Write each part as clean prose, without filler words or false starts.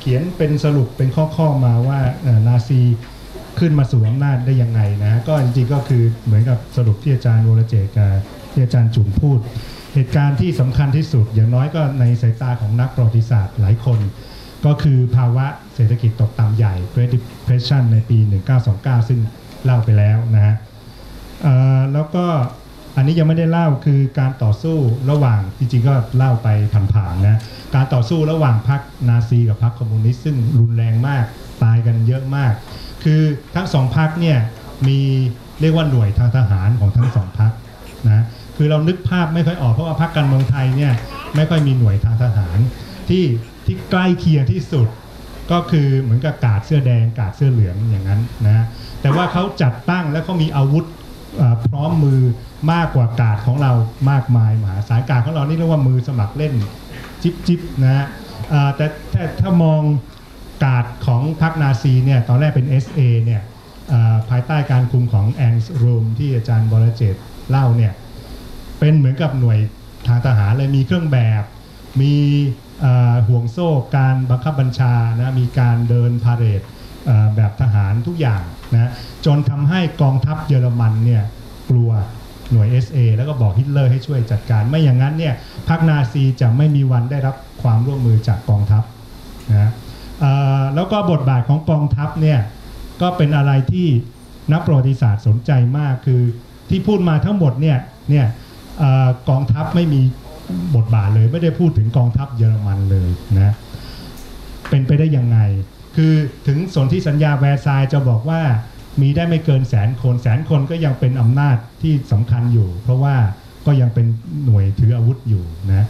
ขียนเป็นสรุปเป็นข้อมาว่านาซีขึ้นมาสู่อำนาจได้ยังไงนะก็จริงๆก็คือเหมือนกับสรุปที่อาจารย์วรเจตกับที่อาจารย์จุ๋มพูดเหตุการณ์ที่สำคัญที่สุดอย่างน้อยก็ในสายตาของนักประวัติศาสตร์หลายคนก็คือภาวะเศรษฐกิจตกต่ำใหญ่ Great Depression ในปี 1929 ซึ่งเล่าไปแล้วนะฮะแล้วก็อันนี้ยังไม่ได้เล่าคือการต่อสู้ระหว่างจริงๆก็เล่าไปผ่านๆนะการต่อสู้ระหว่างพรรคนาซีกับพรรคคอมมิวนิสต์ซึ่งรุนแรงมากตายกันเยอะมากคือทั้งสองพรรคเนี่ยมีเรียกว่าหน่วยทางทหารของทั้งสองพรรคนะคือเรานึกภาพไม่ค่อยออกเพราะว่าพรรคการเมืองไทยเนี่ยไม่ค่อยมีหน่วยทางทหารที่ใกล้เคียงที่สุดก็คือเหมือนกับกาดเสื้อแดงกาดเสื้อเหลืองอย่างนั้นนะแต่ว่าเขาจัดตั้งและเขามีอาวุธพร้อมมือมากกว่ากาดของเรามากมายมหาศาลกาดของเรานี่เรียกว่ามือสมัครเล่นจิ๊บนะแต่ถ้ามองกาดของพรรคนาซีเนี่ยตอนแรกเป็น SA เนี่ยภายใต้การคุมของแองส์โรมที่อาจารย์บรเจตเล่าเนี่ยเป็นเหมือนกับหน่วยทางทหารเลยมีเครื่องแบบมีห่วงโซ่การบังคับบัญชานะมีการเดินพาเหรดแบบทหารทุกอย่างนะจนทำให้กองทัพเยอรมันเนี่ยกลัวหน่วย SA แล้วก็บอกฮิตเลอร์ให้ช่วยจัดการไม่อย่างนั้นเนี่ยพรรคนาซีจะไม่มีวันได้รับความร่วมมือจากกองทัพนะแล้วก็บทบาทของกองทัพเนี่ยก็เป็นอะไรที่นักประวัติศาสตร์สนใจมากคือที่พูดมาทั้งหมดเนี่ยกองทัพไม่มีบทบาทเลยไม่ได้พูดถึงกองทัพเยอรมันเลยนะเป็นไปได้ยังไงคือถึงสนธิสัญญาแวร์ซายน์จะบอกว่ามีได้ไม่เกิน100,000 คนก็ยังเป็นอำนาจที่สำคัญอยู่เพราะว่าก็ยังเป็นหน่วยถืออาวุธอยู่นะ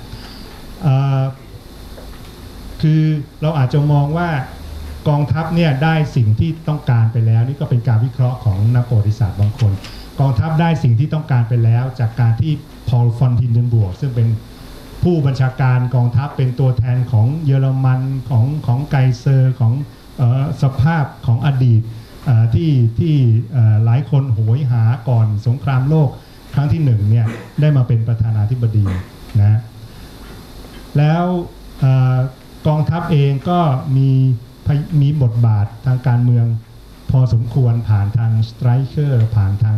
คือเราอาจจะมองว่ากองทัพเนี่ยได้สิ่งที่ต้องการไปแล้วนี่ก็เป็นการวิเคราะห์ของนักประวัติศาสตร์บางคนกองทัพได้สิ่งที่ต้องการไปแล้วจากการที่พอล ฟอนทินเดนบวกซึ่งเป็นผู้บัญชาการกองทัพเป็นตัวแทนของเยอรมันของไกเซอร์ของสภาพของอดีตที่หลายคนโหยหาก่อนสงครามโลกครั้งที่1เนี่ยได้มาเป็นประธานาธิบดีนะแล้วกองทัพเองก็มีบทบาททางการเมืองพอสมควรผ่านทางสไตรเกอร์ผ่านทาง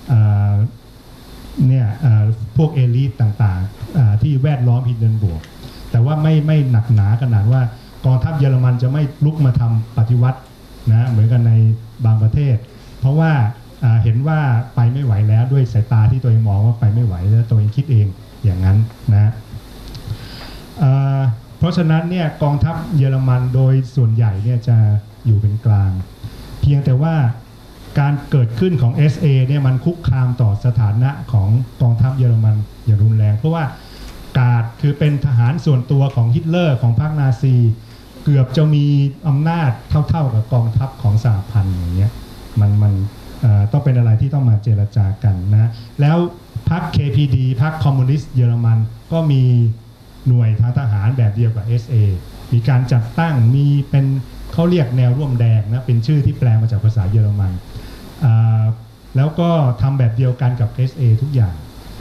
เนี่ยพวกเอลิทต่างๆที่แวดล้อมฮินเดนบวกแต่ว่าไม่หนักหนาขนาดว่ากองทัพเยอรมันจะไม่ลุกมาทำปฏิวัตินะเหมือนกันในบางประเทศเพราะว่าเห็นว่าไปไม่ไหวแล้วด้วยสายตาที่ตัวเองมองว่าไปไม่ไหวแล้วตัวเองคิดเองอย่างนั้นนะเพราะฉะนั้นเนี่ยกองทัพเยอรมันโดยส่วนใหญ่เนี่ยจะอยู่เป็นกลางเพียงแต่ว่าการเกิดขึ้นของ SA เนี่ยมันคุกคามต่อสถานะของกองทัพเยอรมันอย่างรุนแรงเพราะว่ากาดคือเป็นทหารส่วนตัวของฮิตเลอร์ของพรรคนาซีเกือบจะมีอำนาจเท่ากับกองทัพของสหพันธ์อย่างเงี้ยมันต้องเป็นอะไรที่ต้องมาเจรจากันนะแล้วพรรค KPD พรรคคอมมิวนิสต์เยอรมันก็มีหน่วยทางทหารแบบเดียวกับ SA มีการจัดตั้งมีเป็นเขาเรียกแนวร่วมแดงนะเป็นชื่อที่แปลมาจากภาษาเยอรมันแล้วก็ทำแบบเดียวกันกับ SA ทุกอย่าง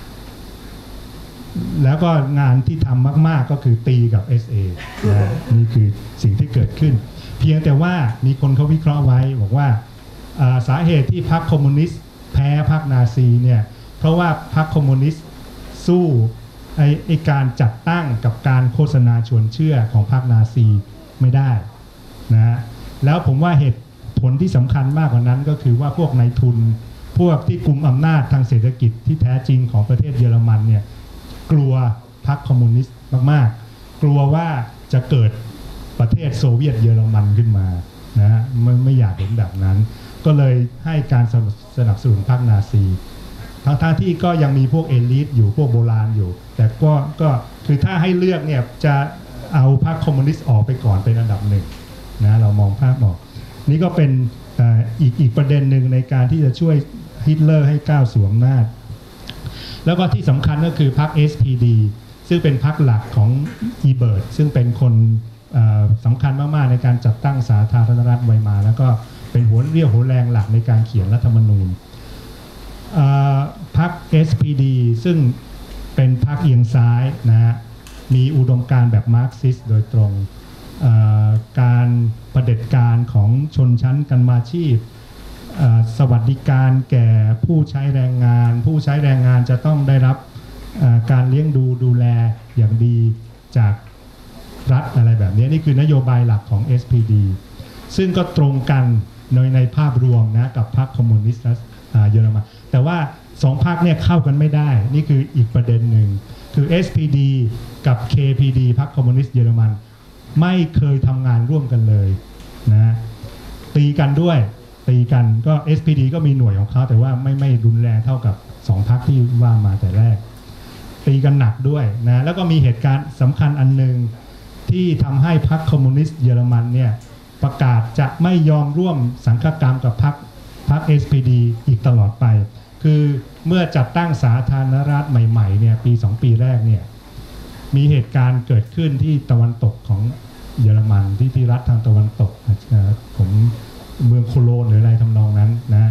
แล้วก็งานที่ทำมากๆก็คือตีกับ SA นะนี่คือสิ่งที่เกิดขึ้นเพียงแต่ว่ามีคนเขาวิเคราะห์ไว้บอกว่าสาเหตุที่พรรคคอมมิวนิสต์แพ้พรรคนาซีเนี่ยเพราะว่าพรรคคอมมิวนิสต์สู้ไอการจัดตั้งกับการโฆษณาชวนเชื่อของพรรคนาซีไม่ได้นะแล้วผมว่าเหตุผลที่สำคัญมากกว่านั้นก็คือว่าพวกนายทุนพวกที่กุมอำนาจทางเศรษฐกิจที่แท้จริงของประเทศเยอรมันเนี่ยกลัวพรรคคอมมิวนิสต์มากๆกลัวว่าจะเกิดประเทศโซเวียตเยอรมันขึ้นมานะไม่อยากเห็นแบบนั้นก็เลยให้การสนับสนุนพรรคนาซีทั้งที่ก็ยังมีพวกเอลิทอยู่พวกโบราณอยู่แต่ก็คือถ้าให้เลือกเนี่ยจะเอาพรรคคอมมิวนิสต์ออกไปก่อนเป็นอันดับหนึ่งนะเรามองภาพออกนี่ก็เป็นอีกประเด็นหนึ่งในการที่จะช่วยฮิตเลอร์ให้ก้าวสู่อำนาจแล้วก็ที่สำคัญก็คือพรรค SPD ซึ่งเป็นพรรคหลักของอีเบิร์ตซึ่งเป็นคนสำคัญมากๆในการจัดตั้งสาธารณรัฐไวมาแล้วก็เป็นหัวเรี่ยวหัวแรงหลักในการเขียนรัฐธรรมนูญพรรค SPD ซึ่งเป็นพรรคเอียงซ้ายนะฮะมีอุดมการณ์แบบมาร์กซิสต์โดยตรงการเผด็จการของชนชั้นกำมาชีพสวัสดิการแก่ผู้ใช้แรงงานผู้ใช้แรงงานจะต้องได้รับการเลี้ยงดูแลอย่างดีจากรัฐอะไรแบบนี้นี่คือนโยบายหลักของ SPD ซึ่งก็ตรงกันในภาพรวมนะกับพรรคคอมมิวนิสต์เยอรมันแต่ว่าสองพรรคเนี่ยเข้ากันไม่ได้นี่คืออีกประเด็นหนึ่งคือ SPD กับ KPD พรรคคอมมิวนิสต์เยอรมันไม่เคยทำงานร่วมกันเลยนะตีกันด้วยตีกันก็ SPD ก็มีหน่วยของเขาแต่ว่าไม่รุนแรงเท่ากับสองพรรคที่ว่ามาแต่แรกตีกันหนักด้วยนะแล้วก็มีเหตุการณ์สำคัญอันหนึ่งที่ทำให้พรรคคอมมิวนิสต์เยอรมันเนี่ยประกาศจะไม่ยอมร่วมสังฆกรรมกับพรรค SPD อีกตลอดไปคือเมื่อจัดตั้งสาธารณรัฐใหม่ๆเนี่ยปี2ปีแรกเนี่ยมีเหตุการณ์เกิดขึ้นที่ตะวันตกของเยอรมันที่รัฐทางตะวันตกผมเมืองโคโลนหรืออะไรทำนองนั้นนะ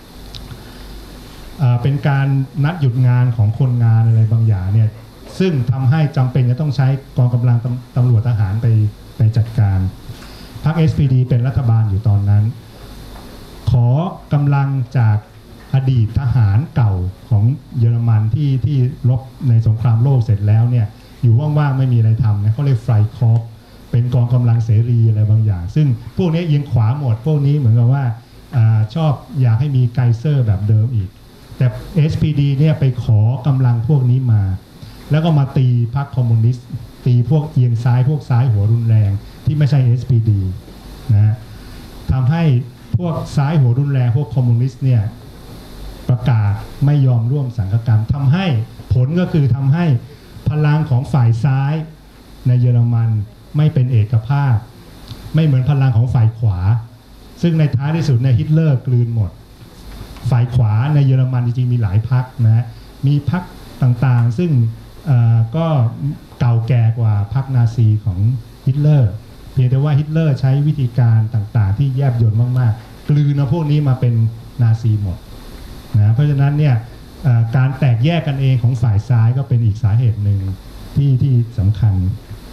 เป็นการนัดหยุดงานของคนงานอะไรบางอย่างเนี่ยซึ่งทำให้จำเป็นจะต้องใช้กองกำลังตำรวจทหารไปจัดการพรรค SPD เป็นรัฐบาลอยู่ตอนนั้นขอกำลังจากอดีตทหารเก่าของเยอรมันที่รบในสงครามโลกเสร็จแล้วเนี่ยอยู่ว่างๆไม่มีอะไรทำนะเขาเรียกไฟคอร์ปเป็นกองกำลังเสรีอะไรบางอย่างซึ่งพวกนี้ยิงขวาหมดพวกนี้เหมือนกับว่าชอบอยากให้มีไกเซอร์แบบเดิมอีกแต่ SPD เนี่ยไปขอกำลังพวกนี้มาแล้วก็มาตีพรรคคอมมิวนิสต์ตีพวกเอียงซ้ายพวกซ้ายหัวรุนแรงที่ไม่ใช่ SPD นะทำให้พวกซ้ายหัวรุนแรงพวกคอมมิวนิสต์เนี่ยประกาศไม่ยอมร่วมสังฆกรรมทำให้ผลก็คือทำให้พลังของฝ่ายซ้ายในเยอรมันไม่เป็นเอกภาพไม่เหมือนพลังของฝ่ายขวาซึ่งในท้ายที่สุดเนี่ยฮิตเลอร์กลืนหมดฝ่ายขวาในเยอรมันจริงๆมีหลายพรรคนะมีพรรคต่างๆซึ่งก็เก่าแก่กว่าพรรคนาซีของฮิตเลอร์เพียงแต่ว่าฮิตเลอร์ใช้วิธีการต่างๆที่แยบยลมากๆกลืนเอาพวกนี้มาเป็นนาซีหมดนะเพราะฉะนั้นเนี่ยการแตกแยกกันเองของฝ่ายซ้ายก็เป็นอีกสาเหตุหนึ่งที่สำคัญ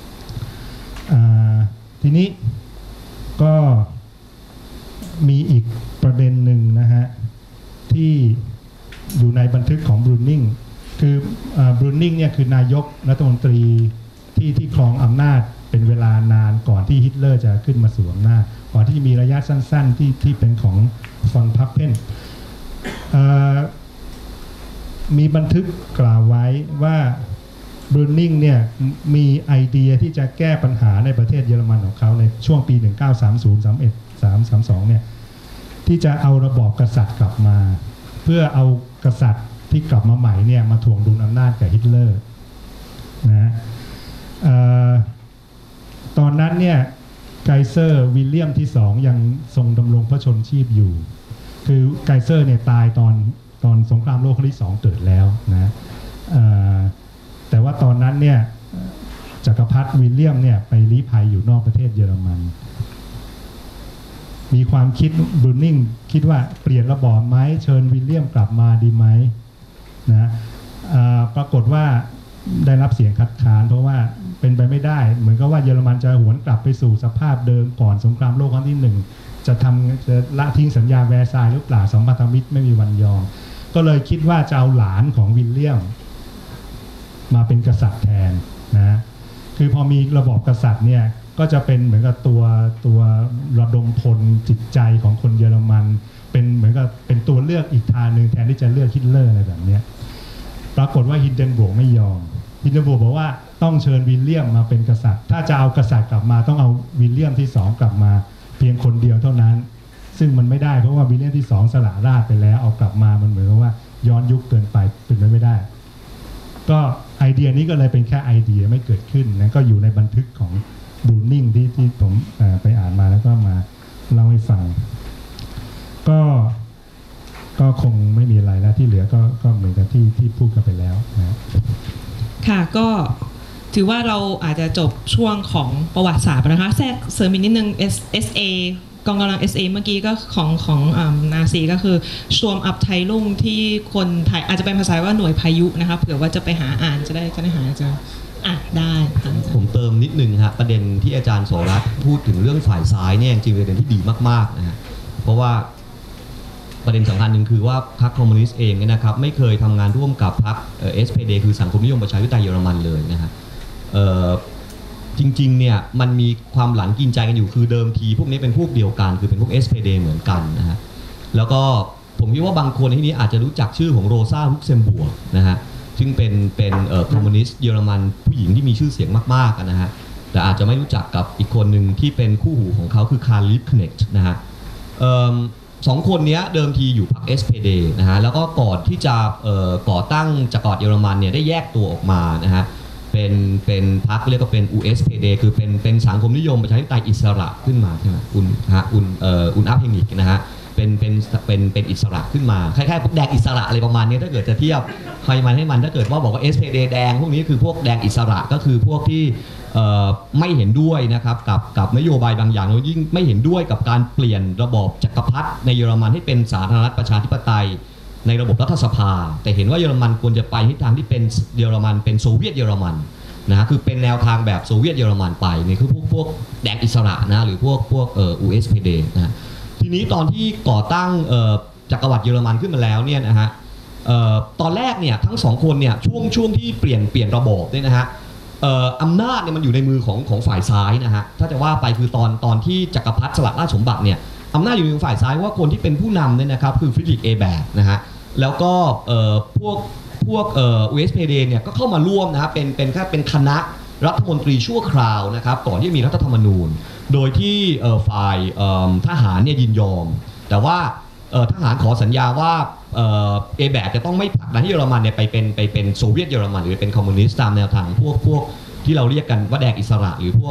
ทีนี้ก็มีอีกประเด็นหนึ่งนะฮะที่อยู่ในบันทึกของบรูนิงคือบรูนิงเนี่ยคือนายกรัฐมนตรีที่ครองอำนาจเป็นเวลานานก่อนที่ฮิตเลอร์จะขึ้นมาสู่อำนาจก่อนที่จะมีระยะสั้นๆที่เป็นของฟอนพับเพนมีบันทึกกล่าวไว้ว่าบรูนิงเนี่ยมีไอเดียที่จะแก้ปัญหาในประเทศเยอรมันของเขาในช่วงปี 1930 31 32เนี่ยที่จะเอาระบอบกษัตริย์กลับมาเพื่อเอากษัตริย์ที่กลับมาใหม่เนี่ยมาถ่วงดุลอำนาจกับฮิตเลอร์นะตอนนั้นเนี่ยไกเซอร์วิลเลียมที่2ยังทรงดำรงพระชนชีพอยู่คือไกเซอร์เนี่ยตายตอนสงครามโลกครั้งที่2เกิดแล้วนะแต่ว่าตอนนั้นเนี่ยจักรพรรดิวิลเลียมเนี่ยไปลี้ภัยอยู่นอกประเทศเยอรมันมีความคิดบรูนิงคิดว่าเปลี่ยนระบอบไหมเชิญวิลเลียมกลับมาดีไหมนะปรากฏว่าได้รับเสียงคัดค้านเพราะว่าเป็นไปไม่ได้เหมือนกับว่าเยอรมันจะหวนกลับไปสู่สภาพเดิมก่อนสงครามโลกครั้งที่1จะละทิ้งสัญญาแวร์ซายหรือเปล่าสัมพันธมิตรไม่มีวันยอมก็เลยคิดว่าจะเอาหลานของวิลเลียมมาเป็นกษัตริย์แทนนะคือพอมีระบอบกษัตริย์เนี่ยก็จะเป็นเหมือนกับตัวระดมพลจิตใจของคนเยอรมันเป็นเหมือนกับเป็นตัวเลือกอีกทางหนึ่งแทนที่จะเลือกฮิตเลอร์อะไรแบบนี้ปรากฏว่าฮินเดนบวกไม่ยอมฮินเดนบวกบอกว่าต้องเชิญวิลเลียมมาเป็นกษัตริย์ถ้าจะเอากษัตริย์กลับมาต้องเอาวิลเลียมที่2กลับมาเพียงคนเดียวเท่านั้นซึ่งมันไม่ได้เพราะว่าวิลเลียมที่2สละราชไปแล้วเอากลับมามันเหมือนกับว่าย้อนยุคเกินไปเป็นไม่ได้ก็ไอเดียนี้ก็เลยเป็นแค่ไอเดียไม่เกิดขึ้นนะก็อยู่ในบันทึกของบรูนิงที่ผมไปอ่านมาแล้วก็มาเล่าให้ฟังก็คงไม่มีอะไรแล้วที่เหลือก็เหมือนกับที่พูดกันไปแล้วนะค่ะก็ถือว่าเราอาจจะจบช่วงของประวัติศาสตร์นะคะแทรกเสริมอีกนิดนึง SA กองกำลัง SA เมื่อกี้ก็ของนาซีก็คือชวมอับไทลุ่งที่คนไทยอาจจะเป็นภาษาว่าหน่วยพายุนะคะเผื่อว่าจะไปหาอ่านจะได้หาเจอได้ค่ะผมเติมนิดนึงครับประเด็นที่อาจารย์โสรัตน์พูดถึงเรื่องฝ่ายซ้ายเนี่ยจริงๆเป็นประเด็นที่ดีมากๆนะฮะเพราะว่าประเด็นสำคัญหนึ่งคือว่าพรรคคอมมิวนิสต์เองเนี่ยนะครับไม่เคยทำงานร่วมกับพรรคSPD คือสังคมนิยมประชาธิปไตยเยอรมันเลยนะฮะจริงๆเนี่ยมันมีความหลังกินใจกันอยู่คือเดิมทีพวกนี้เป็นพวกเดียวกันคือเป็นพวก SPD เหมือนกันนะฮะแล้วก็ผมคิดว่าบางคนในที่นี้อาจจะรู้จักชื่อของโรซา ลุกเซมบัวร์กนะฮะซึ่งเป็นคอมมิวนิสต์เยอรมันผู้หญิงที่มีชื่อเสียงมากๆนะฮะแต่อาจจะไม่รู้จักกับอีกคนหนึ่งที่เป็นคู่หูของเขาคือคาร์ลิฟ คเนกต์นะฮะสองคนนี้เดิมทีอยู่พรรค SPD นะฮะแล้วก็ก่อนที่จะก่อตั้งจักรวรรดิเยอรมันเนี่ยได้แยกตัวออกมานะฮะเป็นพรรคเรียกว่าเป็น USPD คือเป็นสังคมนิยมประชาธิปไตยอิสระขึ้นมาใช่ไหมอุนอัพเฮนิกนะฮะเป็นอิสระขึ้นมาคล้ายๆพวกแดงอิสระอะไรประมาณนี้ถ้าเกิดจะเทียบใครมันให้มันถ้าเกิดว่าบอกว่า SPD แดงพวกนี้คือพวกแดงอิสระก็คือพวกที่ไม่เห็นด้วยนะครับกับนโยบายบางอย่างแล้วยิ่งไม่เห็นด้วยกับการเปลี่ยนระบอบจักรพรรดิในเยอรมันให้เป็นสาธารณรัฐประชาธิปไตยในระบบรัฐสภาแต่เห็นว่าเยอรมันควรจะไปทิศทางที่เป็นเยอรมันเป็นโซเวียตเยอรมันนะคือเป็นแนวทางแบบโซเวียตเยอรมันไปนี่คือพวกแดงอิสระนะหรือพวกUSPD นะทีนี้ตอนที่ก่อตั้งจักรวรรดิเยอรมันขึ้นมาแล้วเนี่ยนะฮะตอนแรกเนี่ยทั้งสองคนเนี่ยช่วงที่เปลี่ยนระบบเนี่ยนะฮะอำนาจเนี่ยมันอยู่ในมือของฝ่ายซ้ายนะฮะถ้าจะว่าไปคือตอนที่จักรพรรดิสละราชสมบัติเนี่ยอำนาจอยู่ในมือฝ่ายซ้ายว่าคนที่เป็นผู้นำเนี่ยนะครับคือฟริดริช เอแบร์นะฮะแล้วก็พวกUSPD เนี่ยก็เข้ามาร่วมนะฮะเป็นแค่เป็นคณะรัฐมนตรีชั่วคราวนะครับก่อนที่มีรัฐธรรมนูญโดยที่ฝ่ายทหารเนี่ยยินยอมแต่ว่าทหารขอสัญญาว่าเอแบกจะต้องไม่ผลักดันให้เยอรมันเนี่ยไปเป็นโซเวียตเยอรมันหรือเป็นคอมมิวนิสต์ตามแนวทางพวกที่เราเรียกกันว่าแดงอิสระหรือพวก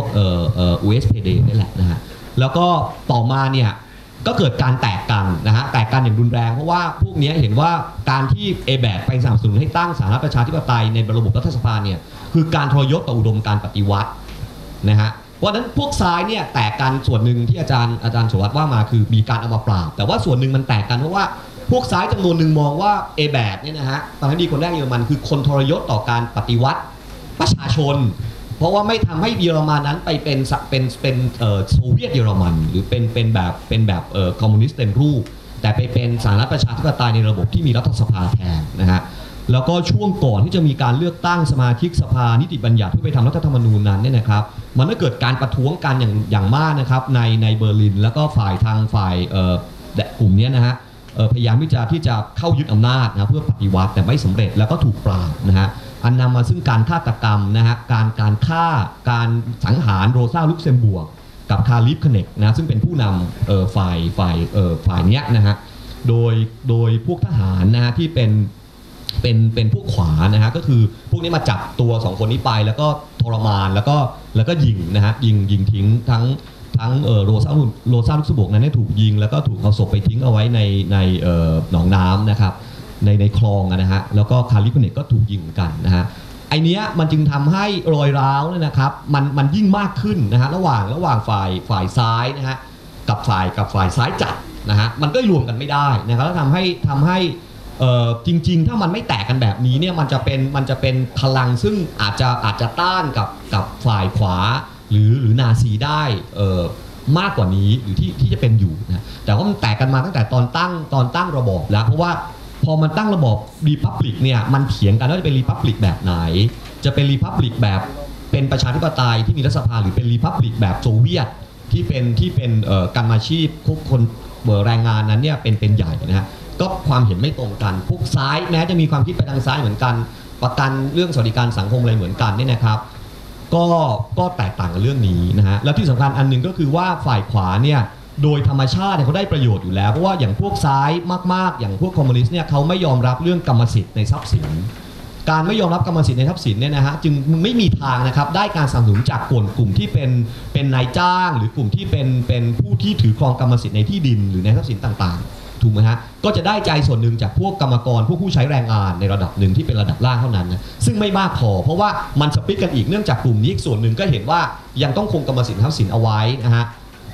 USPD นี่แหละนะฮะแล้วก็ต่อมาเนี่ยก็เกิดการแตกกันนะฮะแตกกันอย่างรุนแรงเพราะว่าพวกนี้เห็นว่าการที่เอแบกไปสนับสนุนให้ตั้งสาธารณรัฐประชาธิปไตยในระบบรัฐสภาเนี่ยคือการทรยศต่ออุดมการณ์ปฏิวัตินะฮะเพราะฉะนั้นพวกซ้ายเนี่ยแตกกันส่วนหนึ่งที่อาจารย์โสรัตน์ว่ามาคือมีการเอามาปราบแต่ว่าส่วนหนึ่งมันแตกกันเพราะว่าพวกซ้ายจำนวนหนึ่งมองว่าเอแบกเนี่ยนะฮะตอนนั้นดีคนแรกเยอรมันคือคนทรยศต่อการปฏิวัติประชาชนเพราะว่าไม่ทำให้เยอรมันนั้นไปเป็นโซเวียตเยอรมันหรือเป็นแบบคอมมิวนิสต์เต็มรูปแต่ไปเป็นสาธารณรัฐประชาธิปไตยในระบบที่มีรัฐสภาแทนนะฮะแล้วก็ช่วงก่อนที่จะมีการเลือกตั้งสมาชิกสภานิติบัญญัติเพื่อไปทำรัฐธรรมนูญนั้นเนี่ยนะครับมันก็เกิดการประท้วงกันอย่างมากนะครับในเบอร์ลินแล้วก็ฝ่ายกลุ่มนี้นะฮะพยายามที่จะเข้ายึดอำนาจนะเพื่อปฏิวัติแต่ไม่สำเร็จแล้วก็ถูกปราบนะฮะอันนำมาซึ่งการฆาตกรรมนะฮะการฆ่าการสังหารโรซา ลุกเซมบัวร์กกับคาร์ลิฟ คเนกนะซึ่งเป็นผู้นำฝ่ายเนี้ยนะฮะโดยพวกทหารนะฮะที่เป็นพวกขวานะฮะก็คือพวกนี้มาจับตัวสองคนนี้ไปแล้วก็ทรมานแล้วก็ยิงนะฮะยิงทิ้งทั้งโรซา ลุกเซมบัวร์กนั้นได้ถูกยิงแล้วก็ถูกเอาศพไปทิ้งเอาไว้ในหนองน้ำนะครับในคลองนะฮะแล้วก็คาร์ลิฟ คเนกก็ถูกยิงกันนะฮะไอเนี้ยมันจึงทำให้รอยร้าวเนี่ยนะครับมันยิ่งมากขึ้นนะฮะระหว่างฝ่ายซ้ายนะฮะกับฝ่ายซ้ายจัดนะฮะมันก็รวมกันไม่ได้นะครับแล้วทำให้จริงๆถ้ามันไม่แตกกันแบบนี้เนี่ยมันจะเป็นพลังซึ่งอาจจะต้านกับฝ่ายขวาหรือนาซีได้มากกว่านี้หรือที่จะเป็นอยู่นะแต่ว่ามันแตกกันมาตั้งแต่ตอนตั้งระบอบแล้วเพราะว่าพอมันตั้งระบอบรีพับลิกเนี่ยมันเถียงกันว่าจะเป็นรีพับลิกแบบไหนจะเป็นรีพับลิกแบบเป็นประชาธิปไตยที่มีรัฐสภาหรือเป็นรีพับลิกแบบโซเวียตที่เป็นกรรมาชีพคนแรงงานนั้นเนี่ยเป็นใหญ่นะฮะก็ความเห็นไม่ตรงกันพวกซ้ายแม้จะมีความคิดไปทางซ้ายเหมือนกันประกันเรื่องสวัสดิการสังคมอะไรเหมือนกันเนี่ยนะครับก็แตกต่างกันเรื่องนี้นะฮะแล้วที่สำคัญอันหนึ่งก็คือว่าฝ่ายขวาเนี่ยโดยธรรมชาติเขาได้ประโยชน์อยู่แล้วเพราะว่าอย่างพวกซ้ายมากๆอย่างพวกคอมมิวนิสต์เนี่ยเขาไม่ยอมรับเรื่องกรรมสิทธิ์ในทรัพย์สินการไม่ยอมรับกรรมสิทธิ์ในทรัพย์สินเนี่ยนะฮะจึงไม่มีทางนะครับได้การสนับสนุนจากกลุ่มที่เป็นนายจ้างหรือกลุ่มที่เป็นผู้ที่ถือครองกรรมสิทธิ์ในที่ดินหรือในทรัพย์สินต่างๆถูกไหมฮะก็จะได้ใจส่วนหนึ่งจากพวกกรรมกรพวกผู้ใช้แรงงานในระดับหนึ่งที่เป็นระดับล่างเท่านั้นนะซึ่งไม่มากพอเพราะว่ามันสปริตกันอีกเนื่องจากกลุ่มนี้อีกส่วนหนึ่งก็เห็นว่ายังต้องคงกรรมสิทธิ์ทรัพย์สินเอาไว้นะฮะ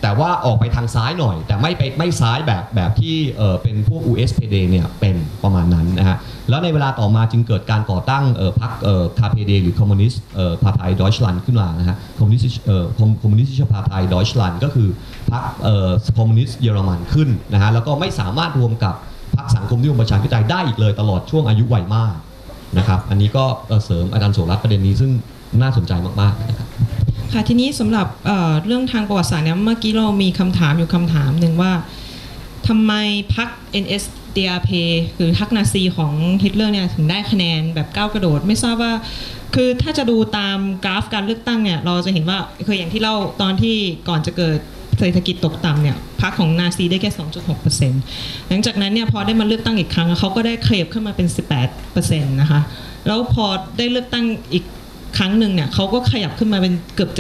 แต่ว่าออกไปทางซ้ายหน่อยแต่ไม่ซ้ายแบบที่เป็นพวก USPD เนี่ยเป็นประมาณนั้นนะฮะแล้วในเวลาต่อมาจึงเกิดการก่อตั้งพรรคKPD หรือ Kommunist Partei Deutschland ขึ้นมานะฮะ Kommunistische Partei Deutschland ก็คือพรรคคอมมิวนิสต์เยอรมันขึ้นนะฮะแล้วก็ไม่สามารถรวมกับพรรคสังคมนิยมประชาธิปไตยได้อีกเลยตลอดช่วงอายุวัยมากนะครับอันนี้ก็เสริมอาจารย์โสรัตน์ประเด็นนี้ซึ่งน่าสนใจมากๆนะครับค่ะทีนี้สำหรับเรื่องทางประวัติศาสตร์เนี่ยเมื่อกี้เรามีคำถามอยู่คำถามหนึ่งว่าทำไมพรรค NSDAP หรือพรรคนาซีของฮิตเลอร์เนี่ยถึงได้คะแนนแบบก้าวกระโดดไม่ทราบว่าคือถ้าจะดูตามกราฟการเลือกตั้งเนี่ยเราจะเห็นว่าคืออย่างที่เล่าตอนที่ก่อนจะเกิดเศรษฐกิจตกต่ำเนี่ยพรรคของนาซีได้แค่ 2.6% หลังจากนั้นเนี่ยพอได้มาเลือกตั้งอีกครั้งเขาก็ได้ขยับขึ้นมาเป็น 18% นะคะแล้วพอได้เลือกตั้งอีกครั้งหนึ่งเนี่ยเขาก็ขยับขึ้นมาเป็นเกือบจะ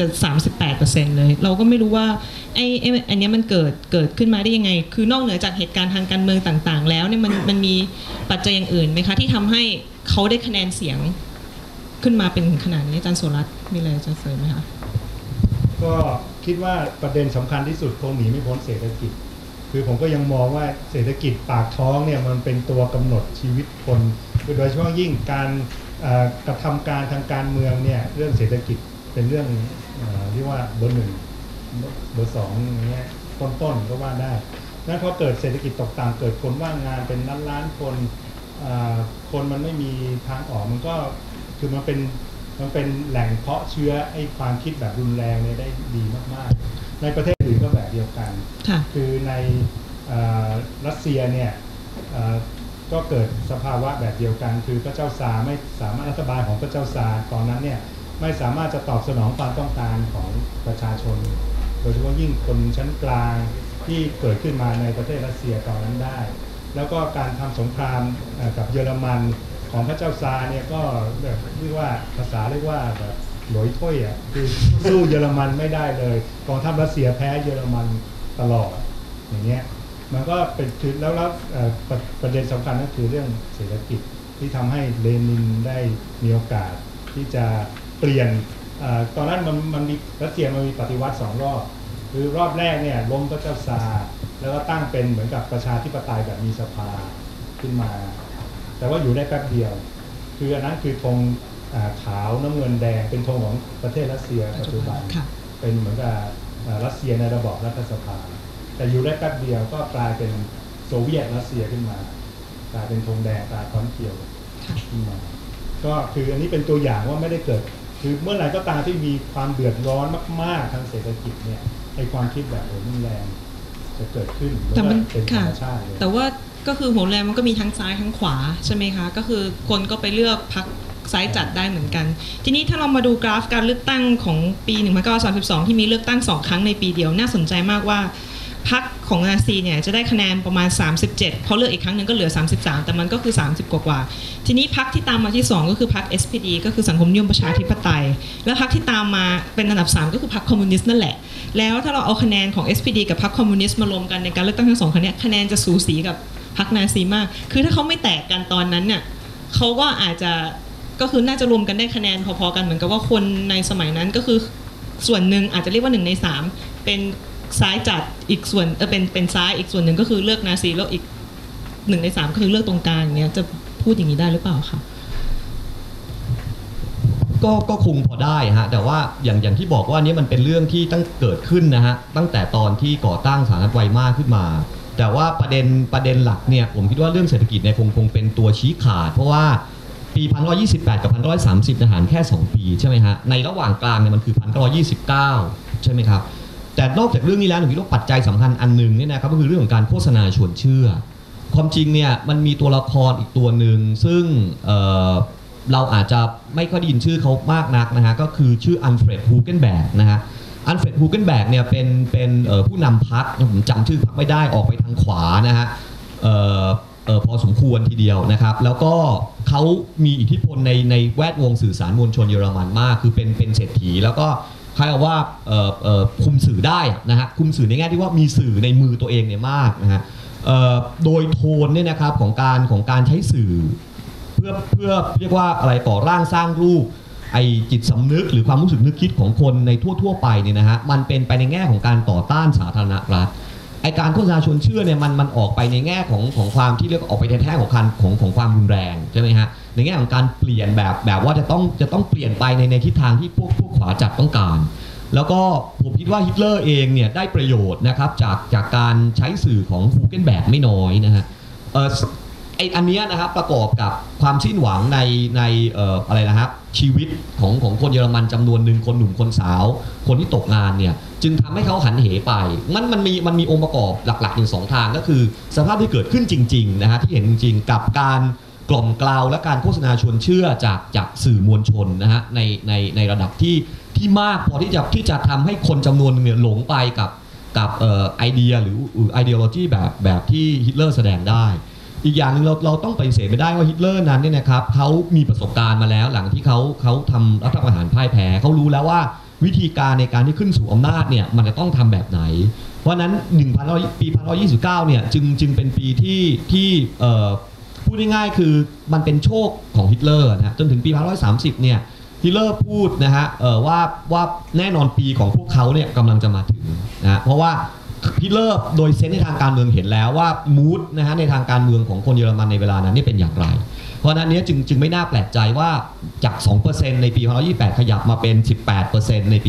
38% เลยเราก็ไม่รู้ว่าอันนี้มันเกิดขึ้นมาได้ยังไงคือนอกเหนือจากเหตุการณ์ทางการเมืองต่างๆแล้วเนี่ยมันมีปัจจัยอย่างอื่นไหมคะที่ทำให้เขาได้คะแนนเสียงขึ้นมาเป็นขนาดนี้อาจารย์โสรัตน์มีอะไรจะเสริมไหมคะก็คิดว่าประเด็นสำคัญที่สุดคงหนีไม่พ้นเศรษฐกิจคือผมก็ยังมองว่าเศรษฐกิจปากท้องเนี่ยมันเป็นตัวกำหนดชีวิตคนโดยเฉพาะยิ่งการกระทำการทางการเมืองเนี่ยเรื่องเศรษฐกิจเป็นเรื่องที่ว่าเบอร์หนึ่งเบอร์สองอย่างเงี้ยต้นๆก็ว่าได้งั้นพอเกิดเศรษฐกิจตกต่ำเกิดคนว่างงานเป็นล้านคนคนมันไม่มีทางออกมันก็คือมันเป็นแหล่งเพาะเชื้อไอ้ความคิดแบบรุนแรงเนี่ยได้ดีมากๆในประเทศอื่นก็แบบเดียวกันคือในรัสเซียเนี่ยก็เกิดสภาวะแบบเดียวกันคือพระเจ้าซาร์ไม่สามารถรัฐบาลของพระเจ้าซาร์ตอนนั้นเนี่ยไม่สามารถจะตอบสนองความต้องการของประชาชนโดยเฉพาะยิ่งคนชั้นกลางที่เกิดขึ้นมาในประเทศรัสเซียตอนนั้นได้แล้วก็การทำสงครามกับเยอรมันของพระเจ้าซาร์เนี่ยก็แบบเรียกว่าภาษาเรียกว่าแบบหลอยถ้วยอ่ะคือสู้เยอรมันไม่ได้เลยกองทัพรัสเซียแพ้เยอรมันตลอดอย่างเงี้ยมันก็เป็นคือแล้วประเด็นสำคัญก็คือเรื่องเศรษฐกิจที่ทำให้เลนินได้มีโอกาสที่จะเปลี่ยนตอนนั้นมันมีรัสเซียมันมีปฏิวัติ2 รอบคือรอบแรกเนี่ยล้มพระเจ้าซาร์แล้วก็ตั้งเป็นเหมือนกับประชาธิปไตยแบบมีสภาขึ้นมาแต่ว่าอยู่ได้แป๊บเดียวคืออันนั้นคือธงขาวน้ำเงินแดงเป็นธงของประเทศรัสเซียปัจจุบันเป็นเหมือนกับรัสเซียในระบอบรัฐสภาแต่อยู่ได้แป๊บเดียวก็กลายเป็นโซเวียตรัสเซียขึ้นมากลายเป็นธงแดงตาค้อนเขียวขึ้นมาก็คืออันนี้เป็นตัวอย่างว่าไม่ได้เกิดคือเมื่อไหร่ก็ตามที่มีความเดือดร้อนมากๆทางเศรษฐกิจเนี่ยไอ้ความคิดแบบโหรุนแรงจะเกิดขึ้นแต่มันเป็นธรรมชาติเลยแต่ว่าก็คือโหนแรงมันก็มีทั้งซ้ายทั้งขวาใช่ไหมคะก็คือคนก็ไปเลือกพรรคซ้ายจัดได้เหมือนกันทีนี้ถ้าเรามาดูกราฟการเลือกตั้งของปี1932ที่มีเลือกตั้ง2 ครั้งในปีเดียวน่าสนใจมากว่าพรรคของนาซีเนี่ยจะได้คะแนนประมาณ37เพราะเลือกอีกครั้งหนึ่งก็เหลือ33แต่มันก็คือ30กว่าทีนี้พรรคที่ตามมาที่2ก็คือพรรค SPD ก็คือสังคมนิยมประชาธิปไตยแล้วพรรคที่ตามมาเป็นอันดับ3ก็คือพรรคคอมมิวนิสต์นั่นแหละแล้วถ้าเราเอาคะแนนของ SPD กับพรรคคอมมิวนิสต์มารวมกันในการเลือกตั้งทั้ง2ครั้งนี้คะแนนจะสูสีกับพรรคนาซีมากคือถ้าเขาไม่แตกกันตอนนั้นเนี่ยเขาก็อาจจะก็คือน่าจะรวมกันได้คะแนนพอๆกันเหมือนกับว่าคนในสมัยนั้นก็คือส่วนหนึ่งอาจจะเรียกว่า1 ใน 3เป็นซ้ายจัดอีกส่วนเป็นซ้ายอีกส่วนหนึ่งก็คือเลือกนาซีแล้วอีก1 ใน 3ก็คือเลือกตรงกลางอย่างเงี้ยจะพูดอย่างนี้ได้หรือเปล่าคะก็คงพอได้ฮะแต่ว่าอย่างที่บอกว่านี้มันเป็นเรื่องที่ตั้งเกิดขึ้นนะฮะตั้งแต่ตอนที่ก่อตั้งสหรัฐไวมาขึ้นมาแต่ว่าประเด็นหลักเนี่ยผมคิดว่าเรื่องเศรษฐกิจเนี่ยคงเป็นตัวชี้ขาดเพราะว่าปี1928กับ1930ทหารแค่2 ปีใช่ไหมฮะในระหว่างกลางเนี่ยมันคือ1929ใช่ไหมครับแต่นอกจากเรื่องนี้แล้วผมคิดว่าปัจจัยสำคัญอันนึงเนี่ยนะครับก็คือเรื่องของการโฆษณาชวนเชื่อความจริงเนี่ยมันมีตัวละครอีกตัวหนึ่งซึ่งเราอาจจะไม่ค่อยได้ยินชื่อเขามากนักนะฮะก็คือชื่ออัลเฟรด ฮูเกนแบกนะฮะอัลเฟรด ฮูเกนแบกเนี่ยเป็นผู้นำพรรคผมจำชื่อพรรคไม่ได้ออกไปทางขวานะฮะพอสมควรทีเดียวนะครับแล้วก็เขามีอิทธิพลในแวดวงสื่อสารมวลชนเยอรมันมากคือเป็นเศรษฐีแล้วก็ใครว่าคุมสื่อได้นะฮะคุมสื่อในแง่ที่ว่ามีสื่อในมือตัวเองเนี่ยมากนะฮะโดยโทนเนี่ยนะครับของการใช้สื่อเพื่อเรียกว่าอะไรต่อร่างสร้างรูปไอจิตสำนึกหรือความรู้สึกนึกคิดของคนในทั่วไปเนี่ยนะฮะมันเป็นไปในแง่ของการต่อต้านสาธารณรัฐไอการโฆษณาชวนเชื่อเนี่ยมันออกไปในแง่ของความที่เรียกออกไปในแง่ของความรุนแรงใช่ไหมฮะในแง่ของการเปลี่ยนแบบว่าจะต้องเปลี่ยนไปในทิศทางที่พวกขวาจัดต้องการแล้วก็ผมคิดว่าฮิตเลอร์เองเนี่ยได้ประโยชน์นะครับจากการใช้สื่อของฮูเกนแบกไม่น้อยนะฮะอันนี้นะครับประกอบกับความสิ้นหวังในอะไรนะครับชีวิตของคนเยอรมันจำนวนหนึ่งคนหนุ่มคนสาวคนที่ตกงานเนี่ยจึงทำให้เขาหันเหไปมันมีองค์ประกอบหลักๆอยู่2ทางก็คือสภาพที่เกิดขึ้นจริงๆนะฮะที่เห็นจริงๆกับการกล่อมกล่าวและการโฆษณาชวนเชื่อจากสื่อมวลชนนะฮะในระดับที่มากพอที่จะทำให้คนจำนวนนึงเนี่ยหลงไปกับไอเดียหรือไอเดียโลจีแบบที่ฮิตเลอร์แสดงได้อีกอย่างนึงเราต้องปฏิเสธไม่ได้ว่าฮิตเลอร์นั้นเนี่ยนะครับเขามีประสบการณ์มาแล้วหลังที่เขาทำรัฐประหารพ่ายแพ้เขารู้แล้วว่าวิธีการในการที่ขึ้นสู่อำนาจเนี่ยมันจะต้องทำแบบไหนเพราะนั้นปี1929เนี่ยจึงเป็นปีที่พูดง่ายๆคือมันเป็นโชคของฮิตเลอร์นะจนถึงปี1930เนี่ยฮิตเลอร์พูดนะฮะว่าแน่นอนปีของพวกเขาเนี่ยกำลังจะมาถึงนะเพราะว่าฮิตเลอร์โดยเซนส์ในทางการเมืองเห็นแล้วว่ามูดนะฮะในทางการเมืองของคนเยอรมันในเวลานั้นนี่เป็นอย่างไรเพราะนั้นนี้จึงไม่น่าแปลกใจว่าจาก 2% ในปี1928ขยับมาเป็น 18% ในปี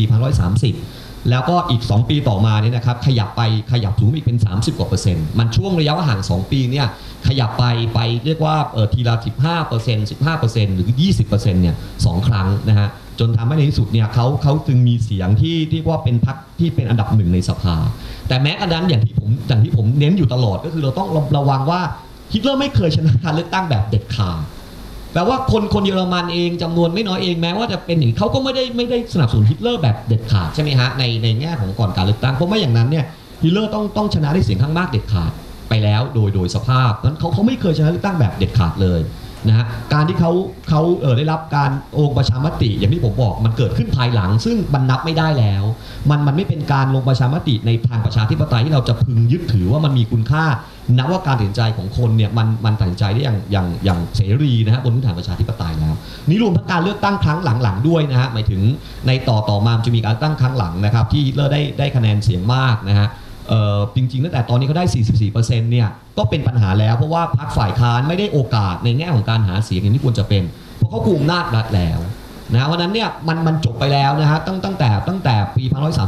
1930แล้วก็อีก2ปีต่อมาเนี่ยนะครับขยับสูงอีกเป็น30กว่า%มันช่วงระยะห่าง2ปีเนี่ยขยับไปเรียกว่าทีละ 15% หรือ 20% เนี่ย2ครั้งนะฮะจนทำให้ในที่สุดเนี่ยเขาจึงมีเสียงที่เรียกว่าเป็นพรรคที่เป็นอันดับ1ในสภาแต่แม้กระนั้นอย่างที่ผมเน้นอยู่ตลอดก็คือเราต้องระวังว่าฮิตเลอร์ไม่เคยชนะการเลือกตั้งแบบเด็ดขาดแปลว่าคนเยอรมันเองจำนวนไม่น้อยเองแม้ว่าจะเป็นอย่างเขาก็ไม่ได้สนับสนุนฮิตเลอร์แบบเด็ดขาดใช่ไหมฮะในแง่ของก่อนการเลือกตั้งเพราะไม่อย่างนั้นเนี่ยฮิตเลอร์ต้องชนะด้วยเสียงข้างมากเด็ดขาดไปแล้วโดยสภาพนั้นเขาไม่เคยชนะเลือกตั้งแบบเด็ดขาดเลยนะฮะการที่เขาได้รับการลงประชามติอย่างที่ผมบอกมันเกิดขึ้นภายหลังซึ่งมันนับไม่ได้แล้วมันไม่เป็นการลงประชามติในทางประชาธิปไตยที่เราจะพึงยึดถือว่ามันมีคุณค่านับว่าการตัดสินใจของคนเนี่ยมันตัดสินใจได้อย่างเสรีนะฮะบนพื้นฐานประชาธิปไตยแล้วนี่รวมทั้งการเลือกตั้งครั้งหลังๆด้วยนะฮะหมายถึงในต่อมาจะมีการตั้งครั้งหลังนะครับที่ฮิตเลอร์ได้คะแนนเสียงมากนะฮะจริงๆตั้งแต่ตอนนี้เขาได้ 44% เนี่ยก็เป็นปัญหาแล้วเพราะว่าพรรคฝ่ายค้านไม่ได้โอกาสในแง่ของการหาเสียงอย่างที่ควรจะเป็นเพราะเขากุมอำนาจรัฐแล้วนะวันนั้นเนี่ยมันจบไปแล้วนะฮะตั้งแต่ปี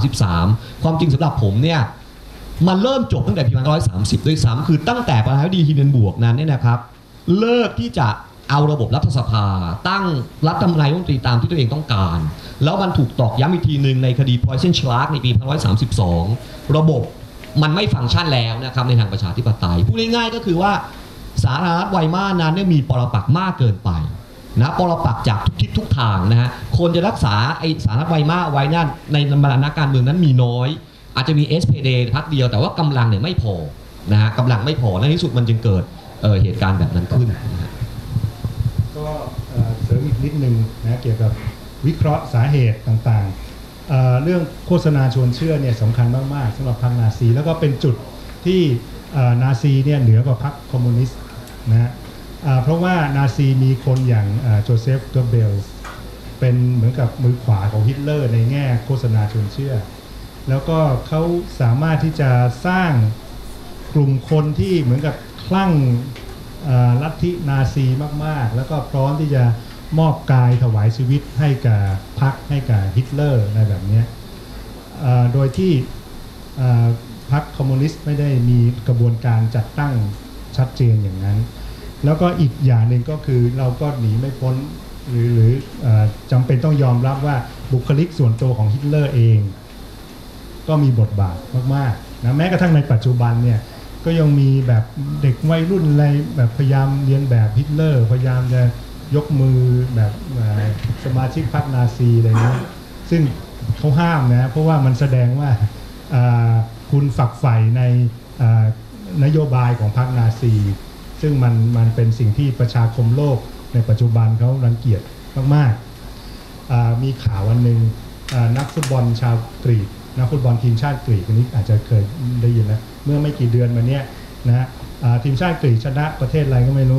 1933ความจริงสำหรับผมเนี่ยมันเริ่มจบตั้งแต่ปี1930ด้วยซ้ำคือตั้งแต่ประธานาธิบดีฮินเดนบวกนั้นเนี่ยนะครับเลิกที่จะเอาระบบรัฐสภาตั้งรัฐนายกรัฐมนตรีตามที่ตัวเองต้องการแล้วมันถูกตอกย้ำอีกทีหนึ่งในคดีพอยเซนชลาร์กในปี1932ระบบมันไม่ฟังก์ชันแล้วนะครับในทางประชาธิปไตยพูดง่ายๆก็คือว่าสาธารณรัฐไวมานั้นเนี่ยมีปรปักษ์มากเกินไปนะปรปักษ์จากทุกทิศทุกทางนะฮะคนจะรักษาไอสาธารณรัฐไวมาไว้นั่นในบรรดานักการเมืองนั้นมีน้อยอาจจะมี SPD พรรคเดียวแต่ว่ากำลังเนี่ยไม่พอนะฮะกำลังไม่พอในที่สุดมันจึงเกิดเหตุการณ์แบบนั้นขึ้นนะฮะก็เสริมอีกนิดนึงนะเกี่ยวกับวิเคราะห์สาเหตุต่างๆเรื่องโฆษณาชวนเชื่อเนี่ยสำคัญมากๆสำหรับพรรคนาซีแล้วก็เป็นจุดที่นาซีเนี่ยเหนือกว่าพรรคคอมมิวนิสต์นะฮะเพราะว่านาซีมีคนอย่างโจเซฟ เกอร์เบลส์เป็นเหมือนกับมือขวาของฮิตเลอร์ในแง่โฆษณาชวนเชื่อแล้วก็เขาสามารถที่จะสร้างกลุ่มคนที่เหมือนกับคลั่งลัทธินาซีมากๆแล้วก็พร้อมที่จะมอบกายถวายชีวิตให้กับพรรคให้กับฮิตเลอร์ในแบบนี้โดยที่พรรคคอมมิวนิสต์ไม่ได้มีกระบวนการจัดตั้งชัดเจนอย่างนั้นแล้วก็อีกอย่างหนึ่งก็คือเราก็หนีไม่พ้นหรือจำเป็นต้องยอมรับว่าบุคลิกส่วนตัวของฮิตเลอร์เองก็มีบทบาทมากๆนะแม้กระทั่งในปัจจุบันเนี่ยก็ยังมีแบบเด็กวัยรุ่นอะไรแบบพยายามเรียนแบบฮิตเลอร์พยายามจะยกมือแบบสมาชิกพรรคนาซีอะไรเงี้ยซึ่งเขาห้ามนะเพราะว่ามันแสดงว่าคุณฝักใฝ่ในนโยบายของพรรคนาซีซึ่งมันเป็นสิ่งที่ประชาคมโลกในปัจจุบันเขารังเกียจมากๆมีข่าววันหนึ่งนักฟุตบอลชาวกรีกนักฟุตบอลทีมชาติกรีกอันนี้อาจจะเคยได้ยินนะเมื่อไม่กี่เดือนมาเนี้ยนะทีมชาติกรีกชนะประเทศอะไรก็ไม่รู้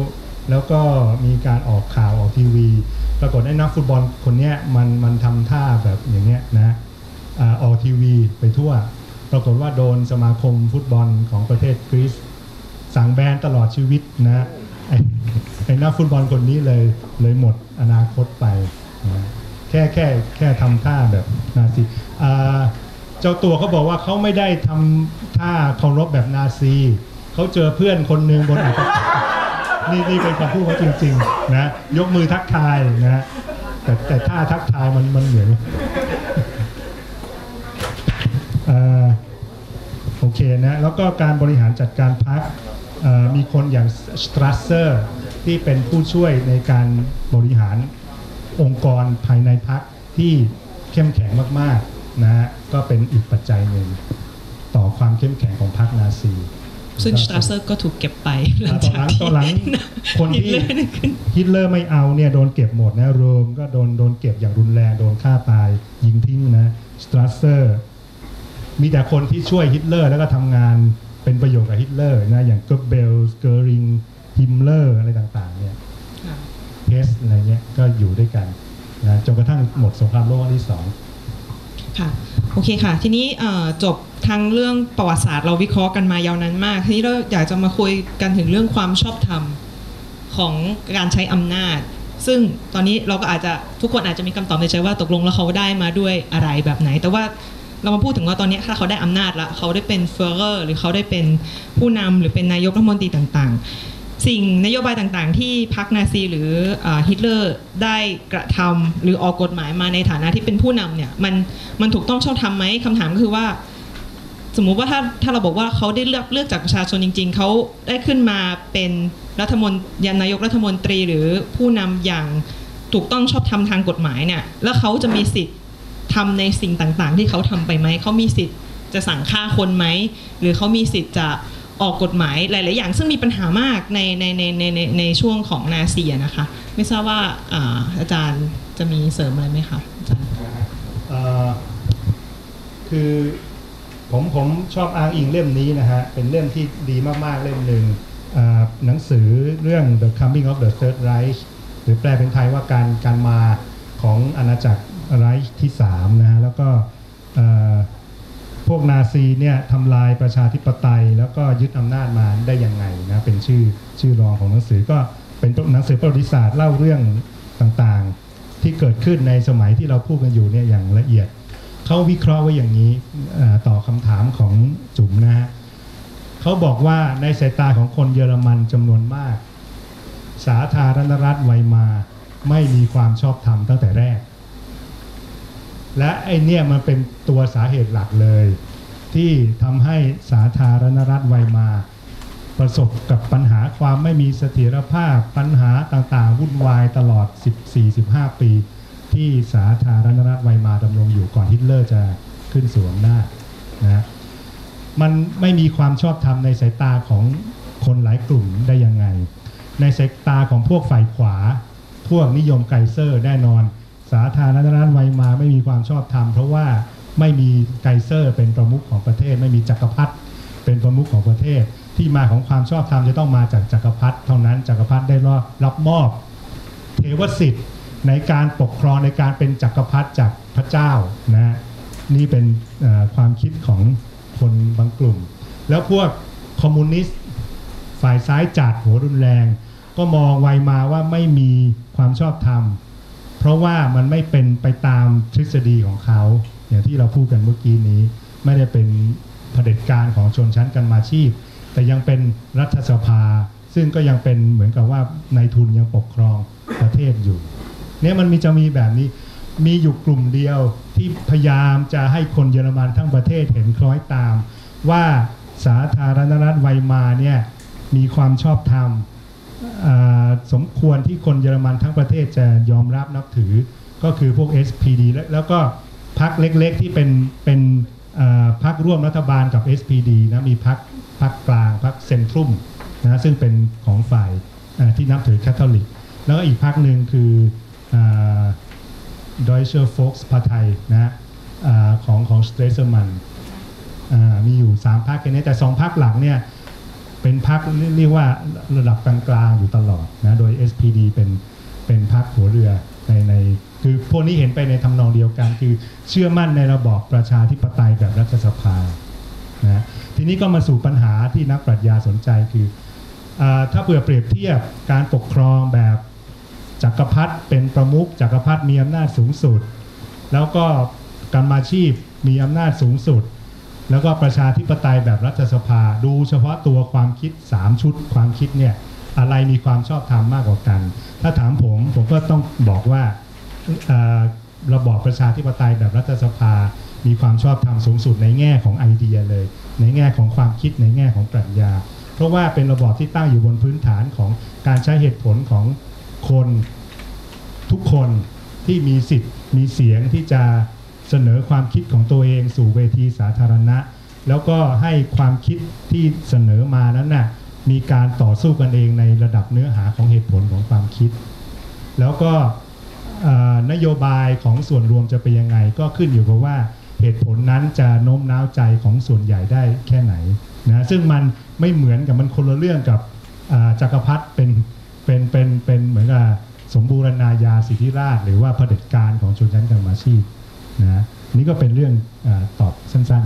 แล้วก็มีการออกข่าวออกทีวีปรากฏไอ้นักฟุตบอลคนเนี้ยมันทำท่าแบบอย่างเงี้ยนะออกทีวีไปทั่วปรากฏว่าโดนสมาคมฟุตบอลของประเทศกรีซสั่งแบนตลอดชีวิตนะไอ้นักฟุตบอลคนนี้เลยหมดอนาคตไปนะแค่ทำท่าแบบนาซีเจ้าตัวเขาบอกว่าเขาไม่ได้ทำท่าเคารพแบบนาซีเขาเจอเพื่อนคนหนึ่งบนอัลนี่เป็นคำพูดเขาจริงๆนะยกมือทักทายนะแต่ท่าทักทายมันเหมือนโอเคนะแล้วก็การบริหารจัดการพรรคมีคนอย่างสตรัสเซอร์ที่เป็นผู้ช่วยในการบริหารองค์กรภายในพรรคที่เข้มแข็งมากๆนะก็เป็นอีกปัจจัยหนึ่งต่อความเข้มแข็งของพรรคนาซีซึ่งสตรัสเซอร์ก็ถูกเก็บไปตอนหลังคนที่ฮิตเลอร์ไม่เอาเนี่ยโดนเก็บหมดนะโรมก็โดนเก็บอย่างรุนแรงโดนฆ่าตายยิงทิ้งนะสตรัสเซอร์มีแต่คนที่ช่วยฮิตเลอร์แล้วก็ทำงานเป็นประโยชน์กับฮิตเลอร์นะอย่างเกอร์เบลเกอริงฮิมเลอร์อะไรต่างๆเนี่ยเพสอะไรเงี้ยก็อยู่ด้วยกันนะจนกระทั่งหมดสงครามโลกครั้งที่2 ค่ะโอเคค่ะทีนี้จบทั้งเรื่องประวัติศาสตร์เราวิเคราะห์กันมายาวนานมากทีนี้เราอยากจะมาคุยกันถึงเรื่องความชอบธรรมของการใช้อำนาจซึ่งตอนนี้เราก็อาจจะทุกคนอาจจะมีคำตอบในใจว่าตกลงแล้วเขาได้มาด้วยอะไรแบบไหนแต่ว่าเรามาพูดถึงว่าตอนนี้ถ้าเขาได้อำนาจแล้วเขาได้เป็นเฟอร์เรอร์หรือเขาได้เป็นผู้นำหรือเป็นนายกรัฐมนตรีต่างๆสิ่งนโยบายต่างๆที่พรรคนาซีหรือฮิตเลอร์ได้กระทำหรือออกกฎหมายมาในฐานะที่เป็นผู้นำเนี่ยมันถูกต้องชอบธรรมไหมคำถามก็คือว่าสมมุติว่าถ้าเราบอกว่าเขาได้เลือกจากประชาชนจริงๆเขาได้ขึ้นมาเป็นนายกรัฐมนตรีหรือผู้นำอย่างถูกต้องชอบธรรมทางกฎหมายเนี่ยแล้วเขาจะมีสิทธิ์ทำในสิ่งต่างๆที่เขาทำไปไหมเขามีสิทธิ์จะสั่งฆ่าคนไหมหรือเขามีสิทธิ์จะออกกฎหมายหลายๆอย่างซึ่งมีปัญหามากในช่วงของนาซีนะคะไม่ทราบว่าอาจารย์จะมีเสริมอะไรไหมคะอาจารย์คือผมชอบอ้างอิงเล่มนี้นะฮะเป็นเล่มที่ดีมากๆเล่มหนึ่งหนังสือเรื่อง The Coming of the Third Reich หรือแปลเป็นไทยว่าการมาของอาณาจักรไรช์ที่3นะฮะแล้วก็พวกนาซีเนี่ยทำลายประชาธิปไตยแล้วก็ยึดอำนาจมาได้ยังไงนะเป็นชื่อรองของหนังสือก็เป็นหนังสือประวัติศาสตร์เล่าเรื่องต่างๆที่เกิดขึ้นในสมัยที่เราพูดกันอยู่เนี่ยอย่างละเอียดเขาวิเคราะห์ไว้อย่างนี้ต่อคำถามของจุ๋มนะฮะเขาบอกว่าในสายตาของคนเยอรมันจำนวนมากสาธารณรัฐไวมาไม่มีความชอบธรรมตั้งแต่แรกและไอเนี่ยมันเป็นตัวสาเหตุหลักเลยที่ทำให้สาธารณรัฐไวมาประสบกับปัญหาความไม่มีเสถียรภาพปัญหาต่างๆวุ่นวายตลอด 14-15 ปีที่สาธารณรัฐไวมาดำรงอยู่ก่อนฮิตเลอร์จะขึ้นสู่อำนาจนะมันไม่มีความชอบธรรมในสายตาของคนหลายกลุ่มได้ยังไงในสายตาของพวกฝ่ายขวาพวกนิยมไกเซอร์แน่นอนสาธารณรัฐไวมาไม่มีความชอบธรรมเพราะว่าไม่มีไกเซอร์เป็นประมุขของประเทศไม่มีจักรพรรดิเป็นประมุขของประเทศที่มาของความชอบธรรมจะต้องมาจากจักรพรรดิเท่านั้นจักรพรรดิได้รับมอบเทวสิทธิ์ในการปกครองในการเป็นจักรพรรดิจากพระเจ้านะนี่เป็นความคิดของคนบางกลุ่มแล้วพวกคอมมิวนิสต์ฝ่ายซ้ายจัดหัวรุนแรงก็มองไวมาว่าไม่มีความชอบธรรมเพราะว่ามันไม่เป็นไปตามทฤษฎีของเขาอย่างที่เราพูดกันเมื่อกี้นี้ไม่ได้เป็นเผด็จการของชนชั้นกรรมาชีพแต่ยังเป็นรัฐสภาซึ่งก็ยังเป็นเหมือนกับว่านายทุนยังปกครองประเทศอยู่เนี่ยมันจะมีแบบนี้มีอยู่กลุ่มเดียวที่พยายามจะให้คนเยอรมันทั้งประเทศเห็นคล้อยตามว่าสาธารณรัฐไวมาเนี่ยมีความชอบธรรมสมควรที่คนเยอรมันทั้งประเทศจะยอมรับนับถือก็คือพวก SPD แล้วก็พรรคเล็กๆที่เป็นพรรคร่วมรัฐบาลกับ SPD นะมีพรรคกลางพรรคเซนทรัมนะซึ่งเป็นของฝ่ายที่นับถือแคทอลิกแล้วก็อีกพรรคหนึ่งคือDeutsche Volkspartei นะของสเตรเซอร์มันมีอยู่3พรรคแค่นี้แต่2พรรคหลักเนี่ยเป็นพรรคเรียกว่าระดับกลางๆอยู่ตลอดนะโดย SPD เป็นพรรคหัวเรือในคือพวกนี้เห็นไปในทำนองเดียวกันคือเชื่อมั่นในระบอบประชาธิปไตยแบบรัฐสภานะทีนี้ก็มาสู่ปัญหาที่นักปรัชญาสนใจคือถ้าเปรียบเทียบการปกครองแบบจักรพรรดิเป็นประมุขจักรพรรดิมีอำนาจสูงสุดแล้วก็กรรมาชีพมีอำนาจสูงสุดแล้วก็ประชาธิปไตยแบบรัฐสภาดูเฉพาะตัวความคิด3ชุดความคิดเนี่ยอะไรมีความชอบธรรมมากกว่ากันถ้าถามผมก็ต้องบอกว่าระบอบประชาธิปไตยแบบรัฐสภามีความชอบธรรมสูงสุดในแง่ของไอเดียเลยในแง่ของความคิดในแง่ของปรัชญาเพราะว่าเป็นระบอบที่ตั้งอยู่บนพื้นฐานของการใช้เหตุผลของคนทุกคนที่มีสิทธิ์มีเสียงที่จะเสนอความคิดของตัวเองสู่เวทีสาธารณะแล้วก็ให้ความคิดที่เสนอมานั้นน่ะมีการต่อสู้กันเองในระดับเนื้อหาของเหตุผลของความคิดแล้วก็นโยบายของส่วนรวมจะเป็นยังไงก็ขึ้นอยู่กับว่าเหตุผลนั้นจะโน้มน้าวใจของส่วนใหญ่ได้แค่ไหนนะซึ่งมันไม่เหมือนกับมันคนละเรื่องกับจักรพรรดิเป็นเหมือนกับสมบูรณาญาสิทธิราชหรือว่าเผด็จการของชนชั้นกรรมาชีพนะนี่ก็เป็นเรื่องตอบสั้น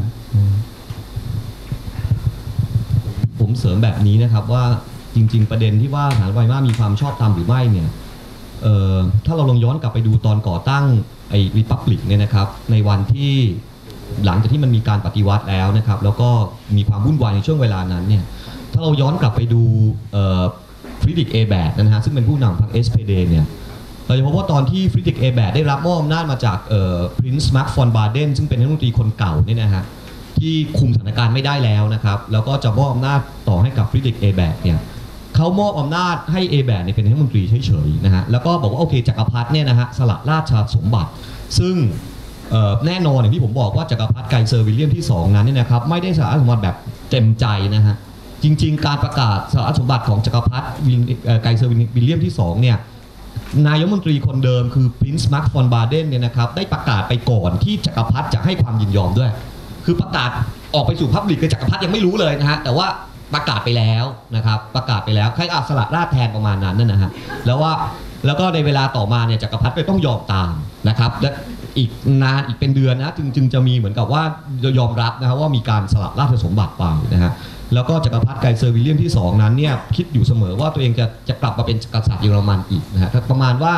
ๆผมเสริมแบบนี้นะครับว่าจริงๆประเด็นที่ว่าสถาบันไวมามีความชอบธรรมหรือไม่เนี่ยถ้าเราลองย้อนกลับไปดูตอนก่อตั้งไอ้รีพับลิกเนี่ยนะครับในวันที่หลังจากที่มันมีการปฏิวัติแล้วนะครับแล้วก็มีความวุ่นวายในช่วงเวลานั้นเนี่ยถ้าเราย้อนกลับไปดูฟริดริช เอแบร์นะฮะซึ่งเป็นผู้นำพรรค SPD เนี่ยเราจะพบว่าตอนที่ฟริดริช เอแบร์ได้รับมอบอำนาจมาจากพรินซ์ มาร์ค ฟอน บาเดนซึ่งเป็นรัฐมนตรีคนเก่าเนี่ยนะฮะที่คุมสถานการณ์ไม่ได้แล้วนะครับแล้วก็จะมอบอำนาจต่อให้กับฟริดริช เอแบร์เนี่ยเขามอบอำนาจให้เอแบร์เป็นรัฐมนตรีเฉยๆนะฮะแล้วก็บอกว่าโอเคจักรพรรดิเนี่ยนะฮะสละราชสมบัติซึ่งแน่นอนอย่างที่ผมบอกว่าจักรพรรดิไกเซอร์วิลเลียมที่2นั้นเนี่ยนะครับไม่ได้สละราชสมบัติแบบเต็มใจนะฮะจริงๆการประกาศสละราชสมบัติของจักรพรรดิไกเซอร์วิลเลียมที่2เนี่ยนายกรัฐมนตรีคนเดิมคือพรินซ์ มาร์ค ฟอน บาเดนเนี่ยนะครับได้ประกาศไปก่อนที่จักรพรรดิจะให้ความยินยอมด้วยคือประกาศออกไปสู่พับลิกกับจักรพรรดิยังไม่รู้เลยนะฮะแต่ว่าประกาศไปแล้วนะครับประกาศไปแล้วใครสละราชแทนประมาณนั้นนะฮะแล้วก็ในเวลาต่อมาเนี่ยจักรพรรดิก็ต้องยอมตามนะครับและอีกนานอีกเป็นเดือนนะจึงจะมีเหมือนกับว่ายอมรับนะครับว่ามีการสละราชสมบัติไปนะฮะแล้วก็จักรพรรดิไกเซอร์วิลเลียมที่2นั้นเนี่ยคิดอยู่เสมอว่าตัวเองจะกลับมาเป็นกษัตริย์เยอรมันอีกนะฮะประมาณว่า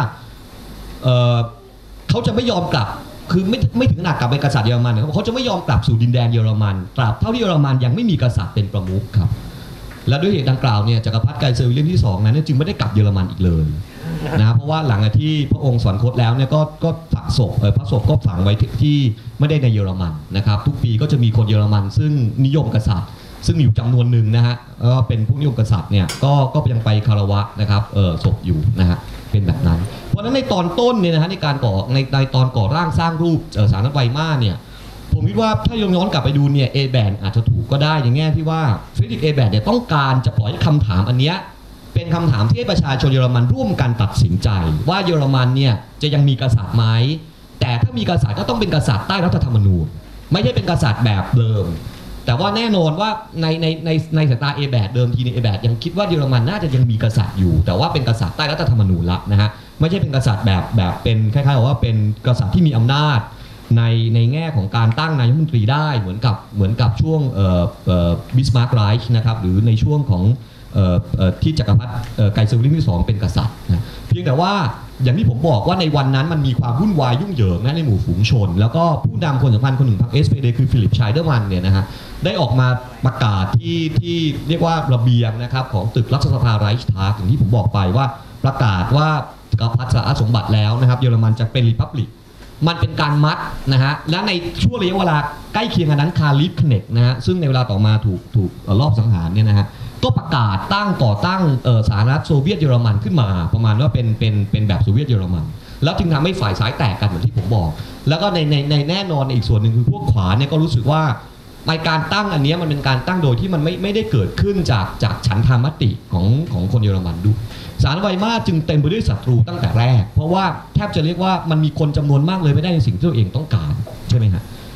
เขาจะไม่ยอมกลับคือไม่ถึงขนาดกลับเป็นกษัตริย์เยอรมันนะครับเขาจะไม่ยอมกลับสู่ดินแดนเยอรมันตราบเท่าที่เยอรมันยังไม่มีกษัตริย์เป็นประมุขครับและด้วยเหตุดังกล่าวเนี่ยจักรพรรดิไกเซอร์วิลเลียมที่2นั้นจึงไม่ได้กลับเยอรมันอีกเลยนะเพราะว่าหลังจากที่พระองค์สวรรคตแล้วเนี่ยก็ฝังศพพระศพก็ฝังไว้ที่ไม่ได้ในเยอรมันนะครับทุกปีก็จะมีคนเยอรมันซึ่งนิยมกษัตริย์ซึ่งอยู่จำนวนหนึ่งนะฮะก็เป็นผู้นิยมกษัตริย์เนี่ยก็ยังไปคารวะนะครับศพอยู่นะฮะเป็นแบบนั้นเพราะฉะนั้นในตอนต้นเนี่ยนะฮะในตอนก่อร่างสร้างรูปสารไวมาเนี่ยผมคิดว่าถ้าย้อนกลับไปดูเนี่ยเอแบร์อาจจะถูกก็ได้อย่างแง่ที่ว่าฟริดริช เอแบร์เนี่ยต้องการจะปล่อยให้คำถามอันเนี้ยเป็นคำถามที่ให้ประชาชนเยอรมันร่วมกันตัดสินใจว่าเยอรมันเนี่ยจะยังมีกษัตริย์ไหมแต่ถ้ามีกษัตริย์ก็ต้องเป็นกษัตริย์ใต้รัฐธรรมนูญไม่ใช่เป็นกษัตริย์แบบเดิมแต่ว่าแน่นอนว่าในสายตาเอแบร์เดิมทีในเอแบร์ยังคิดว่าเยอรมันน่าจะยังมีกษัตริย์อยู่แต่ว่าเป็นกษัตริย์ใต้รัฐธรรมนูญละนะฮะไม่ใช่เป็นกษัตริย์แบบเป็นคล้ายๆว่าเป็นกษัตริย์ที่มีอำนาจในแง่ของการตั้งนายกรัฐมนตรีได้เหมือนกับช่วงบิสมาร์กไรช์นะครับหรือในช่วงของที่จักรพรรดิไกเซอร์วิลเลียมที่2เป็นกษัตริย์นะเพียงแต่ว่าอย่างที่ผมบอกว่าในวันนั้นมันมีความวุ่นวายยุ่งเหยิงนะในหมู่ฝูงชนแล้วก็ผู้นำคนสำคัญคนหนึ่งพรรค SPD คือฟิลิป ไชเดอร์มันเนี่ยนะฮะได้ออกมาประกาศที่เรียกว่าระเบียงนะครับของตึกรัฐสภาไรช์ทาร์อย่างที่ผมบอกไปว่าประกาศว่าจักรพรรดิสละสมบัติแล้วนะครับเยอรมันจะเป็นรีพับลิกมันเป็นการมัดนะฮะและในช่วงระยะเวลาใกล้เคียงกันนั้นคาร์ลิฟ คเนกนะฮะซึ่งในเวลาต่อมาถูกรอบสังหารเนี่ยนะฮะก็ประกาศก่อตั้งสหรัฐโซเวียตเยอรมันขึ้นมาประมาณว่าเป็นแบบโซเวียตเยอรมันแล้วจึงทำให้ฝ่ายซ้ายแตกกันเหมือนที่ผมบอกแล้วก็ในแน่นอนอีกส่วนหนึ่งคือพวกขวาเนี่ยก็รู้สึกว่าในการตั้งอันนี้มันเป็นการตั้งโดยที่มันไม่ได้เกิดขึ้นจากฉันทามติของคนเยอรมันด้วยสารไวมาจึงเต็มไปด้วยศัตรูตั้งแต่แรกเพราะว่าแทบจะเรียกว่ามันมีคนจำนวนมากเลยไม่ได้ในสิ่งที่ตัวเองต้องการใช่ไหมฮะ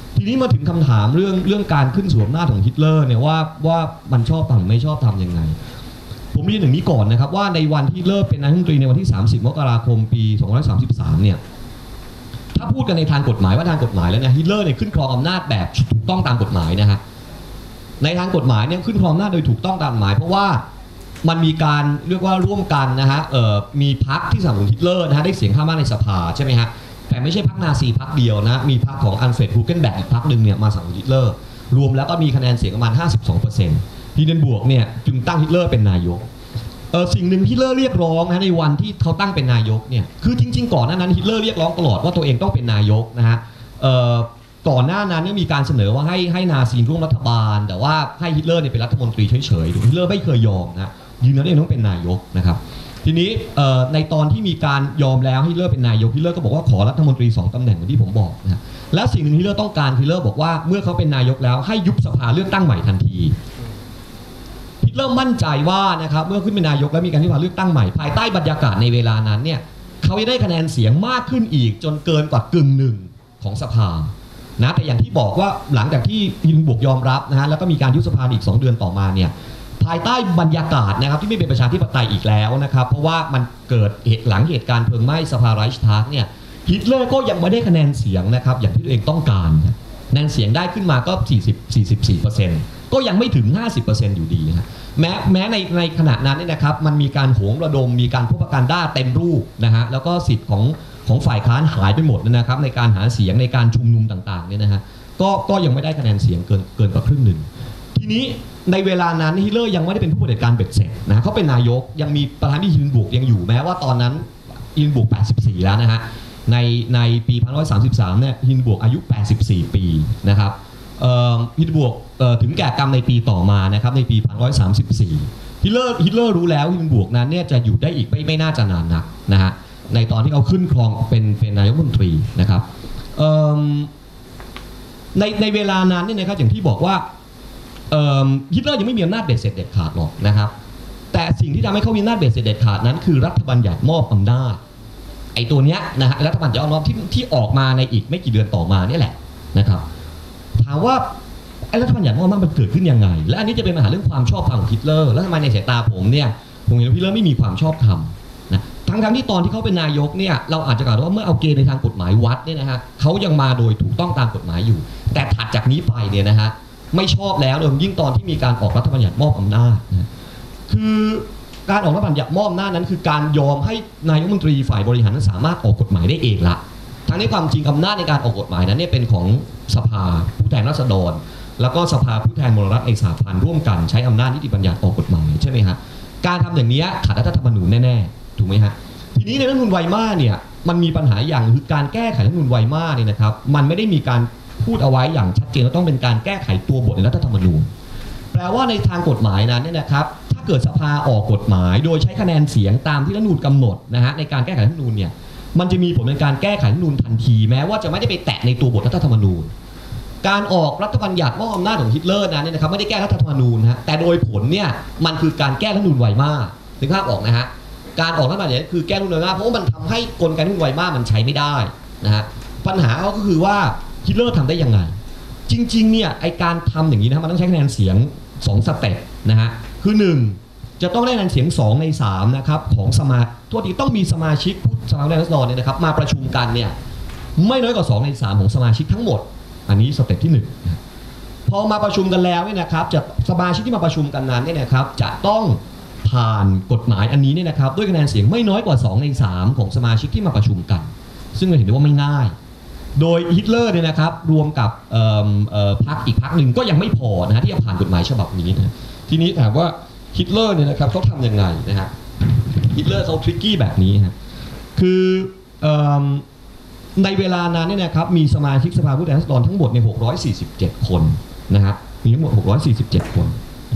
ทีนี้มาถึงคำถามเรื่องการขึ้นสู่อำนาจของฮิตเลอร์เนี่ยว่ามันชอบทำหรือไม่ชอบทำยังไงผมเรียนอย่างนี้ก่อนนะครับว่าในวันที่ฮิตเลอร์เป็นนายกรัฐมนตรีในวันที่30มกราคมปี2533เนี่ยถ้าพูดกันในทางกฎหมายว่าทางกฎหมายแล้วเนี่ยฮิตเลอร์เนี่ยขึ้นครองอำนาจแบบถูกต้องตามกฎหมายนะฮะในทางกฎหมายเนี่ยขึ้นครองอำนาจโดยถูกต้องตามกฎหมายเพราะว่ามันมีการเรียกว่าร่วมกันนะฮะมีพรรคที่สนับสนุนฮิตเลอร์นะฮะได้เสียงข้างมากในสภาใช่ไหมฮะแต่ไม่ใช่พรรคนาซีพรรคเดียวนะมีพรรคของอัลเฟรด ฮูเกนแบกอีกพรรคหนึ่งเนี่ยมาสนับสนุนฮิตเลอร์รวมแล้วก็มีคะแนนเสียงประมาณ 52%ฮินเดนบวกเนี่ยจึงตั้งฮิตเลอร์เป็นนายกสิ่งหนึ่งฮิตเลอร์เรียกร้องนะในวันที่เขาตั้งเป็นนายกเนี่ยคือจริงๆก่อนหน้านั้นฮิตเลอร์เรียกร้องตลอดว่าตัวเองต้องเป็นนายกนะฮะก่อนหน้านั้นมีการเสนอว่าให้นาซีร่วมรัฐบาลแต่ว่าให้ฮิตเลอร์เนี่ยเป็นรัฐมนตรีเฉยๆฮิตเลอร์ไม่เคยยอมนะยืนยันเองต้องเป็นนายกนะครับทีนี้ในตอนที่มีการยอมแล้วฮิตเลอร์เป็นนายกฮิตเลอร์ก็บอกว่าขอรัฐมนตรี2ตำแหน่งเหมือนที่ผมบอกนะและสิ่งหนึ่งที่ฮิตเลอร์ต้องการฮิตเลอร์บอกว่าเมื่อเขาเป็นนายกแล้วให้ยุบสภาเลือกตั้งใหม่ทันทีฮิตเลอร์มั่นใจว่านะครับเมื่อขึ้นเป็นนายกแล้วมีการที่จะเลือกตั้งใหม่ภายใต้บรรยากาศในเวลานั้นเนี่ยเขาจะได้คะแนนเสียงมากขึ้นอีกจนเกินกว่ากึ่งหนึ่งของสภานะแต่อย่างที่บอกว่าหลังจากที่ฮินเดนบวกยอมรับนะฮะแล้วก็มีการยุบสภาอีก2 เดือนต่อมาเนี่ยภายใต้บรรยากาศนะครับที่ไม่เป็นประชาธิปไตยอีกแล้วนะครับเพราะว่ามันเกิดหลังเหตุการณ์เพลิงไหม้สภาไรช์ทากเนี่ยฮิตเลอร์ก็ยังไม่ได้คะแนนเสียงนะครับอย่างที่ตัวเองต้องการคะแนนเสียงได้ขึ้นมาก็44%ก็ยังไม่ถึง 50% อยู่ดีนะแม้ในขณะนั้นเนี่ยนะครับมันมีการโหมระดมมีการโพรพาแกนดาเต็มรูปนะฮะแล้วก็สิทธิ์ของฝ่ายค้านหายไปหมดนะครับในการหาเสียงในการชุมนุมต่างๆเนี่ยนะฮะก็ยังไม่ได้คะแนนเสียงเกินกว่าครึ่งหนึ่งทีนี้ในเวลานั้นฮิตเลอร์ยังไม่ได้เป็นผู้เผด็จการเบ็ดเสร็จนะเขาเป็นนายกยังมีประธานาธิบดีฮินเดนบวกยังอยู่แม้ว่าตอนนั้นฮินเดนบวก84แล้วนะฮะในปี1933เนี่ยฮินเดนบวกอายุ84ปีนะครับฮินเดนบวกถึงแก่กรรมในปีต่อมานะครับในปี1934ฮิตเลอร์รู้แล้วฮินเดนบวกนั้นเนี่ยจะอยู่ได้อีกไม่น่าจะนานนักนะฮะในตอนที่เขาขึ้นครองเป็นนายกรัฐมนตรีนะครับในเวลานั้นเนี่ยนะครับอย่างที่บอกว่าฮิตเลอร์ยังไม่มีอำนาจเบ็ดเสร็จเด็ดขาดหรอกนะครับแต่สิ่งที่ทำให้เขามีอำนาจเบ็ดเสร็จเด็ดขาดนั้นคือรัฐบัญญัติมอบอำนาจไอ้ตัวเนี้ยนะฮะรัฐบัญญัติมอบอำนาจที่ออกมาในอีกไม่กี่เดือนต่อมาเนี่ยแหละนะครับถามว่าไอ้รัฐบัญญัติมอบอำนาจมันเกิดขึ้นยังไงและอันนี้จะเป็นปัญหาเรื่องความชอบธรรมของฮิตเลอร์แล้วทำไมในสายตาผมเห็นว่าฮิตเลอร์ไม่มีความชอบธรรมนะทั้งที่ตอนที่เขาเป็นนายกเนี่ยเราอาจจะกล่าวว่าเมื่อเอาเกณฑ์ในทางกฎหมายวัดเนี่ยนะฮะเขายังมาโดยถูกต้องตามกฎหมายอยู่แต่ถัดจากนี้ไปเนี่ยนะฮะไม่ชอบแล้วโดยยิ่งตอนที่มีการออกรัฐบัญญัติมอบอำนาจนะคือการออกรัฐบัญญัติมอบอำนาจนั้นคือการยอมให้นายกรัฐมนตรีฝ่ายบริหารนั้นสามารถออกกฎหมายได้เองละทั้งนี้ความจริงอำนาจในการออกกฎหมายนั้นเนี่ยเป็นของสภาผู้แทนราษฎรแล้วก็สภาผู้แทนมลรัฐในสหพันธ์ร่วมกันใช้อำนาจนิติบัญญัติออกกฎหมายใช่ไหมฮะการทำอย่างนี้ขัดรัฐธรรมนูญแน่ๆถูกไหมฮะทีนี้ในรัฐธรรมนูญไวมาเนี่ยมันมีปัญหาอย่างคือการแก้ไขรัฐธรรมนูญไวมาเนี่ยนะครับมันไม่ได้มีการพูดเอาไว้อย่างชัดเจนว่าต้องเป็นการแก้ไขตัวบทในรัฐธรรมนูญแปลว่าในทางกฎหมายนั้นเนี่ยนะครับถ้าเกิดสภาออกกฎหมายโดยใช้คะแนนเสียงตามที่รัฐธรรมนูญกำหนดนะฮะในการแก้ไขรัฐธรรมนูญเนี่ยมันจะมีผลในการแก้ไขรัฐธรรมนูญทันทีแม้ว่าจะไม่ได้ไปแตะในตัวบทรัฐธรรมนูญการออกรัฐบัญญัติมอบอำนาจของฮิตเลอร์นั้นเนี่ยนะครับไม่ได้แก้รัฐธรรมนูญนะแต่โดยผลเนี่ยมันคือการแก้รัฐธรรมนูญไวมานึกภาพออกนะฮะการออกรัฐบัญญัติคือแก้รัฐธรรมนูญไวมาเพราะว่ามันทำให้กลไกรัฐธรรมนูญไวมามันใช้ไม่ได้นะฮะปัญหาก็คือว่าฮิตเลอร์ทำได้ยังไงจริงๆเนี่ยไอการทำอย่างนี้นะมันต้องใช้คะแนนเสียง2สเต็ปนะฮะคือ1จะต้องได้คะแนนเสียง2ใน3นะครับของต้องมีสมาชิกสภาผู้แทนราษฎรเนี่ยนะครับมาประชุมกันเนี่ยไม่น้อยกว่า2ใน3ของสมาชิกทั้งหมดอันนี้สเต็ปที่1พอมาประชุมกันแล้วเนี่ยนะครับจะสมาชิกที่มาประชุมกันนั้นเนี่ยนะครับจะต้องผ่านกฎหมายอันนี้เนี่ยนะครับด้วยคะแนนเสียงไม่น้อยกว่า2ใน3ของสมาชิกที่มาประชุมกันซึ่งเราเห็นได้ว่าไม่ง่ายโดยฮิตเลอร์เนี่ยนะครับรวมกับพรรคอีกพรรคหนึ่งก็ยังไม่พอนะฮะที่จะผ่านกฎหมายฉบับนี้นะทีนี้ถามว่าฮิตเลอร์เนี่ยนะครับเขาทำยังไงนะฮะฮิตเลอร์เขาทริกกี้แบบนี้ฮะคือในเวลานั้นเนี่ยนะครับมีสมาชิกสภาผู้แทนราษฎรทั้งหมดใน647คนนะครับมีทั้งหมด647คน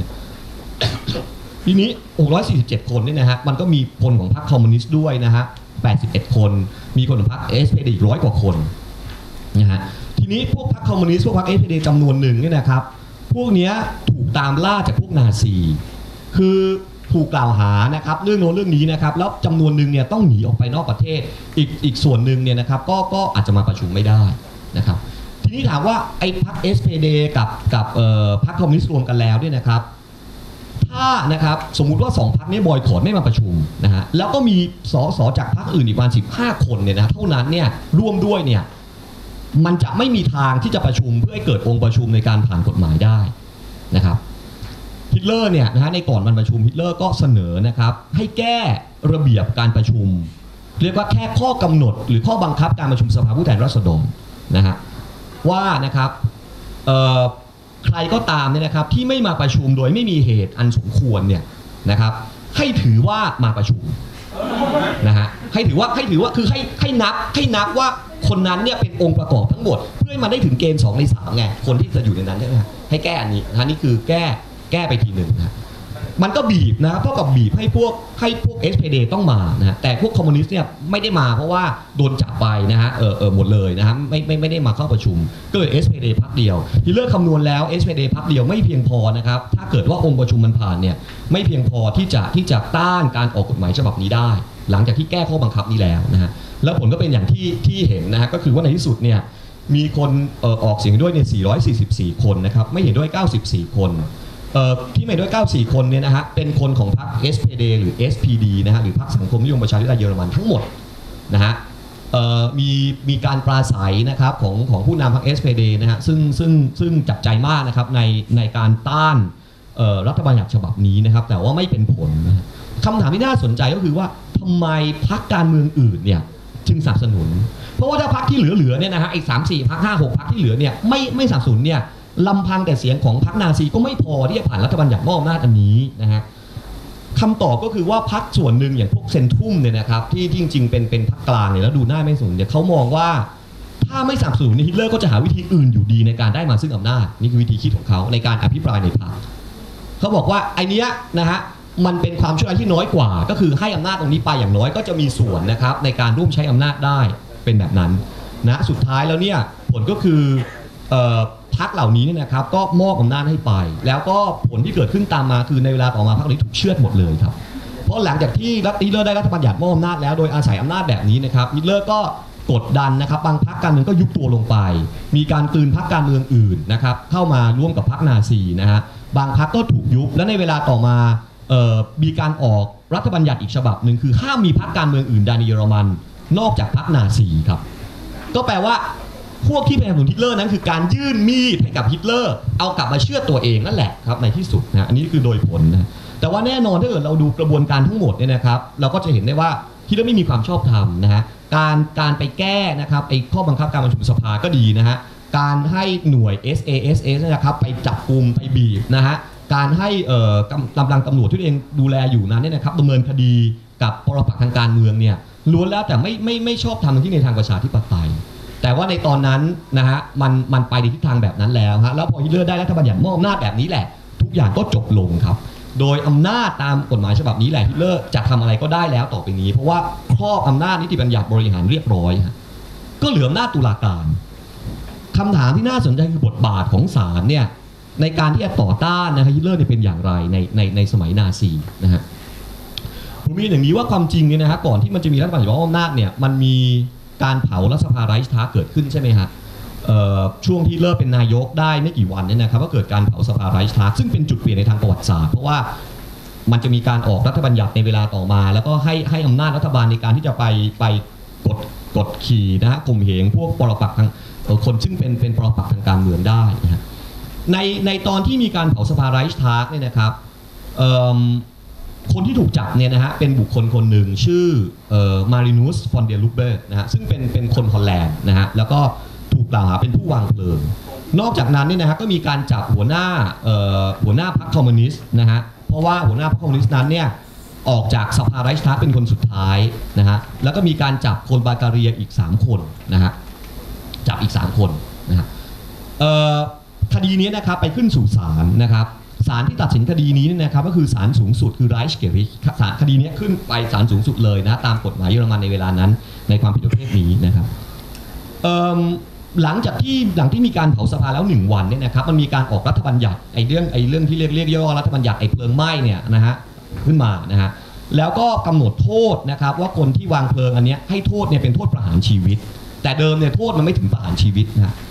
ทีนี้647คนเนี่ยนะฮะมันก็มีคนของพรรคคอมมิวนิสต์ด้วยนะฮะ81คนมีคนของพรรค SPD อีก100 กว่าคนนะฮะทีนี้พวกพรรคคอมมิวนิสต์พวกพรรค SPD จำนวนหนึ่งเนี่ยนะครับพวกนี้ถูกตามล่าจากพวกนาซีคือถูกกล่าวหานะครับเรื่องโน้นเรื่องนี้นะครับแล้วจำนวนหนึ่งเนี่ยต้องหนีออกไปนอกประเทศอีกส่วนหนึ่งเนี่ยนะครับก็อาจจะมาประชุมไม่ได้นะครับทีทีนี้ถามว่าไอ้พรรค SPD กับพรรคคอมมิวนิสต์รวมกันแล้วเนี่ยนะครับถ้านะครับสมมุติว่า2พรรคนี้บอยคอตไม่มาประชุมนะฮะแล้วก็มีสสจากพรรคอื่นอีกประมาณ15 คนเนี่ยนะเท่านั้นเนี่ยร่วมด้วยเนี่ยมันจะไม่มีทางที่จะประชุมเพื่อให้เกิดองค์ประชุมในการผ่านกฎหมายได้นะครับฮิตเลอร์เนี่ยนะฮะในก่อนวันประชุมฮิตเลอร์ก็เสนอนะครับให้แก้ระเบียบการประชุมเรียกว่าแค่ข้อกำหนดหรือข้อบังคับการประชุมสภาผู้แทนราษฎรนะฮะว่านะครับใครก็ตามเนี่ยนะครับที่ไม่มาประชุมโดยไม่มีเหตุอันสมควรเนี่ยนะครับให้ถือว่ามาประชุมนะฮะให้ถือว่าคือให้นับว่าคนนั้นเนี่ยเป็นองค์ประกอบทั้งหมดเพื่อให้มันได้ถึงเกณฑ์2 ใน 3ไงคนที่จะอยู่ในนั้นใช่ไหมฮะให้แก้อันนี้นะนี่คือแก้ไปทีหนึ่งนะมันก็บีบนะเท่ากับบีบให้พวกSPD ต้องมานะฮะแต่พวกคอมมิวนิสต์เนี่ยไม่ได้มาเพราะว่าโดนจับไปนะฮะหมดเลยนะฮะไม่ได้มาเข้าประชุมก็เลย SPD พรรคเดียวที่เลิกคำนวณแล้ว SPD พรรคเดียวไม่เพียงพอนะครับถ้าเกิดว่าองค์ประชุมมันผ่านเนี่ยไม่เพียงพอที่จะต้านการออกกฎหมายฉบับนี้ได้หลังจากที่แก้ข้อบังคับนี้แล้วนะฮะแล้วผลก็เป็นอย่างที่เห็นนะฮะก็คือว่าในที่สุดเนี่ยมีคนออกเสียงด้วยเนี่ย444 คนนะครับไม่เห็นด้วย94 คนที่ไม่ด้วย94 คนเนี่ยนะฮะเป็นคนของพรรค SPD หรือ SPD นะฮะหรือพรรคสังคมนิยมประชาธิปไตยเยอรมันทั้งหมดนะฮะมีการปราศัยนะครับของผู้นำพรรค SPD นะฮะซึ่งจับใจมากนะครับในการต้านรัฐบัญญัติฉบับนี้นะครับแต่ว่าไม่เป็นผลนะฮะคำถามที่น่าสนใจก็คือว่าทำไมพรรคการเมืองอื่นเนี่ยจึงสนับสนุนเพราะว่าถ้าพรรคที่เหลือเนี่ยนะฮะอีก3-4 พรรค 5-6 พรรคที่เหลือเนี่ยไม่สนับสนุนเนี่ยลำพังแต่เสียงของพรรคนาซีก็ไม่พอที่จะผ่านรัฐบัญญัติมอบอำนาจอันนี้นะฮะคำตอบก็คือว่าพรรคส่วนหนึ่งอย่างพวกเซนทุ่มเนี่ยนะครับที่จริงๆเป็นพรรคกลางเนี่ยแล้วดูหน้าไม่สนเนี่ยเขามองว่าถ้าไม่สนับสนุนฮิตเลอร์ก็จะหาวิธีอื่นอยู่ดีในการได้มาซึ่งอำนาจนี่คือวิธีคิดของเขาในการอภิปรายในพรรคเขาบอกว่าไอเนี้ยนะฮะมันเป็นความช่วยที่น้อยกว่าก็คือให้อำนาจตรงนี้ไปอย่างน้อยก็จะมีส่วนนะครับในการร่วมใช้อำนาจได้เป็นแบบนั้นนะสุดท้ายแล้วเนี่ยผลก็คือพรรคเหล่านี้เนี่ยนะครับก็มอบอำนาจให้ไปแล้วก็ผลที่เกิดขึ้นตามมาคือในเวลาต่อมาพรรคนี้ถูกเชือดหมดเลยครับเพราะหลังจากที่ฮิตเลอร์ได้รัฐบัญญัติมอบอำนาจแล้วโดยอาศัยอำนาจแบบนี้นะครับฮิตเลอร์ก็กดดันนะครับบางพรรคการเมืองก็ยุบตัวลงไปมีการกลืนพรรคการเมืองอื่นนะครับเข้ามาร่วมกับพรรคนาซีนะฮะบางพรรคก็ถูกยุบและในเวลาต่อมามีการออกรัฐบัญญัติอีกฉบับหนึ่งคือห้ามมีพรรคการเมืองอื่นใดในเยอรมันนอกจากพรรคนาซีครับก็แปลว่าพวกที่เป็นสนับสนุนฮิตเลอร์นั้นคือการยื่นมีดให้กับฮิตเลอร์เอากลับมาเชื่อตัวเองนั่นแหละครับในที่สุดนะอันนี้คือโดยผลนะแต่ว่าแน่นอนถ้าเกิดเราดูกระบวนการทั้งหมดเนี่ยนะครับเราก็จะเห็นได้ว่าฮิตเลอร์ไม่มีความชอบธรรมนะฮะการไปแก้นะครับไอ้ข้อบังคับการประชุมสภาก็ดีนะฮะการให้หน่วย SAS นะครับไปจับกุมไปบีบนะฮะการให้กำลังตำรวจที่ตัวเองดูแลอยู่นั้นเนี่ยนะครับดำเนินคดีกับปรปักษ์ทางการเมืองเนี่ยล้วนแล้วแต่ไม่ชอบทำที่ในทางประชาธิปไตยแต่ว่าในตอนนั้นนะฮะมันไปในทิศทางแบบนั้นแล้วฮะแล้วพอฮิตเลอร์ได้รัฐบัญญัติมอบอำนาจแบบนี้แหละทุกอย่างก็จบลงครับโดยอำนาจตามกฎหมายฉบับนี้แหละฮิตเลอร์จะทำอะไรก็ได้แล้วต่อไปนี้เพราะว่าครอบอำนาจนิติบัญญัติบริหารเรียบร้อยก็เหลืออำนาจตุลาการคำถามที่น่าสนใจคือบทบาทของศาลเนี่ยในการที่จะต่อต้านนะฮิตเลอร์เนี่ยเป็นอย่างไรในสมัยนาซีนะฮะผมมีอย่างนี้ว่าความจริงเนี่ยนะฮะก่อนที่มันจะมีรัฐบัญญัติมอบอำนาจเนี่ยมันมีการเผารัฐสภาไรช์ทาร์เกิดขึ้นใช่ไหมฮะช่วงที่เลิกเป็นนายกได้ไม่กี่วันเนี่ยนะครับก็เกิดการเผาสภาไรช์ทาร์ซึ่งเป็นจุดเปลี่ยนในทางประวัติศาสตร์เพราะว่ามันจะมีการออกรัฐบัญญัติในเวลาต่อมาแล้วก็ให้อำนาจรัฐบาลในการที่จะไปกดขี่นะฮะข่มเหงพวกปรปักษ์ทางคนซึ่งเป็นปรปักษ์ทางการเมืองได้นะฮะในตอนที่มีการเผาสภาไรช์ทาร์เนี่ยนะครับคนที่ถูกจับเนี่ยนะฮะเป็นบุคคลคนหนึ่งชื่อมารินุสฟอนเดลูเบอร์นะฮะซึ่งเป็นคนฮอลแลนด์นะฮะแล้วก็ถูกกล่าวหาเป็นผู้วางเพลิงนอกจากนั้นเนี่ยนะฮะก็มีการจับหัวหน้าพรรคคอมมิวนิสต์นะฮะเพราะว่าหัวหน้าพรรคคอมมิวนิสต์นั้นเนี่ยออกจากสภาไรช์ทาร์เป็นคนสุดท้ายนะฮะแล้วก็มีการจับคนบัลแกเรียอีก3คนนะฮะจับอีก3คนนะฮะคดีนี้นะครับไปขึ้นสู่ศาลนะครับศาลที่ตัดสินคดีนี้นะครับก็คือศาลสูงสุดคือไรช์เกริชศาลคดีนี้ขึ้นไปศาลสูงสุดเลยนะตามกฎหมายเยอรมันในเวลานั้นในความผิดประเภทนี้นะครับหลังที่มีการเผาสภาแล้ว1วันเนี่ยนะครับมันมีการออกรัฐบัญญัติไอ้เรื่องที่เรียกย่อรัฐบัญญัติไอ้เพลิงไหม้เนี่ยนะฮะขึ้นมานะฮะแล้วก็กำหนดโทษนะครับว่าคนที่วางเพลิงอันนี้ให้โทษเนี่ยเป็นโทษประหารชีวิตแต่เดิมเนี่ยโทษมันไม่ถึงประหารชีวิตนะ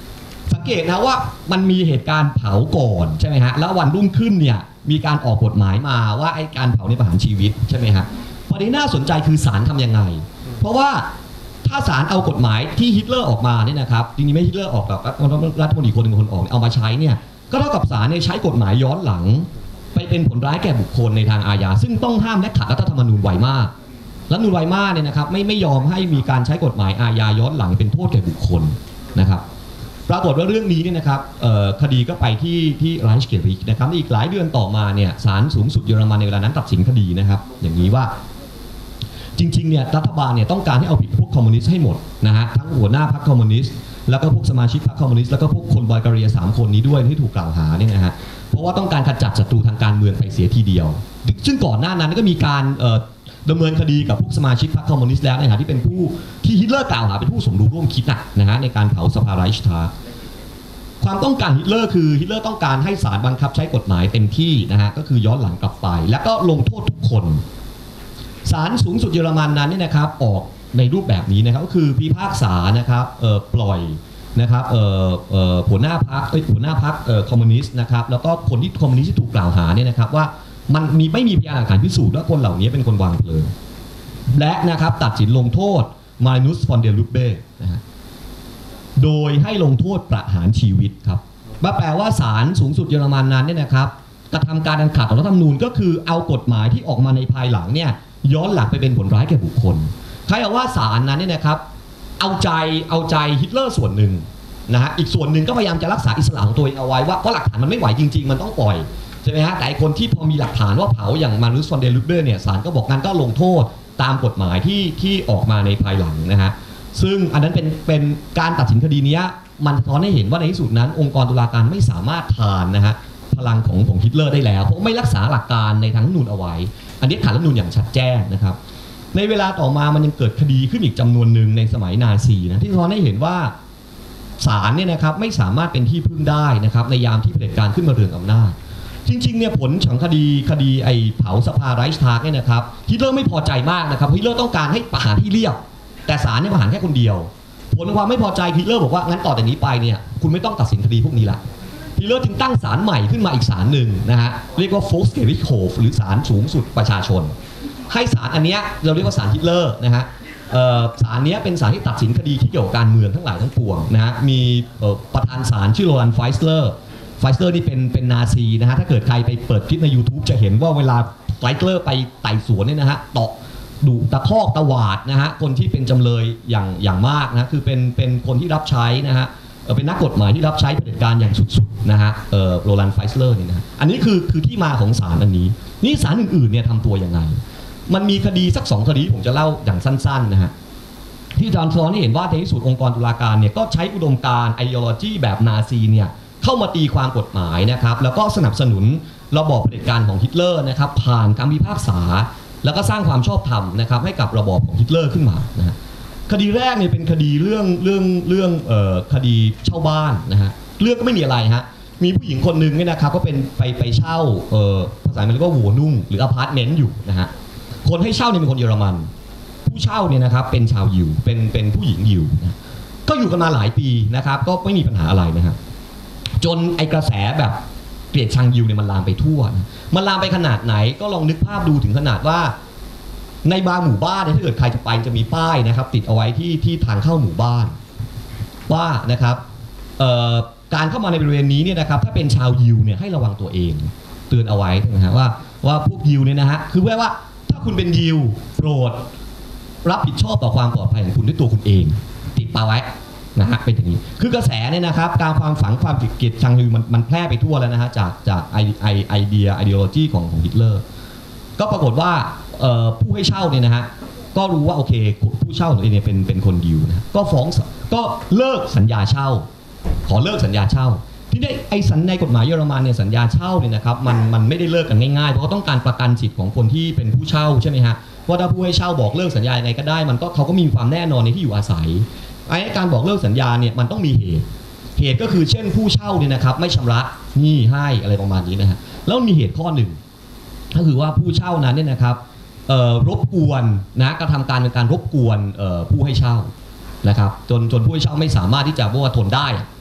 สังเกตนะว่ามันมีเหตุการณ์เผาก่อนใช่ไหมฮะแล้ววันรุ่งขึ้นเนี่ยมีการออกกฎหมายมาว่าไอ้การเผาในประหารชีวิตใช่ไหมฮะประเด็นน่าสนใจคือศาลทำยังไงเพราะว่าถ้าศาลเอากฎหมายที่ฮิตเลอร์ออกมาเนี่ยนะครับจริงๆไม่ฮิตเลอร์ออกหรอกรัฐมนตรีคนหนึ่งคนออกเอามาใช้เนี่ยก็เท่ากับศาลเนี่ยใช้กฎหมายย้อนหลังไปเป็นผลร้ายแก่บุคคลในทางอาญาซึ่งต้องห้ามและขัดรัฐธรรมนูญไวมากรัฐธรรมนูญไวมากเนี่ยนะครับไม่ยอมให้มีการใช้กฎหมายอาญาย้อนหลังเป็นโทษแก่บุคคลนะครับปรากฏว่าเรื่องนี้เนี่ยนะครับคดีก็ไปที่ไรช์เกริกนะครับอีกหลายเดือนต่อมาเนี่ยศาลสูงสุดเยอรมันในเวลานั้นตัดสินคดีนะครับอย่างนี้ว่าจริงๆเนี่ยรัฐบาลเนี่ยต้องการให้เอาผิดพวกคอมมิวนิสต์ให้หมดนะฮะทั้งหัวหน้าพรรคคอมมิวนิสต์แล้วก็พวกสมาชิกพรรคคอมมิวนิสต์แล้วก็พวกคนบัลแกเรีย3คนนี้ด้วยที่ถูกกล่าวหาเนี่ยนะฮะเพราะว่าต้องการขจัดศัตรูทางการเมืองไปเสียทีเดียวซึ่งก่อนหน้านั้นก็มีการดำเนินคดีกับพวกสมาชิกพรรคคอมมิวนิสต์แล้วนะฮะที่เป็นผู้ที่ฮิตเลอร์กล่าวหาเป็นผู้สมรู้ร่วมคิดนะฮะในการเผาสภาไรช์ทาร์ความต้องการฮิตเลอร์คือฮิตเลอร์ต้องการให้ศาลบังคับใช้กฎหมายเต็มที่นะฮะก็คือย้อนหลังกลับไปแล้วก็ลงโทษทุกคนศาลสูงสุดเยอรมันนั้นเนี่ยนะครับออกในรูปแบบนี้นะครับก็คือพิพากษานะครับปล่อยนะครับหัวหน้าพรรคคอมมิวนิสต์นะครับแล้วก็คนที่คอมมิวนิสต์ที่ถูกกล่าวหาเนี่ยนะครับว่ามันไม่มีพยานหลักฐานพิสูจน์ว่าคนเหล่านี้เป็นคนวางเพลิงและนะครับตัดสินลงโทษมารินุส ฟอนเดลลุเบ้นะฮะโดยให้ลงโทษประหารชีวิตครับแปลว่าศาลสูงสุดเยอรมันนั้นเนี่ยนะครับกระทำการอันขัดต่อรัฐธรรมนูญก็คือเอากฎหมายที่ออกมาในภายหลังเนี่ยย้อนหลังไปเป็นผลร้ายแก่บุคคลใครเอาว่าศาลนั้นเนี่ยนะครับเอาใจฮิตเลอร์ส่วนหนึ่งนะฮะอีกส่วนหนึ่งก็พยายามจะรักษาอิสระของตัวเองเอาไว้ว่าเพราะหลักฐานมันไม่ไหวจริงๆมันต้องปล่อยใช่ไหมฮะแต่คนที่พอมีหลักฐานว่าเผาอย่างมารินุส ฟอนเดลลุเบ้เนี่ยศาลก็บอกงั้นก็ลงโทษตามกฎหมายที่ออกมาในภายหลังนะฮะซึ่งอันนั้นเป็นการตัดสินคดีนี้มันสะท้อนให้เห็นว่าในที่สุดนั้นองค์กรตุลาการไม่สามารถทานนะฮะพลังของฮิตเลอร์ได้แล้วเพราะไม่รักษาหลักการในทางรัฐธรรมนูญเอาไว้อันนี้ขัดรัฐธรรมนูญอย่างชัดแจ้งนะครับในเวลาต่อมามันยังเกิดคดีขึ้นอีกจำนวนหนึ่งในสมัยนาซีนะที่สะท้อนให้เห็นว่าศาลเนี่ยนะครับไม่สามารถเป็นที่พึ่งได้นะครับในยามที่เผด็จการขึ้นมาเรืองอำนาจจริงๆเนี่ยผลของคดีไอ้เผาสภาไรช์ทาร์เนี่ยนะครับฮิตเลอร์ไม่พอใจมากนะครับฮิตเลอร์ต้องการให้ประหารที่เรียบแต่ศาลเนี่ยประหารแค่คนเดียวผลความไม่พอใจฮิตเลอร์บอกว่างั้นต่อจากนี้ไปเนี่ยคุณไม่ต้องตัดสินคดีพวกนี้ละฮิตเลอร์จึงตั้งศาลใหม่ขึ้นมาอีกศาลหนึ่งนะฮะเรียกว่าโฟลส์เกริกโฮฟหรือศาลสูงสุดประชาชนให้ศาลอันเนี้ยเราเรียกว่าศาลฮิตเลอร์นะฮะศาลนี้เป็นศาลที่ตัดสินคดีที่เกี่ยวกับการเมืองทั้งหลายทั้งปวงนะฮะมีประธานศาลชื่อโรแลนด์ ไฟสเลอร์นี่เป็นนาซีนะฮะถ้าเกิดใครไปเปิดคลิปใน YouTube จะเห็นว่าเวลาไฟสเลอร์ไปไต่สวนเนี่ยนะฮะดุตะคอกตะหวาดนะฮะคนที่เป็นจำเลยอย่างมากนะคือเป็นคนที่รับใช้นะฮะเป็นนักกฎหมายที่รับใช้เผด็จการอย่างสุดๆนะฮะโรแลนด์ ไฟสเลอร์นี่นะอันนี้คือที่มาของศาลอันนี้นี่ศาลอื่นๆเนี่ยทำตัวยังไงมันมีคดีสัก2คดีผมจะเล่าอย่างสั้นๆนะฮะที่อาจารย์สอนให้เห็นว่าในที่สุดองค์กรตุลาการเนี่ยก็ใช้อุดมการณ์ ideology แบบนาซีเนี่ยเข้ามาตีความกฎหมายนะครับแล้วก็สนับสนุนระบอบเผด็จการของฮิตเลอร์นะครับผ่านคำพิพากษาแล้วก็สร้างความชอบธรรมนะครับให้กับระบอบของฮิตเลอร์ขึ้นมานะฮะคดีแรกเนี่ยเป็นคดีเรื่องคดีเช่าบ้านนะฮะเรื่องก็ไม่มีอะไรฮะมีผู้หญิงคนนึงเนี่ยนะครับก็เป็นไปเช่าภาษาอังกฤษเรียกว่าหัวนุ่งหรืออพาร์ตเมนต์อยู่นะฮะคนให้เช่าเนี่ยเป็นคนเยอรมันผู้เช่าเนี่ยนะครับเป็นชาวยิวเป็นผู้หญิงยิวนะก็อยู่กันมาหลายปีนะครับก็ไม่มีปัญหาอะไรนะครับจนไอกระแสแบบเกลียดชังยิวเนี่ยมันลามไปทั่วนะมันลามไปขนาดไหนก็ลองนึกภาพดูถึงขนาดว่าในบางหมู่บ้านเนี่ยถ้าเกิดใครจะไปจะมีป้ายนะครับติดเอาไว้ที่ทางเข้าหมู่บ้านว่านะครับการเข้ามาในบริเวณนี้เนี่ยนะครับถ้าเป็นชาวยิวเนี่ยให้ระวังตัวเองเตือนเอาไว้นะฮะว่าพวกยิวเนี่ยนะฮะคือว่าถ้าคุณเป็นยิวโปรดรับผิดชอบต่อความปลอดภัยของคุณด้วยตัวคุณเองติดปาไว้นะฮะเป็นอย่างนี้คือกระแสเนี่ยนะครับการความฝังความเกลียดชังยิวมันแพร่ไปทั่วแล้วนะฮะจากไอเดียโลจีของฮิตเลอร์ก็ปรากฏว่าผู้ให้เช่าเนี่ยนะฮะก็รู้ว่าโอเคผู้เช่าตัวเองเนี่ยเป็นคนยิวนะก็ฟ้องก็เลิกสัญญาเช่าขอเลิกสัญญาเช่าที่ได้ไอ้ในกฎหมายเยอรมันเนี่ยสัญญาเช่าเนี่ยนะครับมันไม่ได้เลิกกันง่ายๆเพราะเขาต้องการประกันสิทธิ์ของคนที่เป็นผู้เช่าใช่ไหมฮะว่าถ้าผู้ให้เช่าบอกเลิกสัญญายังไงก็ได้เขาก็มีความแน่นอนในที่อยู่อาศัยไอ้การบอกเลิกสัญญาเนี่ยมันต้องมีเหตุก็คือเช่นผู้เช่าเนี่ยนะครับไม่ชำระหนี้ให้อะไรประมาณนี้นะฮะแล้วมีเหตุข้อหนึ่งก็คือว่าผู้เช่านั้นเนี่ยนะครับรบกวนนะกระทำการเป็นการรบกวนผู้ให้เช่านะครับจนผู้ให้เช่าไม่สามารถที่จะว่าทนได้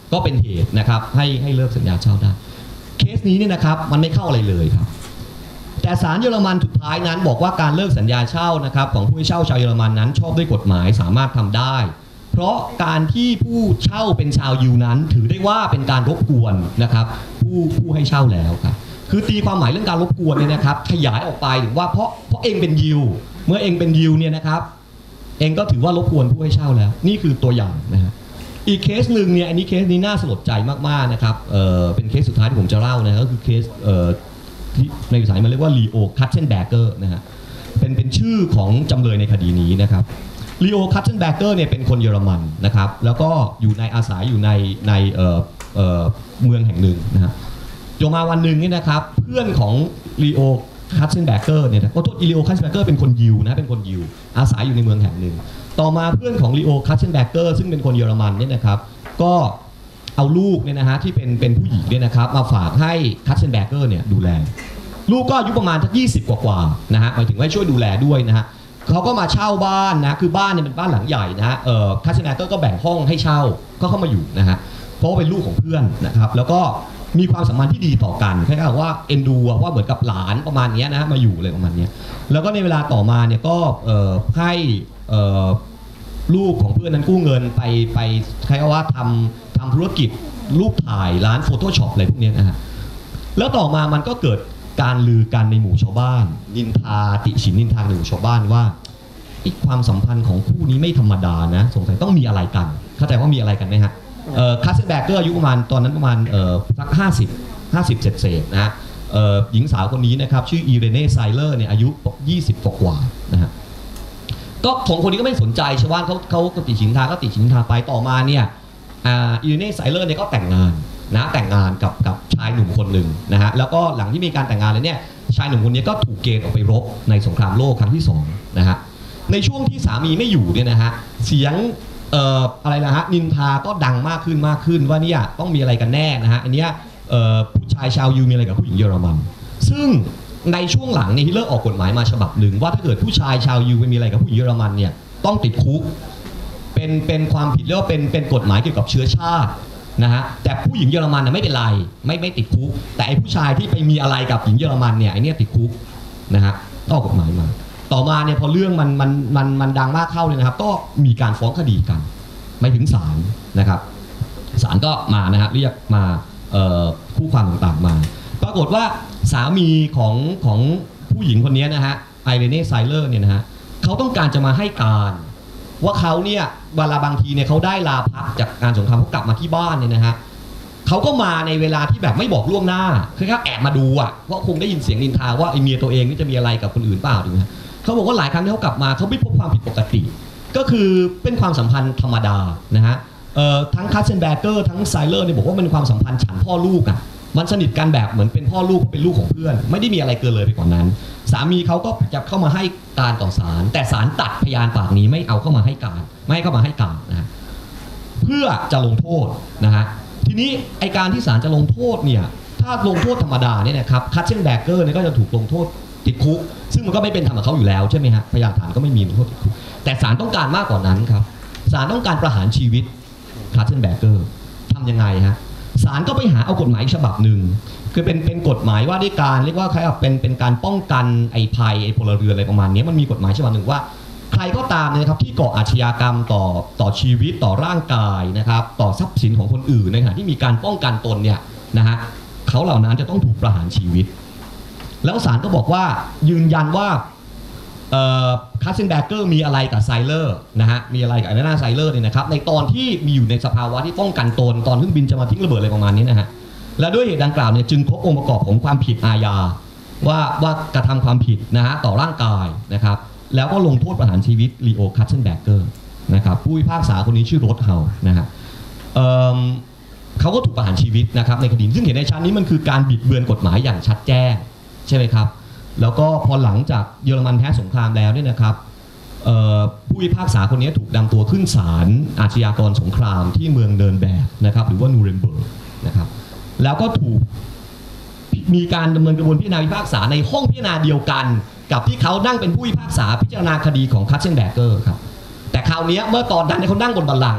ก็เป็นเหตุนะครับให้เลิกสัญญาเช่าได้เคสนี้เนี่ยนะครับมันไม่เข้าอะไรเลยครับแต่ศาลเยอรมันสุดท้ายนั้นบอกว่าการเลิกสัญญาเช่านะครับของผู้ให้เช่าชาวเยอรมันนั้นชอบด้วยกฎหมายสามารถทำได้เพราะการที่ผู้เช่าเป็นชาวยิวนั้นถือได้ว่าเป็นการรบกวนนะครับผู้ให้เช่าแล้วครับคือตีความหมายเรื่องการรบกวนเนี่ยนะครับขยายออกไปถึงว่าเพราะเองเป็นยิวเมื่อเองเป็นยิวเนี่ยนะครับเองก็ถือว่ารบกวนผู้ให้เช่าแล้วนี่คือตัวอย่างนะฮะอีกเคสหนึ่งเนี่ยอันนี้เคสนี้น่าสลดใจมากๆนะครับเป็นเคสสุดท้ายที่ผมจะเล่านะก็คือเคสที่ในภาษามันเรียกว่าลีโอคัตเชนแบเกอร์นะฮะเป็นชื่อของจำเลยในคดีนี้นะครับลีโอคัตเชนแบเกอร์เนี่ยเป็นคนเยอรมันนะครับแล้วก็อาศัยอยู่ในเมืองแห่งหนึ่งนะฮะจนมาวันหนึ่งนี่นะครับเพื่อนของลีโอคัตเชนแบเกอร์เนี่ยก็ตัวลีโอคัตเชนแบเกอร์เป็นคนยิวนะเป็นคนยิวอาศัยอยู่ในเมืองแห่งหนึ่งต่อมาเพื่อนของลีโอคัตเชนแบเกอร์ซึ่งเป็นคนเยอรมันเนี่ยนะครับก็เอาลูกเนี่ยนะฮะที่เป็นผู้หญิงเนี่ยนะครับมาฝากให้คัตเชนแบเกอร์เนี่ยดูแลลูกก็อายุประมาณสัก20 กว่านะฮะหมายถึงว่าช่วยดูแลด้วยนะฮะเขาก็มาเช่าบ้านนะคือบ้านเนี่ยเป็นบ้านหลังใหญ่นะฮะคัตเชนแบเกอร์ก็แบ่งห้องให้เช่าก็เข้ามาอยู่นะฮะเพราะเป็นลูกของเพื่อนนะครับแล้วก็มีความสัมพันธ์ที่ดีต่อกันคล้ายๆว่าเอ็นดูว่าเหมือนกับหลานประมาณนี้นะมาอยู่เลยประมาณนี้แล้วก็ในเวลาต่อมาเนี่ยก็ให้ลูกของเพื่อนนั้นกู้เงินไปคล้ายๆว่าทำธุรกิจรูปถ่ายร้าน Photoshop อะไรพวกนี้นะฮะแล้วต่อมามันก็เกิดการลือกันในหมู่ชาวบ้านนินทาติฉินนินทาในหมู่ชาวบ้านว่าความสัมพันธ์ของคู่นี้ไม่ธรรมดานะสงสัยต้องมีอะไรกันเข้าใจว่ามีอะไรกันไหมฮะคัตเชนแบเกอร์อายุประมาณตอนนั้นประมาณสัก50เศษนะฮะหญิงสาวคนนี้นะครับชื่ออีเรเน่ไซเลอร์เนี่ยอายุ20 กว่านะฮะก็ของคนนี้ก็ไม่สนใจชาวบ้านเขาติฉินทาไปต่อมาเนี่ยอีเรเน่ไซเลอร์เนี่ยก็แต่งงานกับชายหนุ่มคนหนึ่งนะฮะแล้วก็หลังที่มีการแต่งงานแล้วเนี่ยชายหนุ่มคนนี้ก็ถูกเกณฑ์ออกไปรบในสงครามโลกครั้งที่2นะฮะในช่วงที่สามีไม่อยู่เนี่ยนะฮะเสียงอะไรนะฮะนินทาก็ดังมากขึ้นว่าเนี่ยต้องมีอะไรกันแน่นะฮะอันเนี้ยผู้ชายชาวยิวมีอะไรกับผู้หญิงเยอรมันซึ่งในช่วงหลังเนี่ยฮิตเลอร์ออกกฎหมายมาฉบับหนึ่งว่าถ้าเกิดผู้ชายชาวยิวไปมีอะไรกับผู้หญิงเยอรมันเนี่ยต้องติดคุกเป็นความผิดเรียกว่าเป็นกฎหมายเกี่ยวกับเชื้อชาตินะฮะแต่ผู้หญิงเยอรมันไม่เป็นไรไม่ติดคุกแต่ไอ้ผู้ชายที่ไปมีอะไรกับหญิงเยอรมันเนี่ยไอ้เนี่ยติดคุกนะฮะต้องออกกฎหมายมาต่อมาเนี่ยพอเรื่องมันดังมากเข้าเลยนะครับก็มีการฟ้องคดีกันไม่ถึงศาลนะครับศาลก็มานะฮะเรียกมาคู่ความต่างๆมาปรากฏว่าสามีของผู้หญิงคนนี้นะฮะไอเรเน่ไซเลอร์เนี่ยนะฮะเขาต้องการจะมาให้การว่าเขาเนี่ยเวลาบางทีเนี่ยเขาได้ลาพักจากงานสงครามเขากลับมาที่บ้านเนี่ยนะฮะเขาก็มาในเวลาที่แบบไม่บอกล่วงหน้าคือแค่แอบมาดูอ่ะเพราะคงได้ยินเสียงนินทาว่าไอเมียตัวเองนี่จะมีอะไรกับคนอื่นเปล่าถูกไหมเขาบอกว่าหลายครั้งที่เขากลับมาเขาไม่พบความผิดปกติก็คือเป็นความสัมพันธ์ธรรมดานะฮะทั้งคัตเชนแบเกอร์ทั้งไซเลอร์เนี่ยบอกว่าเป็นความสัมพันธ์ฉันพ่อลูกอ่ะมันสนิทกันแบบเหมือนเป็นพ่อลูกเป็นลูกของเพื่อนไม่ได้มีอะไรเกินเลยไปกว่านั้นสามีเขาก็จะเข้ามาให้การต่อศาลแต่ศาลตัดพยานปากนี้ไม่เอาเข้ามาให้การไม่ให้เข้ามาให้การนะเพื่อจะลงโทษนะฮะทีนี้ไอการที่ศาลจะลงโทษเนี่ยถ้าลงโทษธรรมดาเนี่ยนะครับคัตเชนแบเกอร์เนี่ยก็จะถูกลงโทษติดคุกซึ่งมันก็ไม่เป็นธรรมกับเขาอยู่แล้วใช่ไหมฮะพยานฐานก็ไม่มีลงโทษติดคุกแต่ศาลต้องการมากกว่านั้นครับศาลต้องการประหารชีวิตคัตเชนแบเกอร์ทำยังไงฮะศาลก็ไปหาเอากฎหมายฉบับหนึ่งคือเป็นกฎหมายว่าด้วยการเรียกว่าใครเป็นการป้องกันไอ้ภัยไอ้พลเรือนอะไรประมาณนี้มันมีกฎหมายฉบับหนึ่งว่าใครก็ตามนะครับที่ก่ออาชญากรรมต่อชีวิตต่อร่างกายนะครับต่อทรัพย์สินของคนอื่นในขณะที่มีการป้องกันตนเนี่ยนะฮะเขาเหล่านั้นจะต้องถูกประหารชีวิตแล้วศาลก็บอกว่ายืนยันว่าคัตเชนแบเกอร์มีอะไรกับไซเลอร์นะฮะมีอะไรกับไอเรน่าไซเลอร์เนี่ยนะครับในตอนที่มีอยู่ในสภาวะที่ป้องกันตนตอนเครื่องบินจะมาทิ้งระเบิดอะไรประมาณนี้นะฮะและด้วยเหตุดังกล่าวเนี่ยจึงครบองค์ประกอบของความผิดอาญาว่ากระทำความผิดนะฮะต่อร่างกายนะครับแล้วก็ลงโทษประหารชีวิตลีโอคัตเชนแบเกอร์นะครับผู้พิพากษาคนนี้ชื่อโรธเฮานะฮะเขาก็ถูกประหารชีวิตนะครับในคดีซึ่งเห็นในชั้นนี้มันคือการบิดเบือนกฎหมายอย่างชัดแจ้งใช่ไหมครับแล้วก็พอหลังจากเยอรมันแพ้สงครามแล้วเนี่ยนะครับผู้พิพากษาคนนี้ถูกนำตัวขึ้นศาลอาชญากรสงครามที่เมืองเนิร์นแบร์กนะครับหรือว่านูเรมเบิร์กนะครับแล้วก็ถูกมีการดำเนินกระบวนพิจารณาพิพากษาในห้องพิจารณาเดียวกันกับที่เขานั่งเป็นผู้พิพากษาพิจารณาคดีของคัตเชนแบเกอร์ครับแต่คราวนี้เมื่อตอนนั้นเขานั่งบนบัลลังก์ค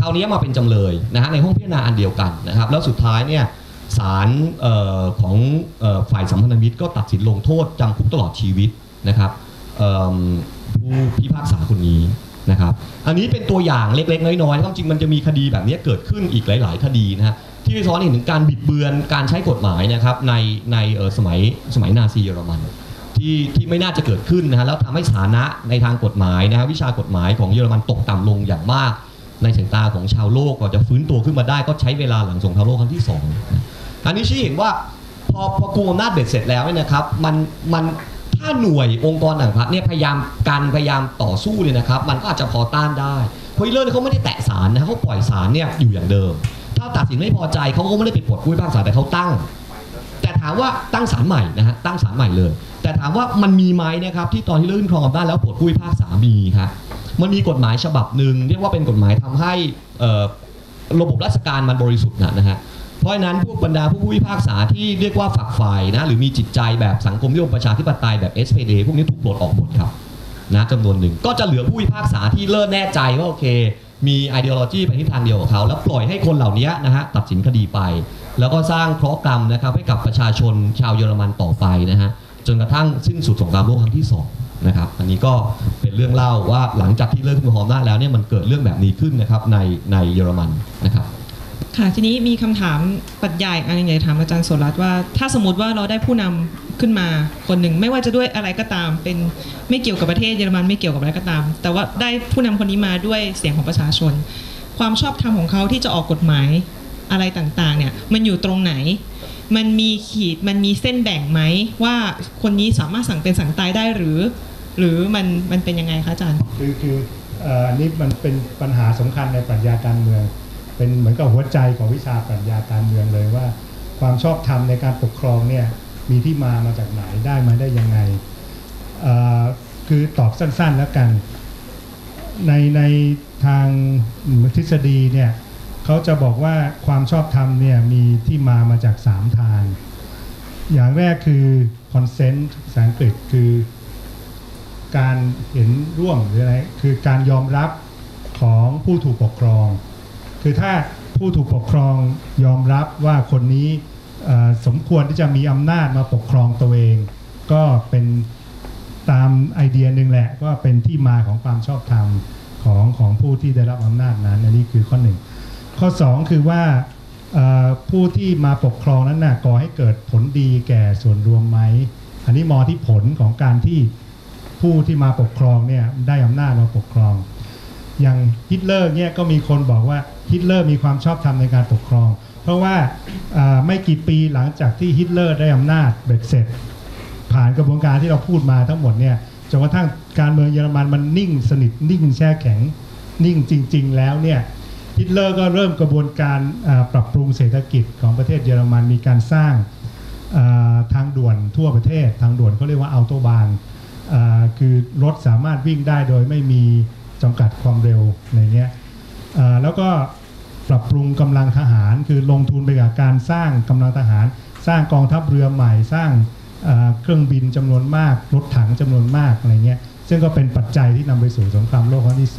ราวนี้มาเป็นจำเลยนะฮะในห้องพิจารณาอันเดียวกันนะครับแล้วสุดท้ายเนี่ยศาลของฝ่ายสัมพันธมิตรก็ตัดสินลงโทษจำคุกตลอดชีวิตนะครับผู้พิพากษาคนนี้นะครับอันนี้เป็นตัวอย่างเล็กๆน้อยๆความจริงมันจะมีคดีแบบนี้เกิดขึ้นอีกหลายๆคดีนะฮะที่สะท้อนเห็นถึงการบิดเบือนการใช้กฎหมายนะครับในสมัยนาซีเยอรมันที่ไม่น่าจะเกิดขึ้นนะฮะแล้วทำให้ฐานะในทางกฎหมายนะฮะวิชากฎหมายของเยอรมันตกต่ำลงอย่างมากในสายตาของชาวโลกกว่าจะฟื้นตัวขึ้นมาได้ก็ใช้เวลาหลังสงครามโลกครั้งที่2อันนี้ชี้เห็นว่าพอกุมอำนาจเบ็ดเสร็จแล้วเนี่ยนะครับมันถ้าหน่วยองค์กรต่างประเทศเนี่ยพยายามต่อสู้เนี่ยนะครับมันก็อาจจะพอต้านได้เพราะฮิตเลอร์เขาไม่ได้แตะศาลนะเขาปล่อยศาลเนี่ยอยู่อย่างเดิมถ้าตัดสินไม่พอใจเขาก็ไม่ได้ไปปลดผู้พิพากษาแต่เขาตั้งแต่ถามว่าตั้งศาลใหม่นะฮะตั้งศาลใหม่เลยแต่ถามว่ามันมีไหมนะครับที่ตอนที่ฮิตเลอร์ขึ้นครองอำนาจแล้วปลดผู้พิพากษามีครับมันมีกฎหมายฉบับหนึ่งเรียกว่าเป็นกฎหมายทำให้ระบบราชการมันบริสุทธิ์นะฮะเพราะฉะนั้นพวกบรรดาผู้พิพากษาที่เรียกว่าฝักใฝ่นะหรือมีจิตใจแบบสังคมนิยมประชาธิปไตยแบบ SPD พวกนี้ถูกปลดออกหมดครับนะจำนวนหนึ่งก็จะเหลือผู้พิพากษาที่เลิศแน่ใจว่าโอเคมีไอเดียโลจีไปทิศทางเดียวกับเขาแล้วปล่อยให้คนเหล่านี้นะฮะตัดสินคดีไปแล้วก็สร้างเคราะห์กรรมนะครับให้กับประชาชนชาวเยอรมันต่อไปนะฮะจนกระทั่งสิ้นสุดสงครามโลกครั้งที่2นะครับอันนี้ก็เป็นเรื่องเล่าว่าหลังจากที่เลิกขึ้นครองอำนาจแล้วเนี่ยมันเกิดเรื่องแบบนี้ขึ้นนะครับในเยอรมันนะครับค่ะทีนี้มีคำถามปรัชญาอันนึงอยากถามอาจารย์โสรัตน์ว่าถ้าสมมติว่าเราได้ผู้นำขึ้นมาคนหนึ่งไม่ว่าจะด้วยอะไรก็ตามเป็นไม่เกี่ยวกับประเทศเยอรมันไม่เกี่ยวกับอะไรก็ตามแต่ว่าได้ผู้นำคนนี้มาด้วยเสียงของประชาชนความชอบธรรมของเขาที่จะออกกฎหมายอะไรต่างๆเนี่ยมันอยู่ตรงไหนมันมีขีดมันมีเส้นแบ่งไหมว่าคนนี้สามารถสั่งเป็นสั่งตายได้หรือมันเป็นยังไงคะอาจารย์คืออันนี้มันเป็นปัญหาสำคัญในปรัชญาการเมืองเป็นเหมือนกับหัวใจของวิชาปรัชญาการเมืองเลยว่าความชอบธรรมในการปกครองเนี่ยมีที่มาจากไหนได้มาได้ยังไงคือตอบสั้นๆแล้วกันในทางทฤษฎีเนี่ยเขาจะบอกว่าความชอบธรรมเนี่ยมีที่มาจาก3ทางอย่างแรกคือ consent ภาษาอังกฤษคือการเห็นร่วมหรืออะไรคือการยอมรับของผู้ถูกปกครองคือถ้าผู้ถูกปกครองยอมรับว่าคนนี้สมควรที่จะมีอำนาจมาปกครองตัวเองก็เป็นตามไอเดียหนึ่งแหละก็เป็นที่มาของความชอบธรรมของผู้ที่ได้รับอำนาจนั้นอันนี้คือข้อ1ข้อ2คือว่าผู้ที่มาปกครองนั้นก่อให้เกิดผลดีแก่ส่วนรวมไหมอันนี้มองที่ผลของการที่ผู้ที่มาปกครองเนี่ยได้อำนาจมาปกครองอย่างฮิตเลอร์เนี่ยก็มีคนบอกว่าฮิตเลอร์มีความชอบธรรมในการปกครองเพราะว่าไม่กี่ปีหลังจากที่ฮิตเลอร์ได้อำนาจเบ็ดเสร็จผ่านกระบวนการที่เราพูดมาทั้งหมดเนี่ยจนกระทั่งการเมืองเยอรมันมันนิ่งสนิทนิ่งแช่แข็งนิ่งจริงๆแล้วเนี่ยฮิตเลอร์ก็เริ่มกระบวนการปรับปรุงเศรษฐกิจของประเทศเยอรมันมีการสร้างทางด่วนทั่วประเทศทางด่วนเขาเรียกว่าอัลโตบานคือรถสามารถวิ่งได้โดยไม่มีจำกัดความเร็วในนี้แล้วก็ปรับปรุงกำลังทหารคือลงทุนไปกับการสร้างกำลังทหารสร้างกองทัพเรือใหม่สร้างเครื่องบินจำนวนมากรถถังจำนวนมากอะไรเงี้ยซึ่งก็เป็นปัจจัยที่นำไปสู่สงครามโลกครั้งที่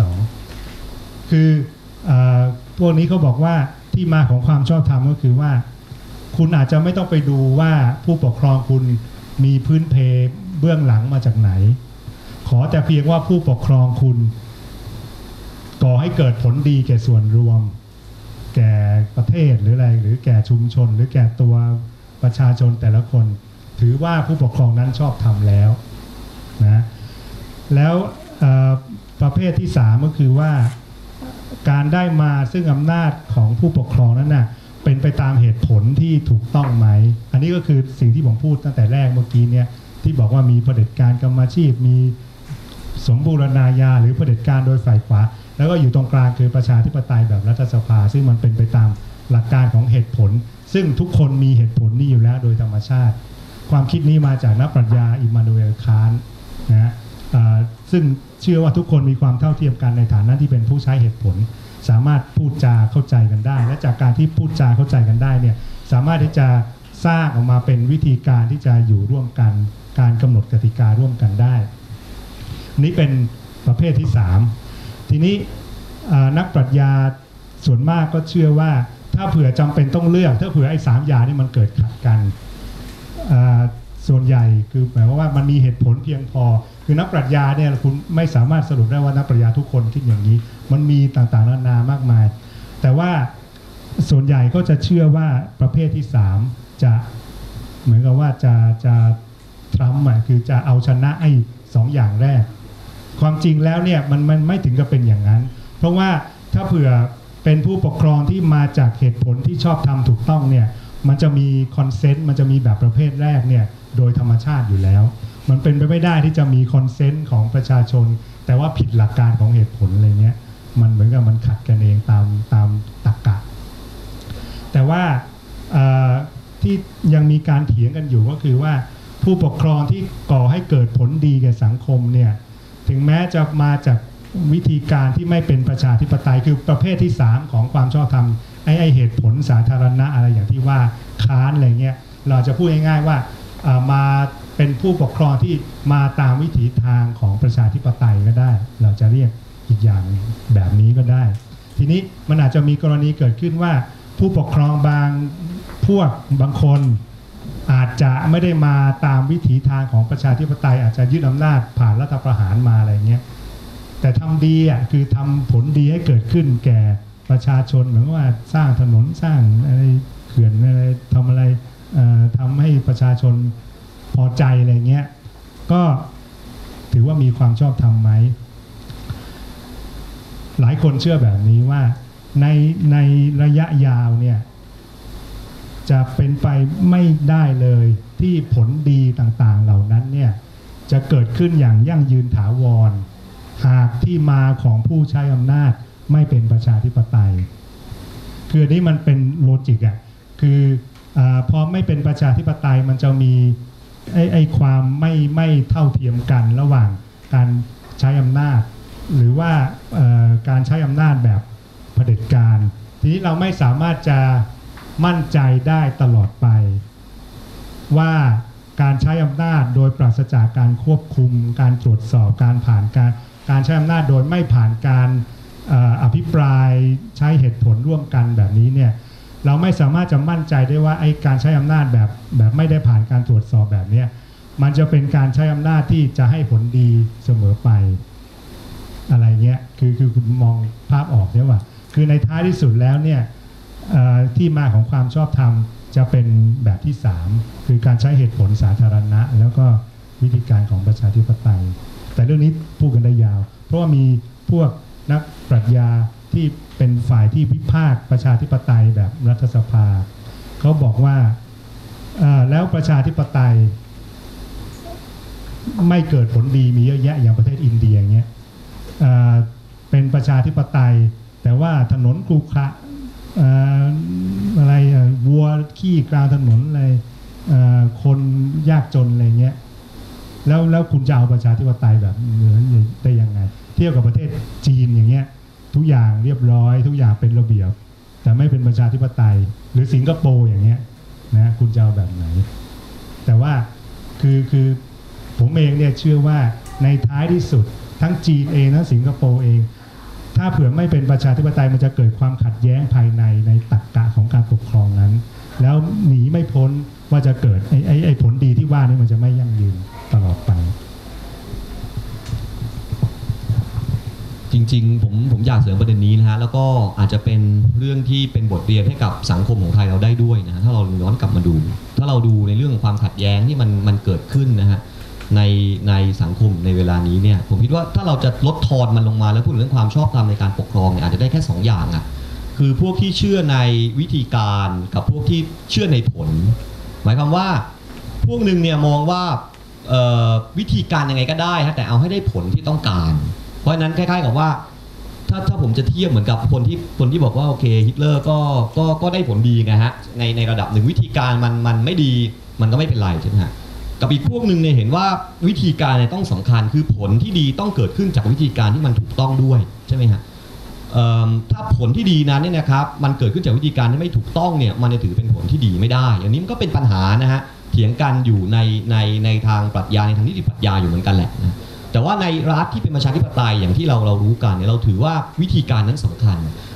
2คือพวกนี้เขาบอกว่าที่มาของความชอบธรรมก็คือว่าคุณอาจจะไม่ต้องไปดูว่าผู้ปกครองคุณมีพื้นเพเบื้องหลังมาจากไหนขอแต่เพียงว่าผู้ปกครองคุณก่อให้เกิดผลดีแก่ส่วนรวมแก่ประเทศหรืออะไรหรือแก่ชุมชนหรือแก่ตัวประชาชนแต่ละคนถือว่าผู้ปกครองนั้นชอบทำแล้วนะแล้วประเภทที่3ก็คือว่าการได้มาซึ่งอำนาจของผู้ปกครองนั้นน่ะเป็นไปตามเหตุผลที่ถูกต้องไหมอันนี้ก็คือสิ่งที่ผมพูดตั้งแต่แรกเมื่อกี้เนี่ยที่บอกว่ามีเผด็จการกรรมาชีพมีสมบูรณาญาหรือเผด็จการโดยฝ่ายขวาแล้วก็อยู่ตรงกลางคือประชาธิปไตยแบบรัฐสภาซึ่งมันเป็นไปตามหลักการของเหตุผลซึ่งทุกคนมีเหตุผลนี้อยู่แล้วโดยธรรมชาติความคิดนี้มาจากนักปรัชญาอิมมานูเอลคานต์นะซึ่งเชื่อว่าทุกคนมีความเท่าเทียมกันในฐานะที่เป็นผู้ใช้เหตุผลสามารถพูดจาเข้าใจกันได้และจากการที่พูดจาเข้าใจกันได้เนี่ยสามารถที่จะสร้างออกมาเป็นวิธีการที่จะอยู่ร่วมกันการกำหนดกติการ่วมกันได้นี้เป็นประเภทที่3ทีนี้นักปรัชญาส่วนมากก็เชื่อว่าถ้าเผื่อจำเป็นต้องเลือกถ้าเผื่อไอ้3อย่างนี่มันเกิดขัดกันส่วนใหญ่คือหมายความว่ามันมีเหตุผลเพียงพอคือนักปรัชญาเนี่ยคุณไม่สามารถสรุปได้ว่านักปรัชญาทุกคนคิดอย่างนี้มันมีต่างๆนานามากมายแต่ว่าส่วนใหญ่ก็จะเชื่อว่าประเภทที่3จะเหมือนกับว่าจะทรัมป์คือจะเอาชนะไอ้2อย่างแรกความจริงแล้วเนี่ยมันไม่ถึงกับเป็นอย่างนั้นเพราะว่าถ้าเผื่อเป็นผู้ปกครองที่มาจากเหตุผลที่ชอบทำถูกต้องเนี่ยมันจะมีคอนเซนต์มันจะมีแบบประเภทแรกเนี่ยโดยธรรมชาติอยู่แล้วมันเป็นไปไม่ได้ที่จะมีคอนเซนต์ของประชาชนแต่ว่าผิดหลักการของเหตุผลอะไรเงี้ยมันเหมือนกับมันขัดกันเองตามตรรกะแต่ว่าที่ยังมีการเถียงกันอยู่ก็คือว่าผู้ปกครองที่ก่อให้เกิดผลดีแก่สังคมเนี่ยถึงแม้จะมาจากวิธีการที่ไม่เป็นประชาธิปไตยคือประเภทที่3ของความชอบธรรมไอ้เหตุผลสาธารณะอะไรอย่างที่ว่าค้านอะไรเงี้ยเราจะพูดง่ายๆว่ามาเป็นผู้ปกครองที่มาตามวิถีทางของประชาธิปไตยก็ได้เราจะเรียกอีกอย่างแบบนี้ก็ได้ทีนี้มันอาจจะมีกรณีเกิดขึ้นว่าผู้ปกครองบางคนอาจจะไม่ได้มาตามวิถีทางของประชาธิปไตยอาจจะยึดอำนาจผ่านรัฐประหารมาอะไรเงี้ยแต่ทำดีคือทำผลดีให้เกิดขึ้นแก่ประชาชนเหมือนว่าสร้างถนนสร้างอะไรเขื่อนอะไรทำอะไรทำให้ประชาชนพอใจอะไรเงี้ยก็ถือว่ามีความชอบธรรมไหมหลายคนเชื่อแบบนี้ว่าในระยะยาวเนี่ยจะเป็นไปไม่ได้เลยที่ผลดีต่างๆเหล่านั้นเนี่ยจะเกิดขึ้นอย่างยั่งยืนถาวรหากที่มาของผู้ใช้อำนาจไม่เป็นประชาธิปไตยคืออันนี้มันเป็นโลจิกคือพอไม่เป็นประชาธิปไตยมันจะมีไอ้ความไม่เท่าเทียมกันระหว่างการใช้อำนาจหรือว่าการใช้อำนาจแบบเผด็จการทีนี้เราไม่สามารถจะมั่นใจได้ตลอดไปว่าการใช้อำนาจโดยปราศจากการควบคุมการตรวจสอบการผ่านการใช้อำนาจโดยไม่ผ่านการอภิปรายใช้เหตุผลร่วมกันแบบนี้เนี่ยเราไม่สามารถจะมั่นใจได้ว่าไอ้การใช้อำนาจแบบไม่ได้ผ่านการตรวจสอบแบบนี้มันจะเป็นการใช้อำนาจที่จะให้ผลดีเสมอไปอะไรเงี้ยคือคุณมองภาพออกได้ว่าคือในท้ายที่สุดแล้วเนี่ยที่มาของความชอบธรรมจะเป็นแบบที่3คือการใช้เหตุผลสาธารณะแล้วก็วิธีการของประชาธิปไตยแต่เรื่องนี้พูดกันได้ยาวเพราะว่ามีพวกนักปรัชญาที่เป็นฝ่ายที่วิพากษ์ประชาธิปไตยแบบรัฐสภาเขาบอกว่าแล้วประชาธิปไตยไม่เกิดผลดีมีเยอะแยะอย่างประเทศอินเดียอย่างเงี้ยเป็นประชาธิปไตยแต่ว่าถนนขรุขระอะไรวัวขี้กลางถนนอะไรคนยากจนอะไรเงี้ยแล้วคุณจะเอาประชาธิปไตยแบบเหมือนได้ยังไงเทียบกับประเทศจีนอย่างเงี้ยทุกอย่างเรียบร้อยทุกอย่างเป็นระเบียบแต่ไม่เป็นประชาธิปไตยหรือสิงคโปร์อย่างเงี้ยนะคุณจะเอาแบบไหนแต่ว่าคือผมเองเนี่ยเชื่อว่าในท้ายที่สุดทั้งจีนเองทั้งสิงคโปร์เองถ้าเผื่อไม่เป็นประชาธิปไตยมันจะเกิดความขัดแย้งภายในตรรกะของการปกครองนั้นแล้วหนีไม่พ้นว่าจะเกิดไอ้ผลดีที่ว่านี่มันจะไม่ยั่งยืนตลอดไปจริงๆผมอยากเสริมประเด็นนี้นะฮะแล้วก็อาจจะเป็นเรื่องที่เป็นบทเรียนให้กับสังคมของไทยเราได้ด้วยนะฮะถ้าเราย้อนกลับมาดูถ้าเราดูในเรื่องของความขัดแย้งที่มันเกิดขึ้นนะฮะในสังคมในเวลานี้เนี่ยผมคิดว่าถ้าเราจะลดทอนมันลงมาแล้วพูดเรื่องความชอบธรรมในการปกครองเนี่ยอาจจะได้แค่2อย่างคือพวกที่เชื่อในวิธีการกับพวกที่เชื่อในผลหมายความว่าพวกหนึ่งเนี่ยมองว่าวิธีการยังไงก็ได้ฮะแต่เอาให้ได้ผลที่ต้องการเพราะฉะนั้นคล้ายๆกับว่าถ้าผมจะเทียบเหมือนกับคนที่บอกว่าโอเคฮิตเลอร์ก็ได้ผลดีไงฮะในระดับหนึ่งวิธีการมันไม่ดีมันก็ไม่เป็นไรใช่ไหมฮะกับอีกพวกหนึ่งเนี่ยเห็นว่าวิธีการเนี่ยต้องสำคัญคือผลที่ดีต้องเกิดขึ้นจากวิธีการที่มันถูกต้องด้วยใช่ไหมฮะถ้าผลที่ดีนั้นเนี่ยนะครับมันเกิดขึ้นจากวิธีการที่ไม่ถูกต้องเนี่ยมันจะถือเป็นผลที่ดีไม่ได้อันนี้มันก็เป็นปัญหานะฮะเถียงกันอยู่ในทางปรัชญาในทางนิติปรัชญาอยู่เหมือนกันแหละนะแต่ว่าในรัฐที่เป็นประชาธิปไตยอย่างที่เรารู้กันเนี่ยเราถือว่าวิธีการนั้นสำคัญ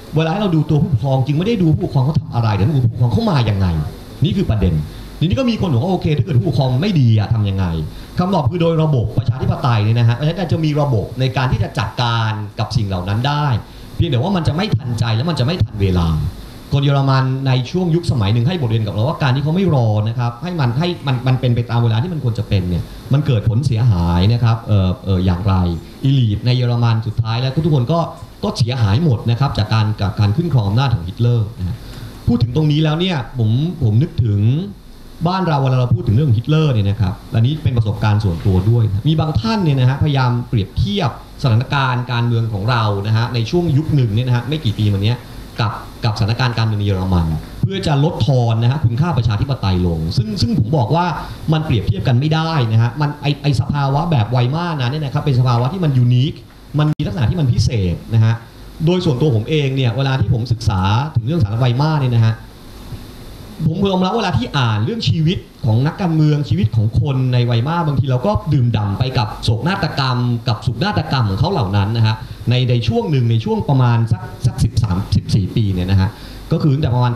เวลาเราดูตัวผู้ปกครองจริงไม่ได้ดูผู้ปกครองเขาทำอะไรแต่ดูผู้ปกครองเขามาอย่างไงนี่คือประเด็นทีนี้ก็มีคนบอกว่าโอเคถ้าเกิดผู้ปกครองไม่ดีทำยังไงคำตอบคือโดยระบบประชาธิปไตยเนี่ยนะฮะเพราะฉะนั้นจะมีระบบในการที่จะจัดการกับสิ่งเหล่านั้นได้เพียงแต่ว่ามันจะไม่ทันใจและมันจะไม่ทันเวลาคนเยอรมันในช่วงยุคสมัยหนึ่งให้บทเรียนกับเราว่าการที่เขาไม่รอนะครับให้มันเป็นไปตามเวลาที่มันควรจะเป็นเนี่ยมันเกิดผลเสียหายนะครับอย่างไรอีลีทในเยอรมันสุดท้ายแล้วทุกคนก็เสียหายหมดนะครับจากการขึ้นครองอำนาจของฮิตเลอร์นะพูดถึงตรงนี้แล้วเนี่ยผมนึกถึงบ้านเราเวลาเราพูดถึงเรื่องฮิตเลอร์เนี่ยนะครับอันนี้เป็นประสบการณ์ส่วนตัวด้วยมีบางท่านเนี่ยนะฮะพยายามเปรียบเทียบสถานการณ์การเมืองของเรานะฮะในช่วงยุคหนึ่งเนี่ยนะฮะไม่กี่ปีมานี้กับสถานการณ์การเมืองในเยอรมันเพื่อจะลดทอนนะฮะคุณค่าประชาธิปไตยลงซึ่งผมบอกว่ามันเปรียบเทียบกันไม่ได้นะฮะมันไอสภาวะแบบไวมากนะเนี่ยนะครับเป็นสภาวะที่มันยูนิคมันมีลักษณะที่มันพิเศษนะฮะโดยส่วนตัวผมเองเนี่ยเวลาที่ผมศึกษาถึงเรื่องสถานไวมาเนี่ยนะฮะผมยอมรับเวลาที่อ่านเรื่องชีวิตของนักการเมืองชีวิตของคนในไวมาบางทีเราก็ดื่มด่ำไปกับโศกนาฏกรรมกับสุขนาฏกรรมของเขาเหล่านั้นนะฮะในช่วงหนึ่งในช่วงประมาณสัก13-14 ปีเนี่ยนะฮะก็คือตั้งแต่ประมาณ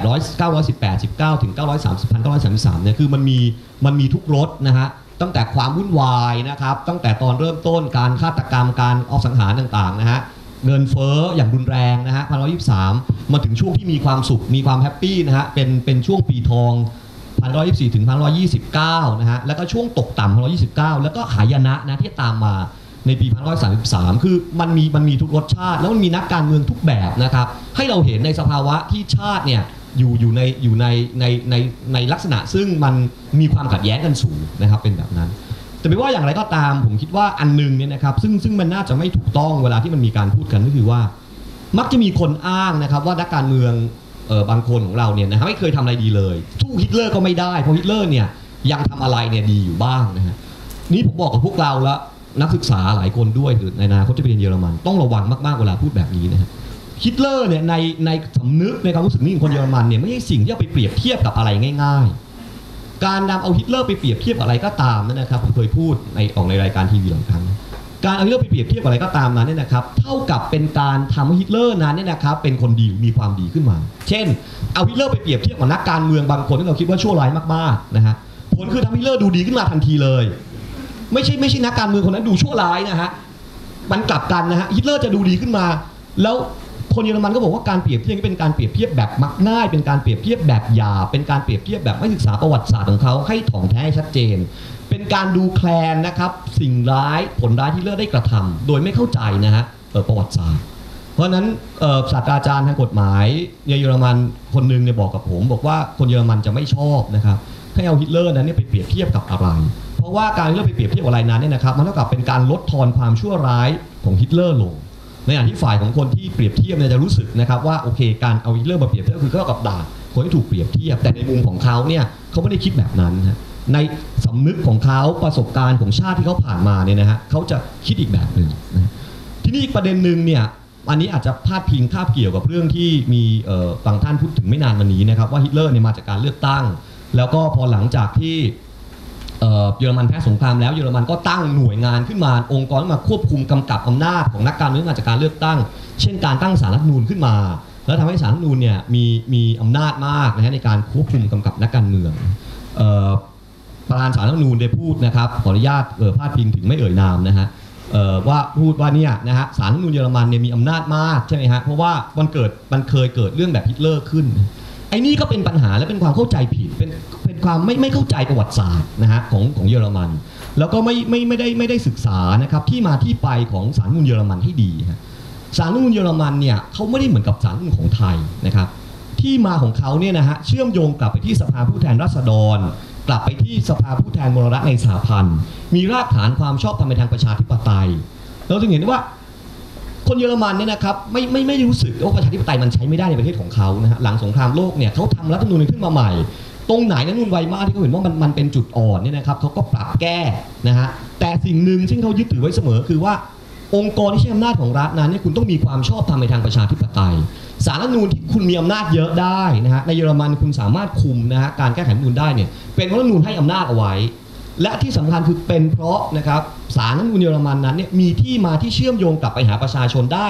918 19ถึง930 1933เนี่ยคือมันมีทุกรสนะฮะตั้งแต่ความวุ่นวายนะครับตั้งแต่ตอนเริ่มต้นการฆาตกรรมการออกสังหารต่างๆนะฮะเงินเฟ้ออย่างรุนแรงนะฮะ1923มาถึงช่วงที่มีความสุขมีความแฮปปี้นะฮะเป็นช่วงปีทอง1924ถึง1929นะฮะแล้วก็ช่วงตกต่ำ1929แล้วก็หายนะนะที่ตามมาในปี1933คือมันมีทุกรสชาติแล้วมันมีนักการเมืองทุกแบบนะครับให้เราเห็นในสภาวะที่ชาติเนี่ยอยู่ในลักษณะซึ่งมันมีความขัดแย้งกันสูงนะครับเป็นแบบนั้นแต่ไม่ว่าอย่างไรก็ตามผมคิดว่าอันนึงเนี่ยนะครับซึ่งมันน่าจะไม่ถูกต้องเวลาที่มันมีการพูดกันก็คือว่ามักจะมีคนอ้างนะครับว่านักการเมืองบางคนของเราเนี่ยนะครับไม่เคยทำอะไรดีเลยสู้ฮิตเลอร์ก็ไม่ได้เพราะฮิตเลอร์เนี่ยยังทำอะไรเนี่ยดีอยู่บ้างนะฮะนี่ผมบอกกับพวกเราแล้วนักศึกษาหลายคนด้วยในอนาคตจะไปเรียนเยอรมันต้องระวังมากๆเวลาพูดแบบนี้นะฮะฮิตเลอร์เนี่ยในสำนึกในความรู้สึกนี้ของคนเยอรมันเนี่ยไม่ใช่สิ่งที่จะไปเปรียบเทียบกับอะไรง่ายๆการนำเอาฮิตเลอร์ไปเปรียบเทียบอะไรก็ตามนั่นนะครับผมเคยพูดในรายการทีวีหลายครั้งการเอาฮิตเลอร์ไปเปรียบเทียบอะไรก็ตามนั้นเนี่ยนะครับเท่ากับเป็นการทำให้ฮิตเลอร์นั้นเนี่ยนะครับเป็นคนดีมีความดีขึ้นมาเช่นเอาฮิตเลอร์ไปเปรียบเทียบกับนักการเมืองบางคนที่เราคิดว่าชั่วร้ายมากๆนะฮะผลคือทำให้ฮิตเลอร์ดูดีขึ้นมาทันทีเลยไม่ใช่นักการเมืองคนนั้นดูชั่วร้ายนะฮะมันกลับกันนะฮะฮิตเลอร์จะดูดีขึ้นมาแล้วคนเยอรมันก็บอกว่าการเปรียบเทียบเป็นการเปรียบเทียบแบบมักง่ายเป็นการเปรียบเทียบแบบหยาบเป็นการเปรียบเทียบแบบไม่ศึกษาประวัติศาสตร์ของเขาให้ถ่องแท้ชัดเจนเป็นการดูแคลนนะครับสิ่งร้ายผลร้ายที่ฮิตเลอร์ได้กระทำโดยไม่เข้าใจนะฮะประวัติศาสตร์เพราะฉะนั้นศาสตราจารย์ทางกฎหมายในเยอรมันคนนึงเนี่ยบอกกับผมบอกว่าคนเยอรมันจะไม่ชอบนะครับให้เอาฮิตเลอร์นั้นเนี่ยไปเปรียบเทียบกับอะไรเพราะว่าการที่เราไปเปรียบเทียบอะไรนั้นเนี่ยนะครับมันเท่ากับเป็นการลดทอนความชั่วร้ายของฮิตเลอร์ลงในขณะที่ฝ่ายของคนที่เปรียบเทียบเนี่ยจะรู้สึกนะครับว่าโอเคการเอาฮิตเลอร์มาเปรียบเทียบคือเท่ากับด่าคนที่ถูกเปรียบเทียบแต่ในมุมของเขาเนี่ยเขาไม่ได้คิดแบบนั้นนะในสำนึกของเขาประสบการณ์ของชาติที่เขาผ่านมาเนี่ยนะฮะเขาจะคิดอีกแบบหนึ่งนะที่นี่อีกประเด็นหนึ่งเนี่ยอันนี้อาจจะพาดพิงคาบเกี่ยวกับเรื่องที่มีบางท่านพูดถึงไม่นานมานี้นะครับว่าฮิตเลอร์เนี่ยมาจากการเลือกตั้งแล้วก็พอหลังจากที่เยอรมันแพ้สงครามแล้วเยอรมันก็ตั้งหน่วยงานขึ้นมาองค์กรมาควบคุมกำกับอำนาจของนักการเมืองมาจากการเลือกตั้งเช่นการตั้งศาลรัฐธรรมนูญขึ้นมาแล้วทำให้ศาลรัฐธรรมนูญเนี่ยมีอำนาจมากนะฮะในการควบคุมกำกับนักการเมืองประธานศาลรัฐธรรมนูญได้พูดนะครับขออนุญาตพาดพิงถึงไม่เอ่ยนามนะฮะว่าพูดว่าเนี่ยนะฮะศาลรัฐธรรมนูญเยอรมันเนี่ยมีอำนาจมากใช่ไหมฮะเพราะว่ามันเคยเกิดเรื่องแบบฮิตเลอร์ขึ้นไอ้นี่ก็เป็นปัญหาและเป็นความเข้าใจผิดเป็นความไม่เข้าใจประวัติศาสตร์นะฮะของเยอรมันแล้วก็ไม่ได้ศึกษานะครับที่มาที่ไปของศาลรัฐธรรมนูญเยอรมันให้ดีฮะศาลรัฐธรรมนูญเยอรมันเนี่ยเขาไม่ได้เหมือนกับศาลรัฐธรรมนูญของไทยนะครับที่มาของเขาเนี่ยนะฮะเชื่อมโยงกลับไปที่สภาผู้แทนราษฎรกลับไปที่สภาผู้แทนมรดกในสหพันธ์มีรากฐานความชอบธรรมในทางประชาธิปไตยเราจึงเห็นว่าคนเยอรมันเนี่ยนะครับไม่รู้สึกว่าประชาธิปไตยมันใช้ไม่ได้ในประเทศของเขานะฮะหลังสงครามโลกเนี่ยเขาทำรัฐธรรมนูญขึ้นมาใหม่ตรงไหนรัฐธรรมนูญไวมากที่เขาเห็นว่ามันเป็นจุดอ่อนเนี่ยนะครับเขาก็ปรับแก้นะฮะแต่สิ่งหนึ่งซึ่งเขายึดถือไว้เสมอคือว่าองค์กรที่ใช้อำนาจของรัฐนั้นเนี่ยคุณต้องมีความชอบธรรมในทางประชาธิปไตยศาลรัฐธรรมนูญที่คุณมีอำนาจเยอะได้นะฮะในเยอรมันคุณสามารถคุมนะฮะการแก้ไขรัฐธรรมนูญได้เนี่ยเป็นเพราะรัฐธรรมนูญให้อำนาจเอาไว้และที่สำคัญคือเป็นเพราะนะครับศาลรัฐธรรมนูญเยอรมันนั้นเนี่ยมีที่มาที่เชื่อมโยงกลับไปหาประชาชนได้ผ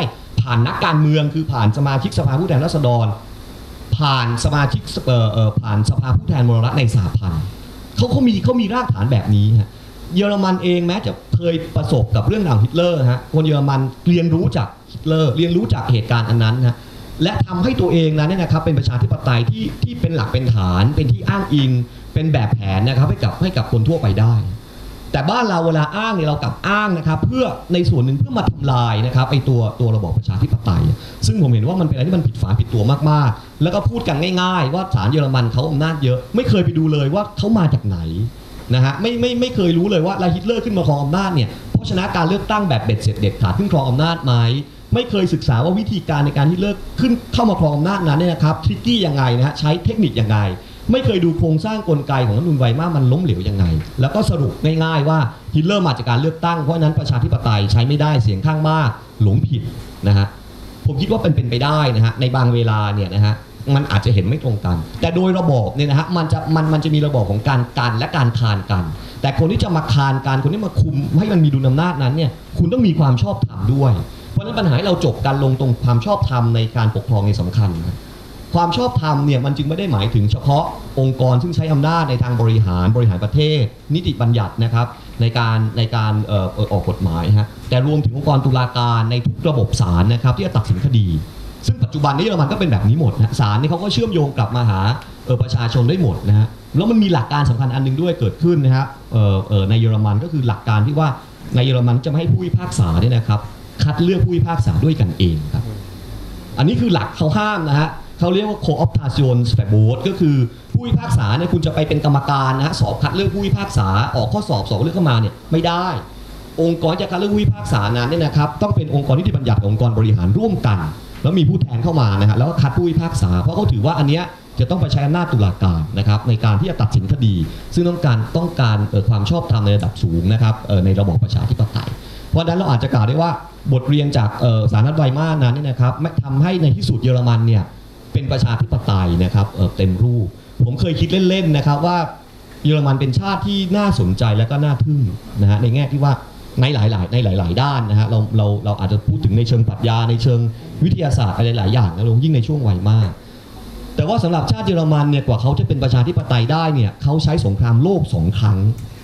ผ่านนักการเมืองคือผ่านสมาชิกสภาผู้แทนราษฎรผ่านสมาชิกผ่านสภาผู้แทนมรณะในสหพันธ์เขามีรากฐานแบบนี้ฮะเยอรมันเองแม้จะเคยประสบกับเรื่องราวฮิตเลอร์ฮะคนเยอรมันเรียนรู้จากฮิตเลอร์เรียนรู้จากเหตุการณ์อันนั้นฮะและทำให้ตัวเองนั้นเนี่ยนะครับเป็นประชาธิปไตยที่เป็นหลักเป็นฐานเป็นที่อ้างอิงเป็นแบบแผนนะครับให้กับคนทั่วไปได้แต่บ้านเราเวลาอ้างเนี่ยเรากลับอ้างนะครับเพื่อในส่วนหนึ่งเพื่อมาทำลายนะครับไอ้ตัวระบอบประชาธิปไตยซึ่งผมเห็นว่ามันเป็นอะไรที่มันผิดฝาผิดตัวมากๆแล้วก็พูดกันง่ายๆว่าศาลเยอรมันเขาอำนาจเยอะไม่เคยไปดูเลยว่าเขามาจากไหนนะฮะไม่เคยรู้เลยว่าฮิตเลอร์ขึ้นมาครองอำนาจเนี่ยเพราะชนะการเลือกตั้งแบบเบ็ดเสร็จเด็ดขาดขึ้นครองอำนาจไหมไม่เคยศึกษาว่าวิธีการในการฮิตเลอร์ขึ้นเข้ามาครองอำนาจนั้นเนี่ยนะครับทริกกี้ยังไงนะฮะใช้เทคนิคยังไงไม่เคยดูโครงสร้างกลไกของรัฐธรรมนูญไวมากมันล้มเหลวยังไงแล้วก็สรุปง่ายๆว่าฮิตเลอร์มาจากการเลือกตั้งเพราะนั้นประชาธิปไตยใช้ไม่ได้เสียงข้างมากหลงผิดนะฮะผมคิดว่าเป็นไปได้นะฮะในบางเวลาเนี่ยนะฮะมันอาจจะเห็นไม่ตรงกันแต่โดยระบอบเนี่ยนะฮะมันจะมีระบอบของการกันและการคานกันแต่คนที่จะมาคานกันคนที่มาคุมให้มันมีดุลอำนาจนั้นเนี่ยคุณต้องมีความชอบธรรมด้วยเพราะฉะนั้นปัญหาเราจบกันลงตรงความชอบธรรมในการปกครองในสำคัญนะความชอบธรรมเนี่ยมันจึงไม่ได้หมายถึงเฉพาะองค์กรซึ่งใช้อำนาจในทางบริหารประเทศนิติบัญญัตินะครับในการออกกฎหมายฮะแต่รวมถึงองค์กรตุลาการในทุกระบบศาลนะครับที่จะตัดสินคดีซึ่งปัจจุบันนี้เยอรมันก็เป็นแบบนี้หมดนะศาลนี่เขาก็เชื่อมโยงกลับมาหาประชาชนได้หมดนะฮะแล้วมันมีหลักการสำคัญอันนึงด้วยเกิดขึ้นนะฮะในเยอรมันก็คือหลักการที่ว่าในเยอรมันจะไม่ให้ผู้พิพากษาเนี่ยนะครับคัดเลือกผู้พิพากษาด้วยกันเองครับอันนี้คือหลักเขาห้ามนะฮะเขาเรียกว่า co-optationsverbot ก็คือผู้พิพากษาเนี่ยคุณจะไปเป็นกรรมการนะสอบคัดเลือกผู้พิพากษาออกข้อสอบเลือกเข้ามาเนี่ยไม่ได้องค์กรจะคัดเลือกผู้พิพากษานั้นเนี่ยนะครับต้องเป็นองค์กรนิติบัญญัติองค์กรบริหารร่วมกันแล้วมีผู้แทนเข้ามานะฮะแล้วก็คัดผู้พิพากษาเพราะเขาถือว่าอันเนี้ยจะต้องไปใช้อำนาจตุลาการนะครับในการที่จะตัดสินคดีซึ่งต้องการความชอบธรรมในระดับสูงนะครับในระบอบประชาธิปไตยเพราะฉะนั้นเราอาจจะกล่าวได้ว่าบทเรียนจากศาลนัดไวมานั้นเนี่ยนะครับทำให้ในที่สุดเยอรมันเนี่ยเป็นประชาธิปไตยนะครับเต็มรูปผมเคยคิดเล่นๆนะครับว่าเยอรมันเป็นชาติที่น่าสนใจและก็น่าทึ่งนะฮะในแง่ที่ว่าในหลายด้านนะฮะเราอาจจะพูดถึงในเชิงปรัชญาในเชิงวิทยาศาสตร์อะไรหลายอย่างนะยิ่งในช่วงไวมากแต่ว่าสำหรับชาติเยอรมันเนี่ยกว่าเขาจะเป็นประชาธิปไตยได้เนี่ยเขาใช้สงครามโลก2 ครั้ง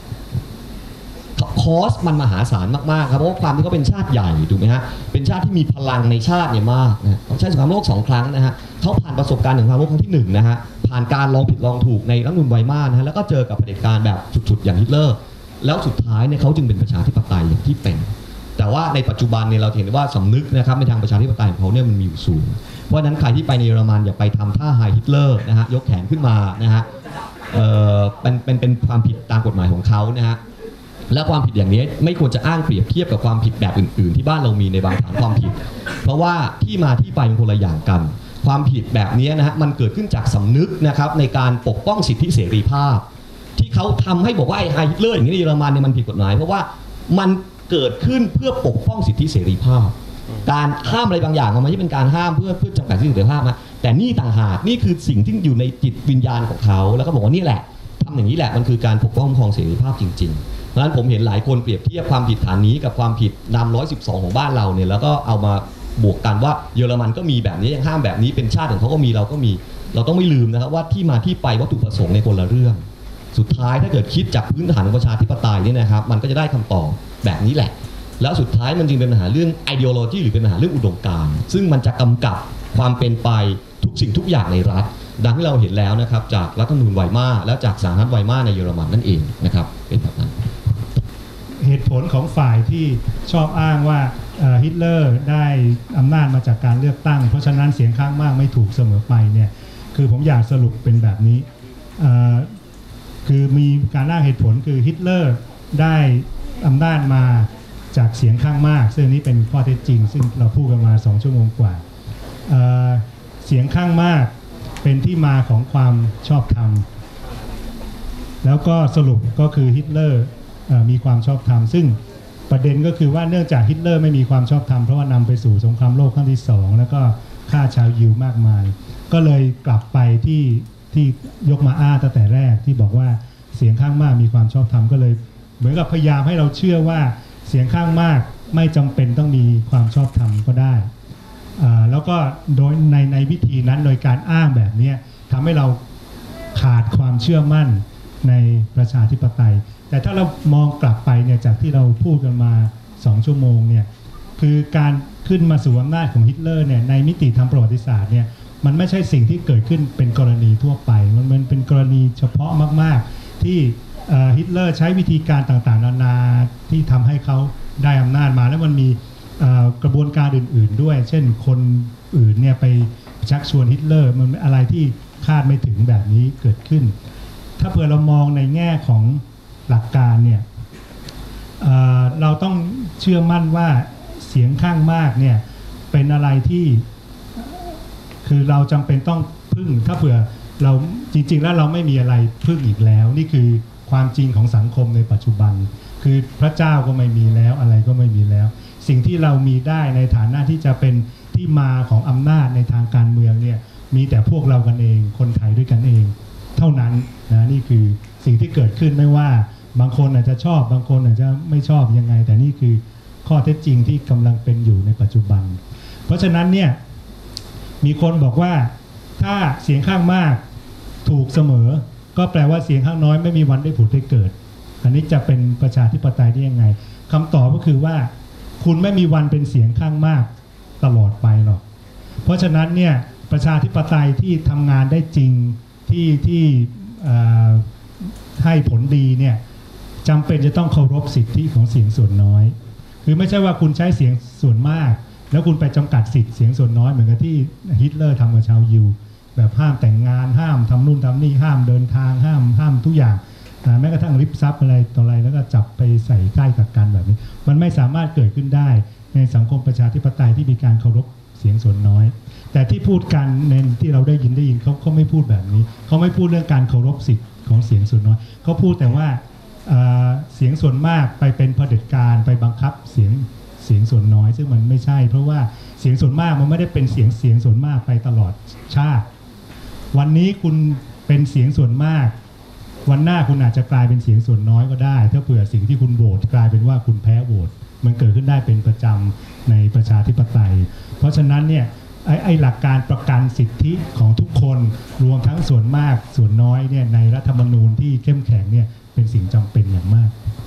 คอสมันมหาศาลมากๆครับเพราะว่าความที่เขาเป็นชาติใหญ่ถูกไหมฮะเป็นชาติที่มีพลังในชาติเนี่ยมากนะเขาใช้สงครามโลก2 ครั้งนะฮะเขาผ่านประสบการณ์สงครามโลกครั้งที่1นะฮะผ่านการลองผิดลองถูกในรัฐธรรมนูญไวมานะฮะแล้วก็เจอกับเผด็จการแบบสุดๆอย่างฮิตเลอร์แล้วสุดท้ายเนี่ยเขาจึงเป็นประชาธิปไตยอย่างที่เป็นแต่ว่าในปัจจุบันเนี่ยเราเห็นว่าสำนึกนะครับในทางประชาธิปไตยของเขาเนี่ยมันมีอยู่สูงเพราะฉะนั้นใครที่ไปในเยอรมันอย่าไปทำท่าไฮฮิตเลอร์นะฮะยกแขนขึ้นมานะฮะเป็นความผิดตามกฎหมายของเขานะฮะและความผิดอย่างนี้ไม่ควรจะอ้างเปรียบเทียบกับความผิดแบบอื่นๆที่บ้านเรามีในบางฐานความผิดเพราะว่าที่มาที่ไปเป็นคนละอย่างกันความผิดแบบนี้นะฮะมันเกิดขึ้นจากสำนึกนะครับในการปกป้องสิทธิเสรีภาพที่เขาทำให้บอกว่าไอ้ไฮฮิตเลอร์อย่างนี้ในเยอรมันเนี่ยมันผิดกฎหมายเพราะว่ามันเกิดขึ้นเพื่อปกป้องสิทธิเสรีภาพการห้ามอะไรบางอย่างมันไม่ใช่เป็นการห้ามเพื่อจำกัดสิทธิเสรีภาพนะแต่นี่ต่างหากนี่คือสิ่งที่อยู่ในจิตวิญญาณของเขาแล้วก็บอกว่านี่แหละทำอย่างนี้แหละมันคือการปกป้องคุ้มครองเสรีภาพจริงๆเพราะฉะนั้นผมเห็นหลายคนเปรียบเทียบความผิดฐานนี้กับความผิดนำ112ของบ้านเราเนี่ยแล้วก็เอามาบวกกันว่าเยอรมันก็มีแบบนี้ยังห้ามแบบนี้เป็นชาติของเขาก็มีเราก็มีเราต้องไม่ลืมนะครับว่าที่มาที่ไปวัตถุประสงค์ในคนละเรื่องสุดท้ายถ้าเกิดคิดจากพื้นฐานของประชาธิปไตยนี่นะครับมันก็จะได้คำตอบแบบนี้แหละแล้วสุดท้ายมันจึงเป็นปัญหาเรื่อง ideology หรือเป็นปัญหาเรื่องอุดมการณ์ซึ่งมันจะกำกับความเป็นไปทุกสิ่งทุกอย่างในรัฐดังที่เราเห็นแล้วนะครับจากรัฐธรรมนูญไวมาและจากสหรัฐไวมาในเยอรมันนั่นเองนะครับเป็นแบบนั้นเหตุผลของฝ่ายที่ชอบอ้างว่าฮิตเลอร์ได้อำนาจมาจากการเลือกตั้งเพราะฉะนั้นเสียงข้างมากไม่ถูกเสมอไปเนี่ยคือผมอยากสรุปเป็นแบบนี้คือมีการอ้างเหตุผลคือฮิตเลอร์ได้อำนาจมาจากเสียงข้างมากซึ่งนี้เป็นข้อเท็จจริงซึ่งเราพูดกันมา2 ชั่วโมงกว่าเสียงข้างมากเป็นที่มาของความชอบธรรมแล้วก็สรุปก็คือฮิตเลอร์มีความชอบธรรมซึ่งประเด็นก็คือว่าเนื่องจากฮิตเลอร์ไม่มีความชอบธรรมเพราะว่านำไปสู่สงครามโลกครั้งที่2แล้วก็ฆ่าชาวยิวมากมายก็เลยกลับไปที่ยกมาอ้างตั้งแต่แรกที่บอกว่าเสียงข้างมากมีความชอบธรรมก็เลยเหมือนกับพยายามให้เราเชื่อว่าเสียงข้างมากไม่จำเป็นต้องมีความชอบธรรมก็ได้แล้วก็โดยในวิธีนั้นโดยการอ้างแบบนี้ทำให้เราขาดความเชื่อมั่นในประชาธิปไตยแต่ถ้าเรามองกลับไปเนี่ยจากที่เราพูดกันมา2 ชั่วโมงเนี่ยคือการขึ้นมาสู่อำนาจของฮิตเลอร์เนี่ยในมิติทางประวัติศาสตร์เนี่ยมันไม่ใช่สิ่งที่เกิดขึ้นเป็นกรณีทั่วไปมันเป็นกรณีเฉพาะมากๆที่ฮิตเลอร์ใช้วิธีการต่างๆนานาที่ทำให้เขาได้อำนาจมาแล้วมันมีกระบวนการอื่นๆด้วยเช่นคนอื่นเนี่ยไปชักชวนฮิตเลอร์มันอะไรที่คาดไม่ถึงแบบนี้เกิดขึ้นถ้าเผื่อเรามองในแง่ของหลักการเนี่ยเราต้องเชื่อมั่นว่าเสียงข้างมากเนี่ยเป็นอะไรที่คือเราจำเป็นต้องพึ่งถ้าเผื่อเราจริงๆแล้วเราไม่มีอะไรพึ่งอีกแล้วนี่คือความจริงของสังคมในปัจจุบันคือพระเจ้าก็ไม่มีแล้วอะไรก็ไม่มีแล้วสิ่งที่เรามีได้ในฐานะที่จะเป็นที่มาของอำนาจในทางการเมืองเนี่ยมีแต่พวกเรากันเองคนไทยด้วยกันเองเท่านั้นนะนี่คือสิ่งที่เกิดขึ้นไม่ว่าบางคนอาจจะชอบบางคนอาจจะไม่ชอบยังไงแต่นี่คือข้อเท็จจริงที่กำลังเป็นอยู่ในปัจจุบันเพราะฉะนั้นเนี่ยมีคนบอกว่าถ้าเสียงข้างมากถูกเสมอก็แปลว่าเสียงข้างน้อยไม่มีวันได้ผุดได้เกิดอันนี้จะเป็นประชาธิปไตยได้ยังไงคำตอบก็คือว่าคุณไม่มีวันเป็นเสียงข้างมากตลอดไปหรอกเพราะฉะนั้นเนี่ยประชาธิปไตยที่ทำงานได้จริงที่ให้ผลดีเนี่ยจำเป็นจะต้องเคารพสิทธิของเสียงส่วนน้อยคือไม่ใช่ว่าคุณใช้เสียงส่วนมากแล้วคุณไปจำกัดสิทธิเสียงส่วนน้อยเหมือนกับที่ฮิตเลอร์ทำกับชาวยิวแบบห้ามแต่งงานห้ามทำนู่นทำนี่ห้ามเดินทางห้ามทุกอย่างแม้กระทั่งริบทรัพย์อะไรต่ออะไรแล้วก็จับไปใส่ใกล้กับกันแบบนี้มันไม่สามารถเกิดขึ้นได้ในสังคมประชาธิปไตยที่มีการเคารพเสียงส่วนน้อยแต่ที่พูดกันในที่เราได้ยินเขาไม่พูดแบบนี้เขาไม่พูดเรื่องการเคารพสิทธิ์ของเสียงส่วนน้อยเขาพูดแต่ว่าเสียงส่วนมากไปเป็นเผด็จการไปบังคับเสียงส่วนน้อยซึ่งมันไม่ใช่เพราะว่าเสียงส่วนมากมันไม่ได้เป็นเสียงส่วนมากไปตลอดชาติวันนี้คุณเป็นเสียงส่วนมากวันหน้าคุณอาจจะกลายเป็นเสียงส่วนน้อยก็ได้ถ้าเผื่อสิ่งที่คุณโหวตกลายเป็นว่าคุณแพ้โหวตมันเกิดขึ้นได้เป็นประจำในประชาธิปไตยเพราะฉะนั้นเนี่ยไอ้หลักการประกันสิทธิของทุกคนรวมทั้งส่วนมากส่วนน้อยเนี่ยในรัฐธรรมนูญที่เข้มแข็งเนี่ยเป็นสิ่งจำเป็นอย่างมาก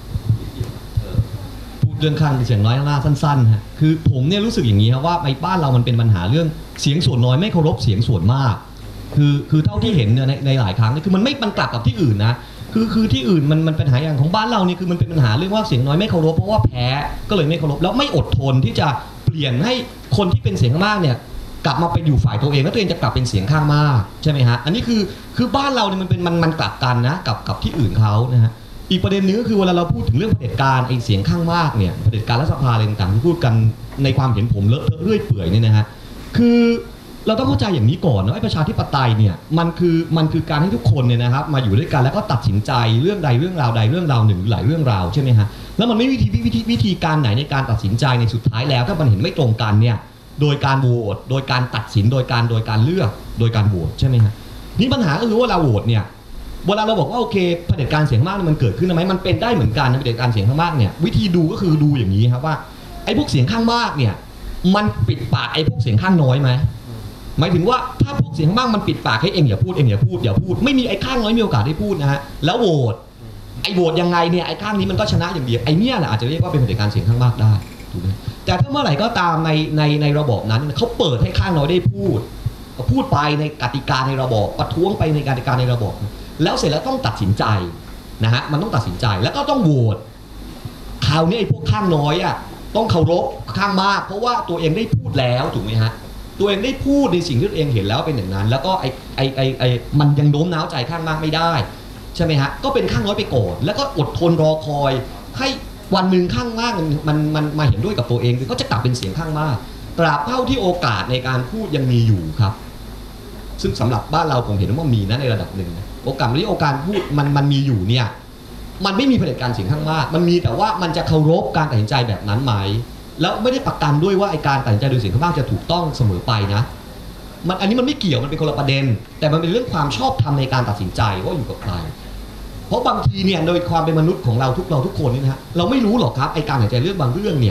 พูดเรื่องข้างเสียงน้อยข้างหน้าสั้นๆฮะคือผมเนี่ยรู้สึกอย่างนี้ครับว่าในบ้านเรามันเป็นปัญหาเรื่องเสียงส่วนน้อยไม่เคารพเสียงส่วนมากคือเท่าที่เห็นเนี่ยในหลายครั้งคือมันกลับกับที่อื่นนะคือที่อื่นมันเป็นปัญหาอย่างของบ้านเรานี่คือมันเป็นปัญหาเรื่องว่าเสียงน้อยไม่เคารพเพราะว่าแพ้ก็เลยไม่เคารพแล้วไม่อดทนที่จะเปลี่ยนให้คนที่เป็นเสียงข้างมากเนี่ยกลับมาเป็นอยู่ฝ่ายตัวเองแล้วตัวเองจะกลับเป็นเสียงข้างมากใช่ไหมฮะอันนี้คือบ้านเราเนี่ยมันกลับกันนะกับที่อื่นเขานะฮะอีกประเด็นนึงก็คือเวลาเราพูดถึงเรื่องเผด็จการไอ้เสียงข้างมากเนี่ยเผด็จการรัฐสภาอะไรต่างๆที่พูดกันในความเห็นผมเลอะเทอะเรื่อยเปื่อยเนี่ยนะฮะคือเราต้องเข้าใจอย่างนี้ก่อนนะไอ้ประชาธิปไตยเนี่ยมันคือการให้ทุกคนเนี่ยนะครับมาอยู่ด้วยกันแล้วก็ตัดสินใจเรื่องใดเรื่องราวใดเรื่องราวหนึ่งหรือหลายเรื่องราวใช่ไหมฮะแล้วมันไม่มีวิธีการไหนในการตัดสินใจในสุดท้ายแล้วถ้ามันเห็นไม่ตรงกันเนี่ยโดยการโหวตโดยการตัดสินโดยการเลือกโดยการโหวตใช่ไหมฮะนี่ปัญหาก็คือว่าเราโหวตเนี่ยเวลาเราบอกว่าโอเคเผด็จการเสียงมากมันเกิดขึ้นไหมมันเป็นได้เหมือนกันเผด็จการเสียงข้างมากเนี่ยวิธีดูก็คือดูอย่างนี้ครับว่าไอ้พวกเสียงข้างมากเนี่ยมันปิดปากไอ้พวกเสียงข้างน้อยไหมหมายถึงว่าถ้าพวกเสียงข้างมากมันปิดปากให้เองอย่าพูดไม่มีไอ้ข้างน้อยมีโอกาสได้พูดนะฮะแล้วโหวตไอ้โหวตยังไงเนี่ยไอ้ข้างนี้มันก็ชนะอย่างเดียวไอ้เนี่ยแหละอาจจะเรียกว่าเป็นเผด็จการเสียงข้างมากได้ถูกไหมแต่ถ้าเมื่อไหร่ก็ตามในระบบนั้นเขาเปิดให้ข้างน้อยได้พูดไปในกติกาในระบบประท้วงไปในกติกาในระบบแล้วเสร็จแล้วต้องตัดสินใจนะฮะมันต้องตัดสินใจแล้วก็ต้องโหวตคราวนี้ไอ้พวกข้างน้อยอ่ะต้องเคารพข้างมากเพราะว่าตัวเองได้พูดแล้วถูกไหมฮะตัวเองได้พูดในสิ่งที่ตัวเองเห็นแล้วเป็นอย่างนั้นแล้วก็ไอ้มันยังโน้มน้าวใจข้างมากไม่ได้ใช่ไหมฮะก็เป็นข้างน้อยไปก่อนแล้วก็อดทนรอคอยให้วันหนึ่งข้างมากมันมาเห็นด้วยกับตัวเองก็จะกลับเป็นเสียงข้างมากตราบเท่าที่โอกาสในการพูดยังมีอยู่ครับซึ่งสำหรับบ้านเราผมเห็นว่ามีนะในระดับหนึ่งโอกาสที่โอกาสพูดมันมีอยู่เนี่ยมันไม่มีเผด็จการเสียงข้างมากมันมีแต่ว่ามันจะเคารพการตัดสินใจแบบนั้นไหมแล้วไม่ได้ประกันด้วยว่าไอ้การตัดสินใจโดยเสียงข้างมากจะถูกต้องเสมอไปนะอันนี้มันไม่เกี่ยวมันเป็นคนละประเด็นแต่มันเป็นเรื่องความชอบธรรมในการตัดสินใจว่าอยู่กับใครเพราะบางทีเนี่ยโดยความเป็นมนุษย์ของเราทุกคนนี่นะฮะเราไม่รู้หรอกครับไอ้การตัดสินใจเรื่องบางเรื่องเนี่ย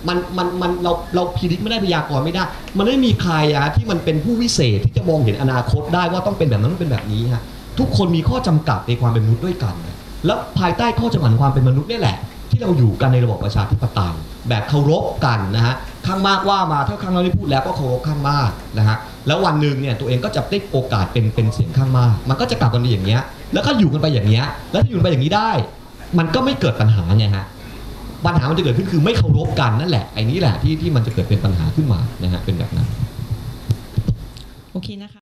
เราพิจิตรไม่ได้พยากรณ์ไม่ได้มันไม่มีใครที่มันเป็นผู้วิเศษที่จะมองเห็นอนาคตได้ว่าต้องเป็นแบบนั้นต้องเป็นแบบนี้ฮะทุกคนมีข้อจำกัดในความเป็นมนุษย์ด้วยกันแล้วภายใต้ข้อจำกัดความเป็นมนุษย์นี่แหละที่เราอยู่กันในระบอบประชาธิปไตยแบบเคารพกันนะฮะข้างมากว่ามาถ้าข้างน้อยได้พูดแล้วก็เคารพข้างมากนะฮะแล้ววันหนึ่งเนี่ยตัวเองก็จะได้โอกาสเป็นเสียงข้างมากมันก็จะกลับกันอย่างเงี้ยแล้วก็อยู่กันไปอย่างเงี้ยแล้วถ้าอยู่กันไปอย่างนี้ได้มันก็ไม่เกิดปัญหาไงฮะปัญหามันจะเกิดขึ้นคือไม่เคารพกันนั่นแหละไอ้นี้แหละที่มันจะเกิดเป็นปัญหาขึ้นมานะฮะเป็นแบบนั้นโอเคนะคะ